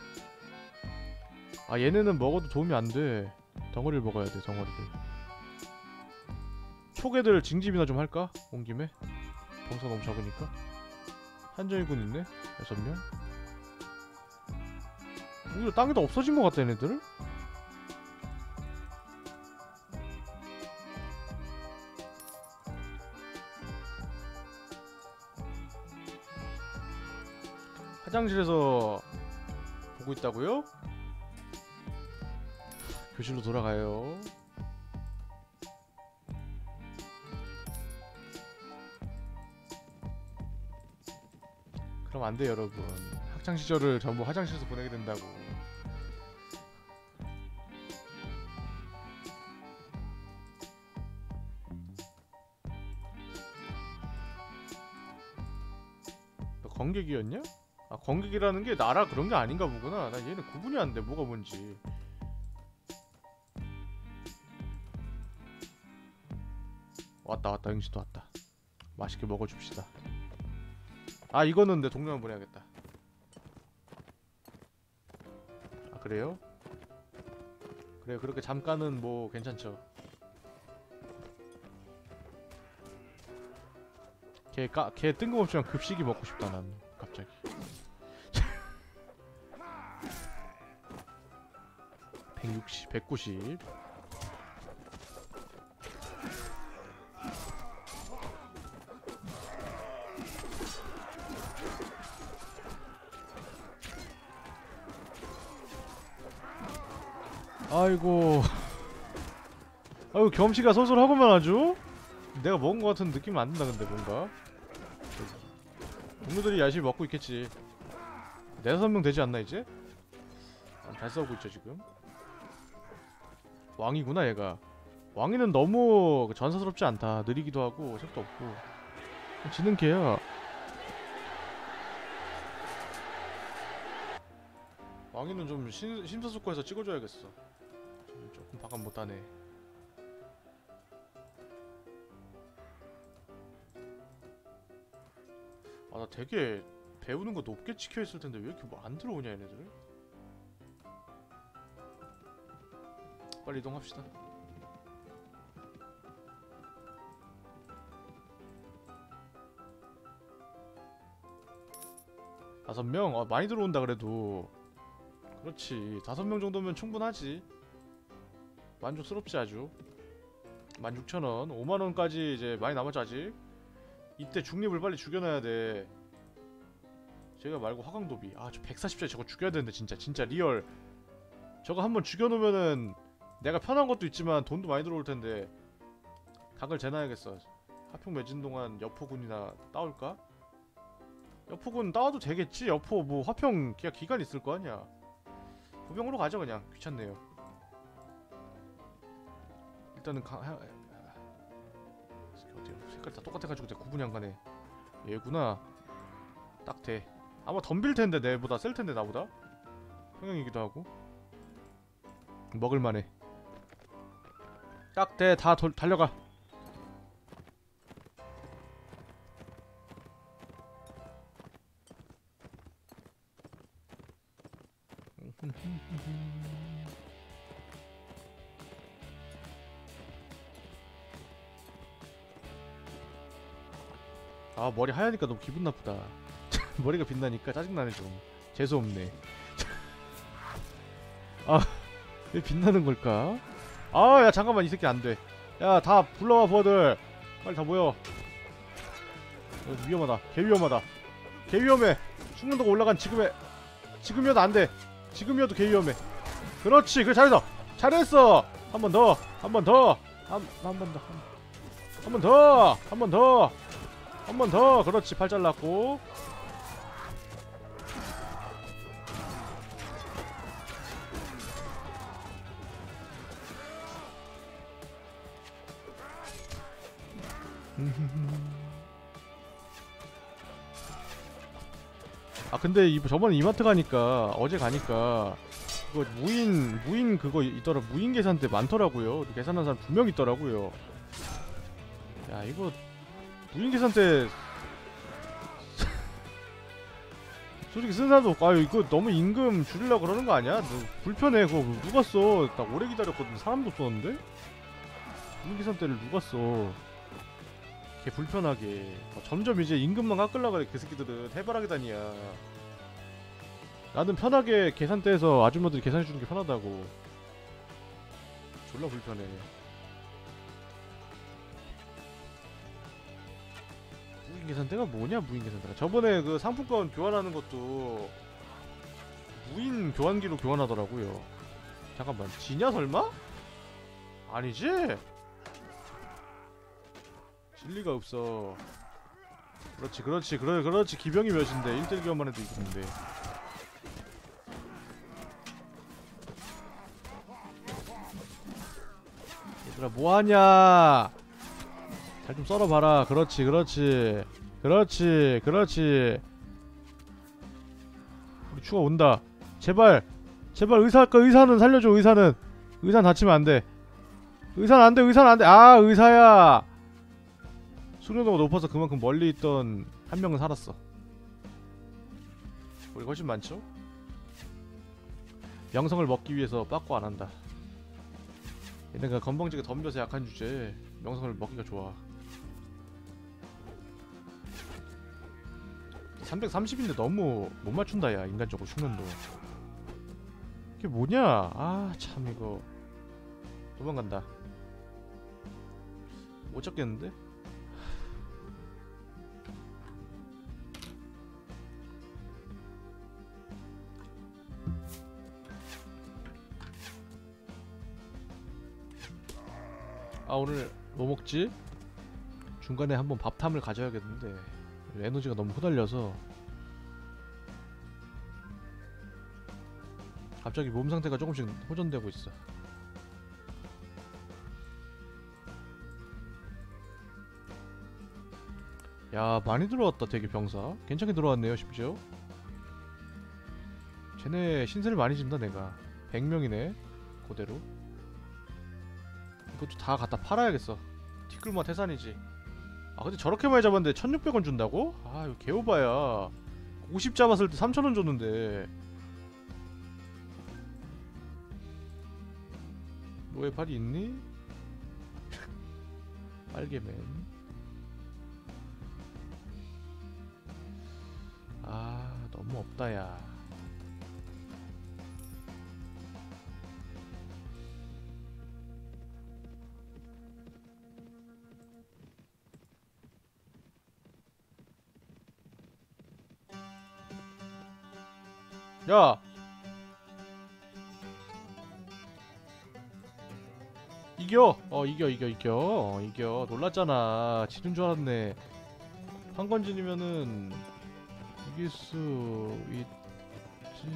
Speaker 1: 아 얘네는 먹어도 도움이 안 돼. 덩어리를 먹어야 돼 덩어리를. 초계들 징집이나 좀 할까? 온 김에? 병사 너무 적으니까. 한정일군 있네? 6명? 오히려 땅에다 없어진 것 같다 얘네들? 화장실에서 보고 있다고요? 교실로 돌아가요. 그럼 안 돼 여러분. 학창시절을 전부 화장실에서 보내게 된다고. 너 건객이었냐? 아 건객이라는 게 나라 그런 게 아닌가 보구나. 나 얘는 구분이 안 돼 뭐가 뭔지. 왔다 응시도 왔다. 맛있게 먹어줍시다. 아 이거는 내 동료만 보내야겠다. 아 그래요? 그래 그렇게 잠깐은 뭐 괜찮죠. 걔 뜬금없지만 급식이 먹고 싶다 난 갑자기. 160, 190. 아이고. 아이고 겸씨가 쏠쏠하구만 아주. 내가 먹은 것 같은 느낌은 안 든다 근데 뭔가. 동료들이 열심히 먹고 있겠지. 4~5명 되지 않나 이제? 잘 싸우고 있죠 지금. 왕이구나 얘가. 왕이는 너무 전사스럽지 않다. 느리기도 하고 색도 없고 지는 개야. 왕이는 좀 심사숙고해서 찍어줘야겠어. 조금 바람 못하네. 아, 나 되게 배우는 거 높게 찍혀있을 텐데 왜 이렇게 뭐 안 들어오냐 얘네들. 빨리 이동합시다. 다섯 명? 아, 많이 들어온다 그래도. 그렇지, 5명 정도면 충분하지. 만족스럽지 아주. 16,000원, 5만원까지 이제 많이 남았지 아직. 이때 중립을 빨리 죽여놔야 돼. 제가 말고 화강도비. 아, 저 140짜리 저거 죽여야 되는데 진짜 리얼. 저거 한번 죽여놓으면은 내가 편한 것도 있지만 돈도 많이 들어올 텐데. 각을 재놔야겠어. 하평 매진 동안 여포군이나 따올까? 여포군 따와도 되겠지? 여포 뭐 화평 기간 있을 거 아니야. 보병으로 가죠 그냥. 귀찮네요. 일단은 어디 색깔 다 똑같아가지고 내가 구분이 안 가네. 얘구나. 딱 돼. 아마 덤빌 텐데 내보다 셀 텐데 나보다. 평형이기도 하고. 먹을만해. 딱 돼. 다 달려가. 아, 머리 하얘니까 너무 기분 나쁘다. 머리가 빛나니까 짜증나네 좀. 재수없네. 아, 왜 빛나는 걸까? 아, 야 잠깐만, 이 새끼 안 돼. 야, 다 불러와 부하들. 빨리 다 모여. 위험하다. 개 위험하다. 개 위험해. 숙련도가 올라간 지금이어도 안 돼. 지금이어도 개 위험해. 그렇지, 그래, 잘했어. 잘했어. 한 번 더. 한 번 더. 한 번 더. 한 번 더. 한 번 더. 한 번 더. 그렇지, 팔 잘랐고. 아, 근데 저번에 이마트 가니까, 어제 가니까 그거 무인 그거 있더라. 무인 계산대 많더라고요. 계산하는 사람 2명 있더라고요. 야, 이거 무인 계산대 솔직히 쓴 사람도 없고. 아유, 이거 너무 임금 줄이려고 그러는 거 아니야? 불편해. 그거 누가 써? 나 오래 기다렸거든. 사람도 없었는데? 무인 계산대를 누가 써? 개 불편하게. 점점 이제 임금만 깎으려고 그래. 개새끼들은 해바라기 다니야. 나는 편하게 계산대에서 아줌마들이 계산해주는 게 편하다고. 졸라 불편해. 무인 계산대가 뭐냐? 무인 계산대가 저번에 그 상품권 교환하는 것도 무인 교환기로 교환하더라고요. 잠깐만, 지냐 설마? 아니지? 진리가 없어. 그렇지. 기병이 몇인데 1대1 교환만 해도 이기는데. 얘들아 뭐하냐. 잘 좀 썰어봐라. 그렇지. 우리 추가 온다. 제발 의사 할까? 의사는 살려줘. 의사는 다치면 안돼. 의사는 안돼. 아, 의사야. 수련도가 높아서 그만큼 멀리 있던 한 명은 살았어. 우리 훨씬 많죠? 명성을 먹기 위해서 빠꾸 안한다. 얘네가 건방지게 덤벼서 약한 주제에 명성을 먹기가 좋아. 330인데 너무 못 맞춘다 야. 인간적으로 숙련도. 이게 뭐냐. 아, 참 이거 도망간다. 못 잡겠는데? 아, 오늘 뭐 먹지? 중간에 한번 밥탐을 가져야겠는데 에너지가 너무 후달려서 갑자기 몸 상태가 조금씩 호전되고 있어. 야, 많이 들어왔다. 되게 병사 괜찮게 들어왔네요. 심지어 쟤네 신세를 많이 진다. 내가 100명이네 그대로. 이것도 다 갖다 팔아야겠어. 티끌모아 태산이지. 아 근데 저렇게 많이 잡았는데 1600원 준다고? 아 이거 개오바야. 50 잡았을 때 3000원 줬는데. 노예팔이 있니? 빨개맨. 아 너무 없다 야. 야! 이겨! 이겨. 놀랐잖아. 지는 줄 알았네. 황건진이면은 이길 수 있지.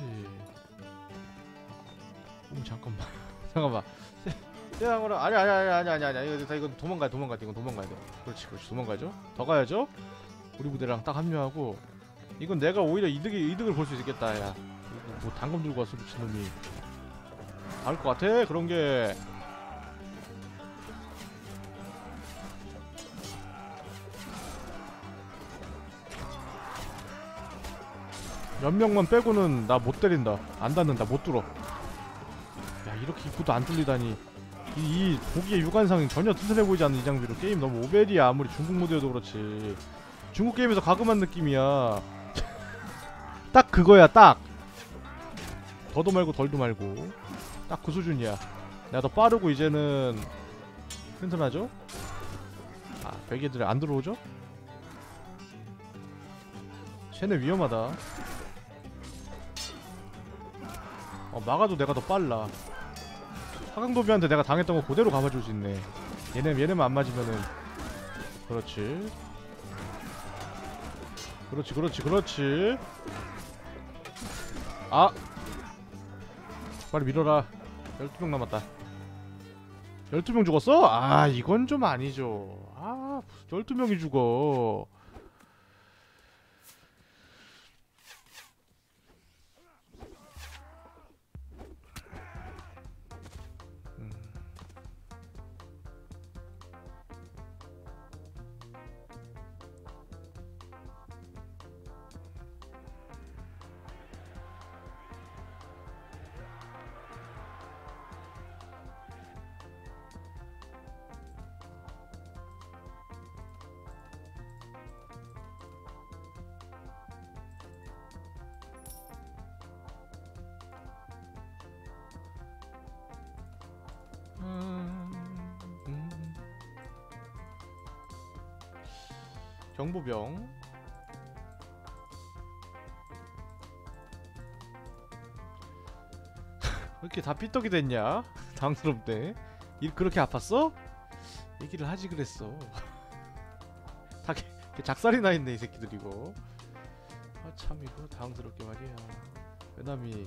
Speaker 1: 잠깐만. 잠깐만. 세상으로 아니. 이건 도망가야 돼. 이건 도망가야 돼. 그렇지. 도망가죠. 더 가야죠. 우리 부대랑 딱 합류하고. 이건 내가 오히려 이득을 볼 수 있겠다. 야. 뭐 단검 들고 왔어 미친놈이. 다를 것 같아 그런 게. 몇 명만 빼고는 나 못 때린다. 안 닿는다. 못 뚫어. 야 이렇게 입구도 안 뚫리다니. 이 보기에 육안상이 전혀 튼튼해 보이지 않는 이 장비로 게임 너무 오벨이야. 아무리 중국 모드여도 그렇지. 중국 게임에서 가금한 느낌이야. 딱 그거야 딱. 더도 말고 덜도 말고 딱 그 수준이야. 내가 더 빠르고 이제는 튼튼하죠? 아 베개들 안 들어오죠? 쟤네 위험하다. 막아도 내가 더 빨라. 사강도비한테 내가 당했던 거 그대로 갚아줄 수 있네. 얘네만 안 맞으면은. 그렇지. 아! 빨리 밀어라. 12명 남았다. 12명 죽었어? 아 이건 좀 아니죠. 아 12명이 죽어. 경보병. 왜 이렇게 다 삐떡이 됐냐? 당스럽네. 그렇게 아팠어? 얘기를 하지 그랬어. 다 작살이 나있네 이 새끼들 이거. 아 참 이거 당스럽게 말이야. 왜남이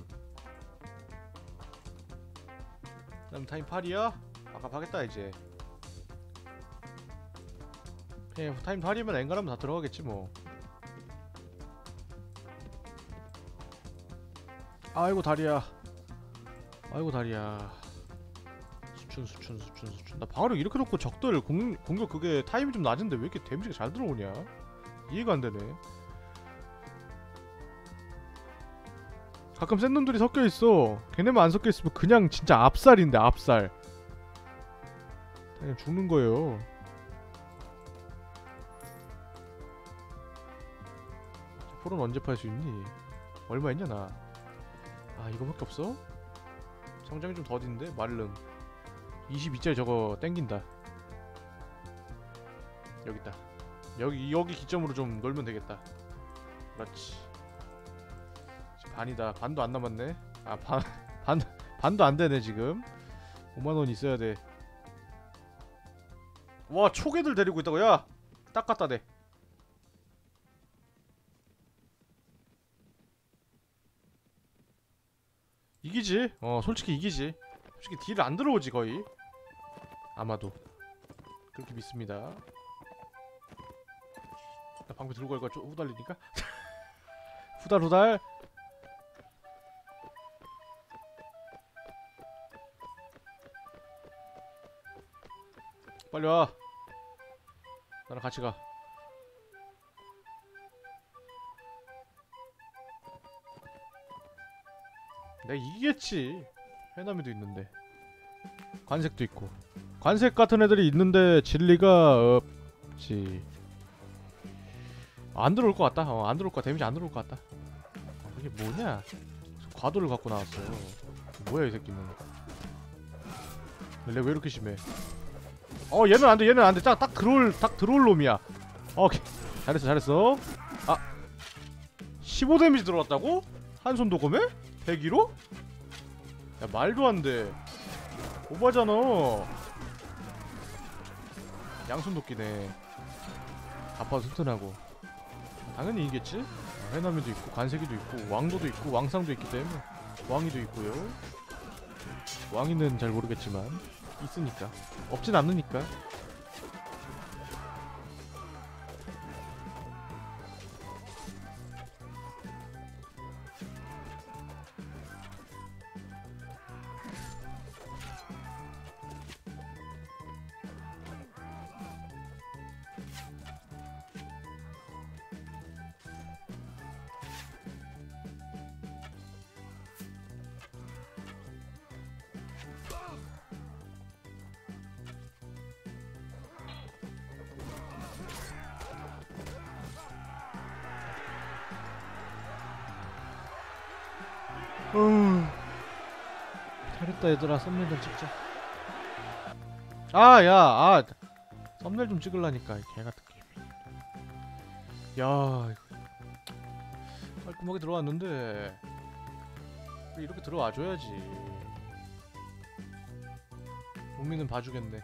Speaker 1: 타임 8이야? 아까 파겠다 이제. 그냥 타임 8이면 엔간하면 다 들어가겠지 뭐. 아이고 다리야. 수춘. 나 방어력 이렇게 놓고 적들 공격 그게 타임이 좀 낮은데 왜 이렇게 데미지가 잘 들어오냐? 이해가 안 되네. 가끔 센 놈들이 섞여 있어. 걔네만 안 섞여 있으면 그냥 진짜 압살인데 압살. 그냥 죽는 거예요. 폴은 언제 팔 수 있니? 얼마 있냐 나? 아 이거밖에 없어? 성장이 좀 더딘데? 마를름 22짜리 저거 땡긴다. 여기있다. 여기 기점으로 좀 놀면 되겠다. 그렇지. 지금 반이다. 반도 안 남았네. 아 반도 안 되네 지금. 5만원 있어야 돼. 와 초계들 데리고 있다고. 야 딱 갖다 대. 이기지. 솔직히 이기지. 솔직히 딜 안 들어오지 거의. 아마도 그렇게 믿습니다. 방패 들고 갈까 좀 후달리니까. 후달후달. 빨리 와. 나랑 같이 가. 내가 이기겠지. 해남이도 있는데 관색도 있고 관색 같은 애들이 있는데 진리가 없지. 안 들어올 것 같다. 안 들어올 것 같다. 데미지 안 들어올 것 같다. 이게 뭐냐? 과도를 갖고 나왔어요. 뭐야 이 새끼는. 내 왜 이렇게 심해? 얘는 안 돼. 얘는 안 돼. 딱 들어올 놈이야. 오케이. 잘했어. 아, 15 데미지 들어왔다고? 한손 도검에? 102로? 야 말도 안 돼. 오바잖아. 양손 도끼네. 아빠도 튼튼하고. 당연히 이기겠지? 해남이도 있고 관세기도 있고 왕도도 있고 왕상도 있기 때문에 왕이도 있고요. 왕이는 잘 모르겠지만 있으니까. 없진 않으니까. 잘했다 얘들아. 썸네일 좀 찍자. 썸네일 좀 찍으려니까 개같은 게임. 야 이거 깔끔하게 들어왔는데 이렇게 들어와줘야지. 우미는 봐주겠네.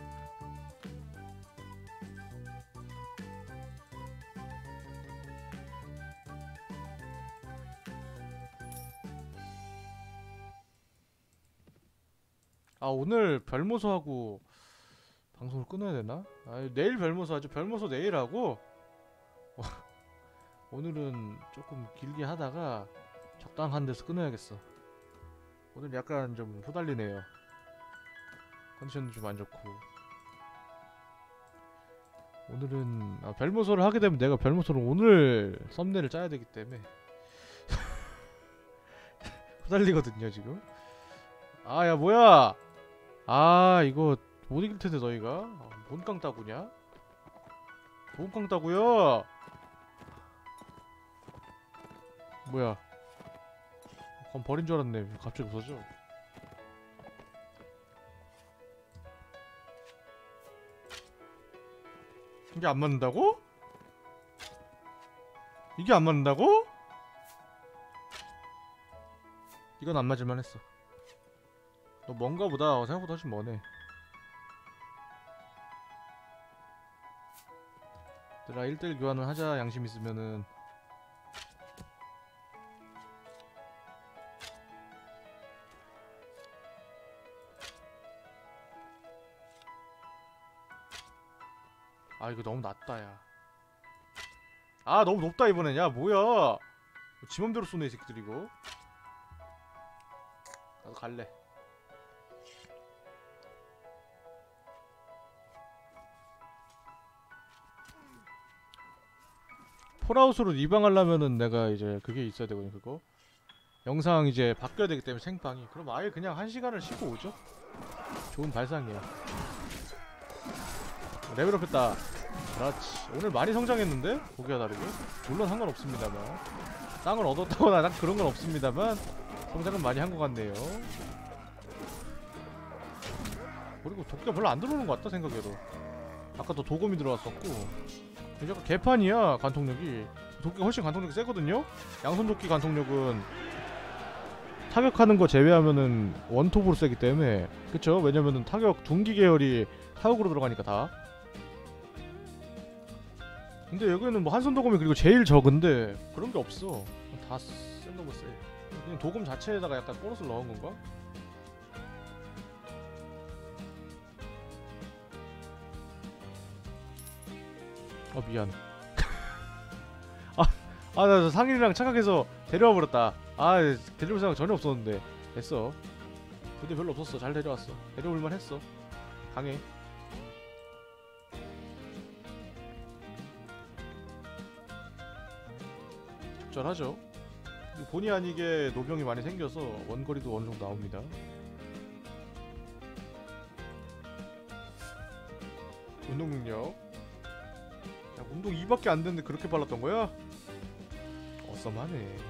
Speaker 1: 오늘 별모소하고 방송을 끊어야 되나? 내일 별모소 하죠. 별모소 내일 하고 오늘은 조금 길게 하다가 적당한 데서 끊어야겠어. 오늘 약간 좀 후달리네요. 컨디션도 좀 안 좋고. 오늘은 별모소를 하게 되면 내가 별모소를 오늘 썸네일을 짜야 되기 때문에 후달리거든요 지금. 야 뭐야. 이거 못 이길 텐데 너희가. 뭔 깡따구냐? 뭔 깡따구야? 뭐야? 그럼 버린 줄 알았네. 갑자기 없어져. 이게 안 맞는다고? 이게 안 맞는다고? 이건 안 맞을만 했어. 너 뭔가 보다 생각보다 훨씬 머네. 얘들아 1대1 교환을 하자. 양심 있으면은. 이거 너무 낮다 야. 너무 높다 이번엔. 야 뭐야. 지 맘대로 쏘네 이 새끼들 이거. 나도 갈래. 폴아웃으로 리방하려면은 내가 이제 그게 있어야 되거든요. 그거 영상 이제 바뀌어야 되기 때문에 생방이. 그럼 아예 그냥 1시간을 쉬고 오죠. 좋은 발상이야. 레벨업 했다. 그렇지. 오늘 많이 성장했는데? 보기와 다르게. 물론 상관없습니다만, 땅을 얻었다거나 딱 그런 건 없습니다만 성장은 많이 한 것 같네요. 그리고 도끼가 별로 안 들어오는 것 같다 생각해도. 아까 또 도검이 들어왔었고. 약간 개판이야 관통력이. 도끼가 훨씬 관통력이 세거든요? 양손 도끼 관통력은 타격하는 거 제외하면은 원톱으로 세기 때문에. 그쵸? 왜냐면은 타격 둔기 계열이 타격으로 들어가니까 다. 근데 여기는 뭐 한손 도검이 그리고 제일 적은데 그런 게 없어. 다 센 놈을 세. 그냥 도검 자체에다가 약간 보너스를 넣은 건가? 미안. 아, 나 상인이랑 착각해서 데려와 버렸다. 아, 데려올 생각 전혀 없었는데. 됐어. 근데 별로 없었어. 잘 데려왔어. 데려올만 했어. 강해. 적절하죠. 본의 아니게 노병이 많이 생겨서 원거리도 어느 정도 나옵니다. 운동 능력. 야, 운동 2밖에 안 됐는데 그렇게 빨랐던 거야? 어썸하네.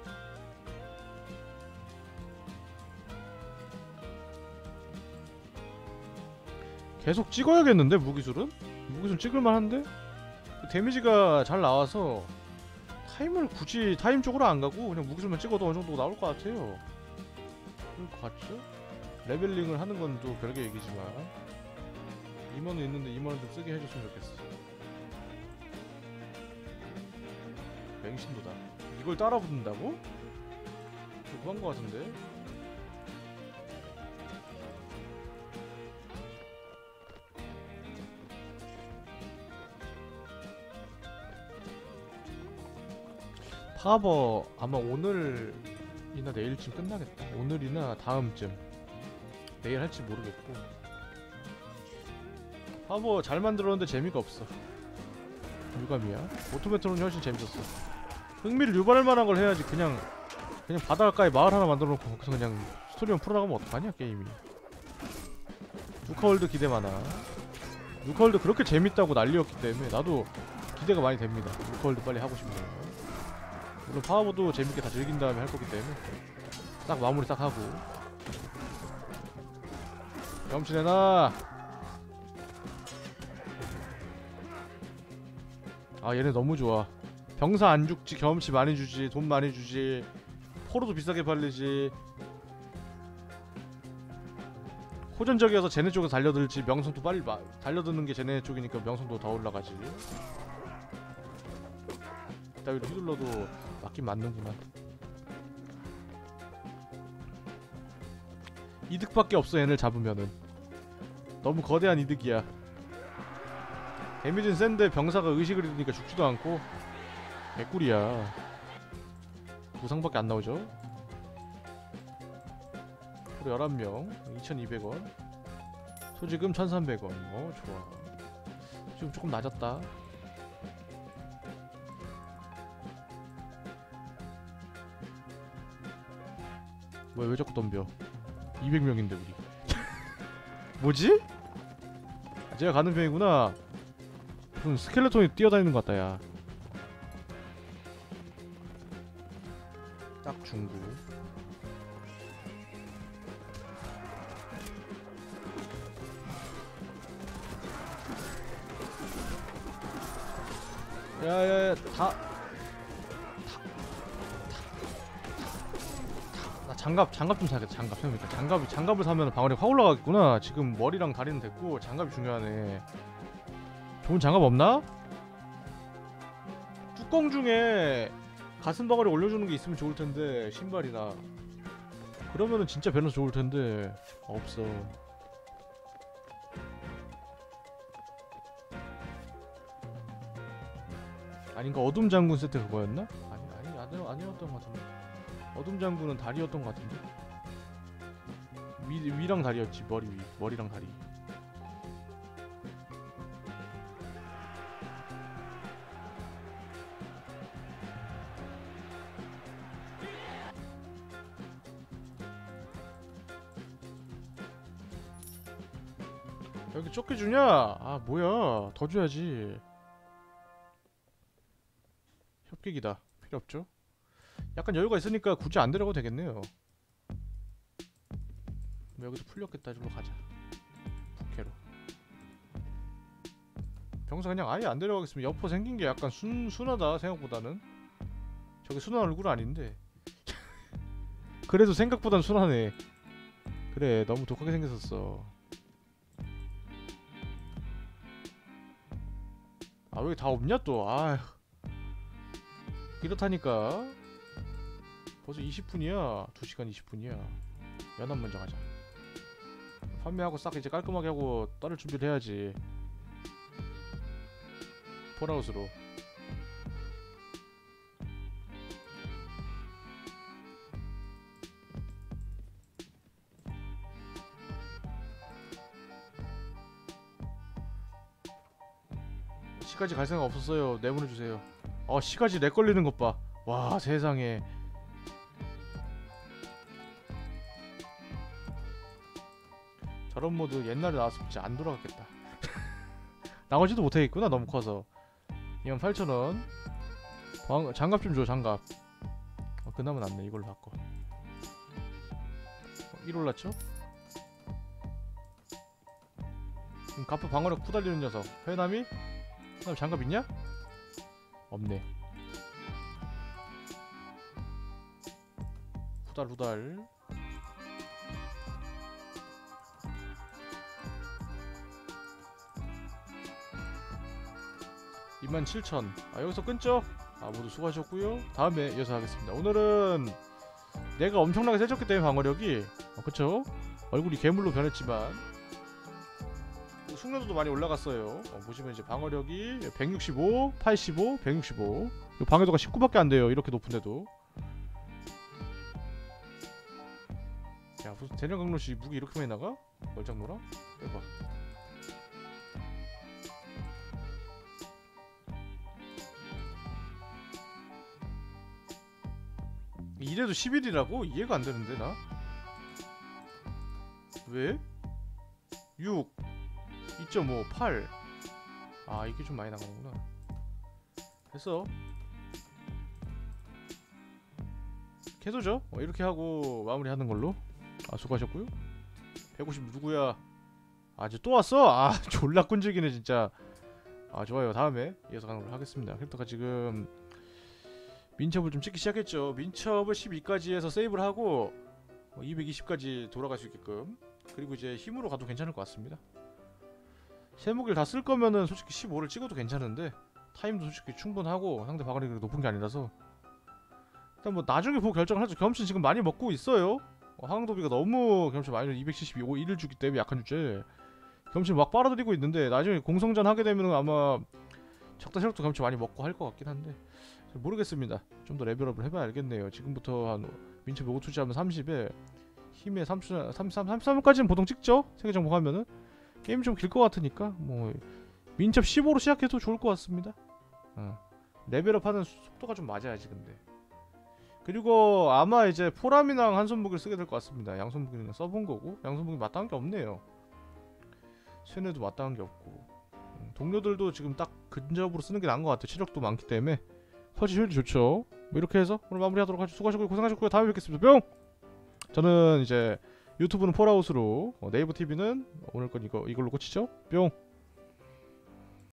Speaker 1: 계속 찍어야겠는데 무기술은? 무기술 찍을만한데? 데미지가 잘 나와서 타임을 굳이 타임 쪽으로 안 가고 그냥 무기술만 찍어도 어느 정도 나올 것 같아요. 그럴 것 같죠? 레벨링을 하는 건 또 별개 얘기지만 2만원 있는데 2만원 좀 쓰게 해줬으면 좋겠어. 맹신도다. 이걸 따라붙는다고? 조그만 것 같은데? 파버 아마 오늘이나 내일쯤 끝나겠다. 오늘이나 다음쯤. 내일 할지 모르겠고. 파버 잘 만들었는데 재미가 없어. 유감이야. 오토메트로는 훨씬 재밌었어. 흥미를 유발할 만한 걸 해야지. 그냥 바닷가에 마을 하나 만들어 놓고 거기서 그냥 스토리만 풀어나가면 어떡하냐 게임이. 누카월드 기대 많아. 누카월드 그렇게 재밌다고 난리였기 때문에 나도 기대가 많이 됩니다. 누카월드 빨리 하고 싶네요. 물론 파워도 재밌게 다 즐긴 다음에 할 거기 때문에 딱 마무리 딱 하고. 경험치 내놔. 아, 얘네 너무 좋아. 병사 안 죽지, 경험치 많이 주지, 돈 많이 주지, 포로도 비싸게 팔리지. 호전적이어서 쟤네 쪽에서 달려들지. 명성도 빨리 달려드는 게 쟤네 쪽이니까 명성도 더 올라가지. 이따위로 휘둘러도 맞긴 맞는구나. 이득밖에 없어 얘네를 잡으면은. 너무 거대한 이득이야. 데미지는 센데 병사가 의식을 잃으니까 죽지도 않고 개꿀이야. 부상밖에 안 나오죠. 그리고 11명 2200원. 소지금 1300원. 좋아. 지금 조금 낮았다. 뭐야, 왜 자꾸 덤벼. 200명인데 우리. 뭐지? 아, 제가 가는 편이구나. 무슨 스켈레톤이 뛰어다니는 것 같다. 야, 딱 중구. 야야야, 나 장갑 좀 사야겠다. 장갑 생각해보니까 장갑을 사면 방어력이 확 올라가겠구나. 지금 머리랑 다리는 됐고 장갑이 중요하네. 좋은 장갑 없나? 뚜껑 중에 가슴 덩어리 올려주는 게 있으면 좋을 텐데. 신발이나 그러면은 진짜 밸런스 좋을 텐데 없어. 아닌가? 어둠 장군 세트 그거였나? 아니었던 것 같은데. 어둠 장군은 다리였던 것 같은데. 위랑 다리였지. 머리랑 다리. 여기 쫓겨 주냐? 아, 뭐야. 더 줘야지. 협객이다. 필요 없죠? 약간 여유가 있으니까 굳이 안 데려가도 되겠네요. 여기서 풀렸겠다. 이쪽으로 가자. 부캐로. 병사 그냥 아예 안 데려가겠으면. 여포 생긴게 약간 순하다 생각보다는. 저게 순한 얼굴 아닌데. 그래도 생각보단 순하네. 그래, 너무 독하게 생겼었어. 아, 왜 다 없냐 또. 아휴, 이렇다니까. 벌써 20분이야 2시간 20분이야 연합 먼저 가자. 판매하고 싹 이제 깔끔하게 하고 따를 준비를 해야지. 폴아웃으로.
Speaker 2: 시까지 갈 생각 없었어요. 내보내주세요. 시까지 렉 걸리는 것 봐. 와 세상에. 저런 모드 옛날에 나왔으면 진짜 안 돌아갔겠다. 나오지도 못하겠구나 너무 커서. 28,000원. 장갑 좀 줘 장갑. 그나마 낫네. 이걸로 바꿔. 1 올랐죠? 가프 방어력 후달리는 녀석. 회남이? 그다음 장갑 있냐? 없네. 후달 27,000. 여기서 끊죠? 모두 수고하셨고요. 다음에 이어서 하겠습니다. 오늘은 내가 엄청나게 세졌기 때문에 방어력이 그쵸? 얼굴이 괴물로 변했지만 숙련도도 많이 올라갔어요. 보시면 이제 방어력이 165, 85, 165. 방해도가 19밖에 안 돼요. 이렇게 높은데도. 야 무슨 대련강로씨 무기 이렇게 많이 나가? 멀짱노라? 대박. 이래도 11이라고? 이해가 안 되는데 나? 왜? 6 2.5 8 이게 좀 많이 나가는구나. 됐어. 캐도죠? 이렇게 하고 마무리하는 걸로. 수고하셨고요. 150 누구야? 이제 또 왔어? 졸라 끈질기네 진짜. 좋아요. 다음에 이어서 가는 걸로 하겠습니다. 캐릭터가 지금 민첩을 좀 찍기 시작했죠. 민첩을 12까지 해서 세이브를 하고 220까지 돌아갈 수 있게끔. 그리고 이제 힘으로 가도 괜찮을 것 같습니다. 세 무기를 다 쓸 거면은 솔직히 15를 찍어도 괜찮은데 타임도 솔직히 충분하고 상대 방어력이 높은 게 아니라서 일단 뭐 나중에 보고 결정을 하죠. 경험치 지금 많이 먹고 있어요. 황도비가 너무 경험치 많이 275 1을 주기 때문에 약한 주제 경험치 막 빨아들이고 있는데 나중에 공성전 하게 되면은 아마 적다 세력도 경험치 많이 먹고 할 것 같긴 한데 모르겠습니다. 좀 더 레벨업을 해봐야 알겠네요. 지금부터 한 민첩 5 투자하면 30에 힘에 33까지는 보통 찍죠? 세계 정복하면은 게임 좀 길 것 같으니까 뭐 민첩 15로 시작해도 좋을 것 같습니다. 레벨업 하는 속도가 좀 맞아야지 근데. 그리고 아마 이제 포람이랑 한손무기를 쓰게 될 것 같습니다. 양손무기는 그냥 써본 거고 양손무기 마땅한 게 없네요. 쇠뇌도 마땅한 게 없고 동료들도 지금 딱 근접으로 쓰는 게 나은 것 같아요. 체력도 많기 때문에 훨씬 효율이 좋죠. 뭐 이렇게 해서 오늘 마무리하도록 하죠. 수고하셨고 고생하셨고요. 다음에 뵙겠습니다. 뿅! 저는 이제 유튜브는 폴아웃으로 네이버 TV는 오늘 건 이걸로 꽂히죠? 뿅!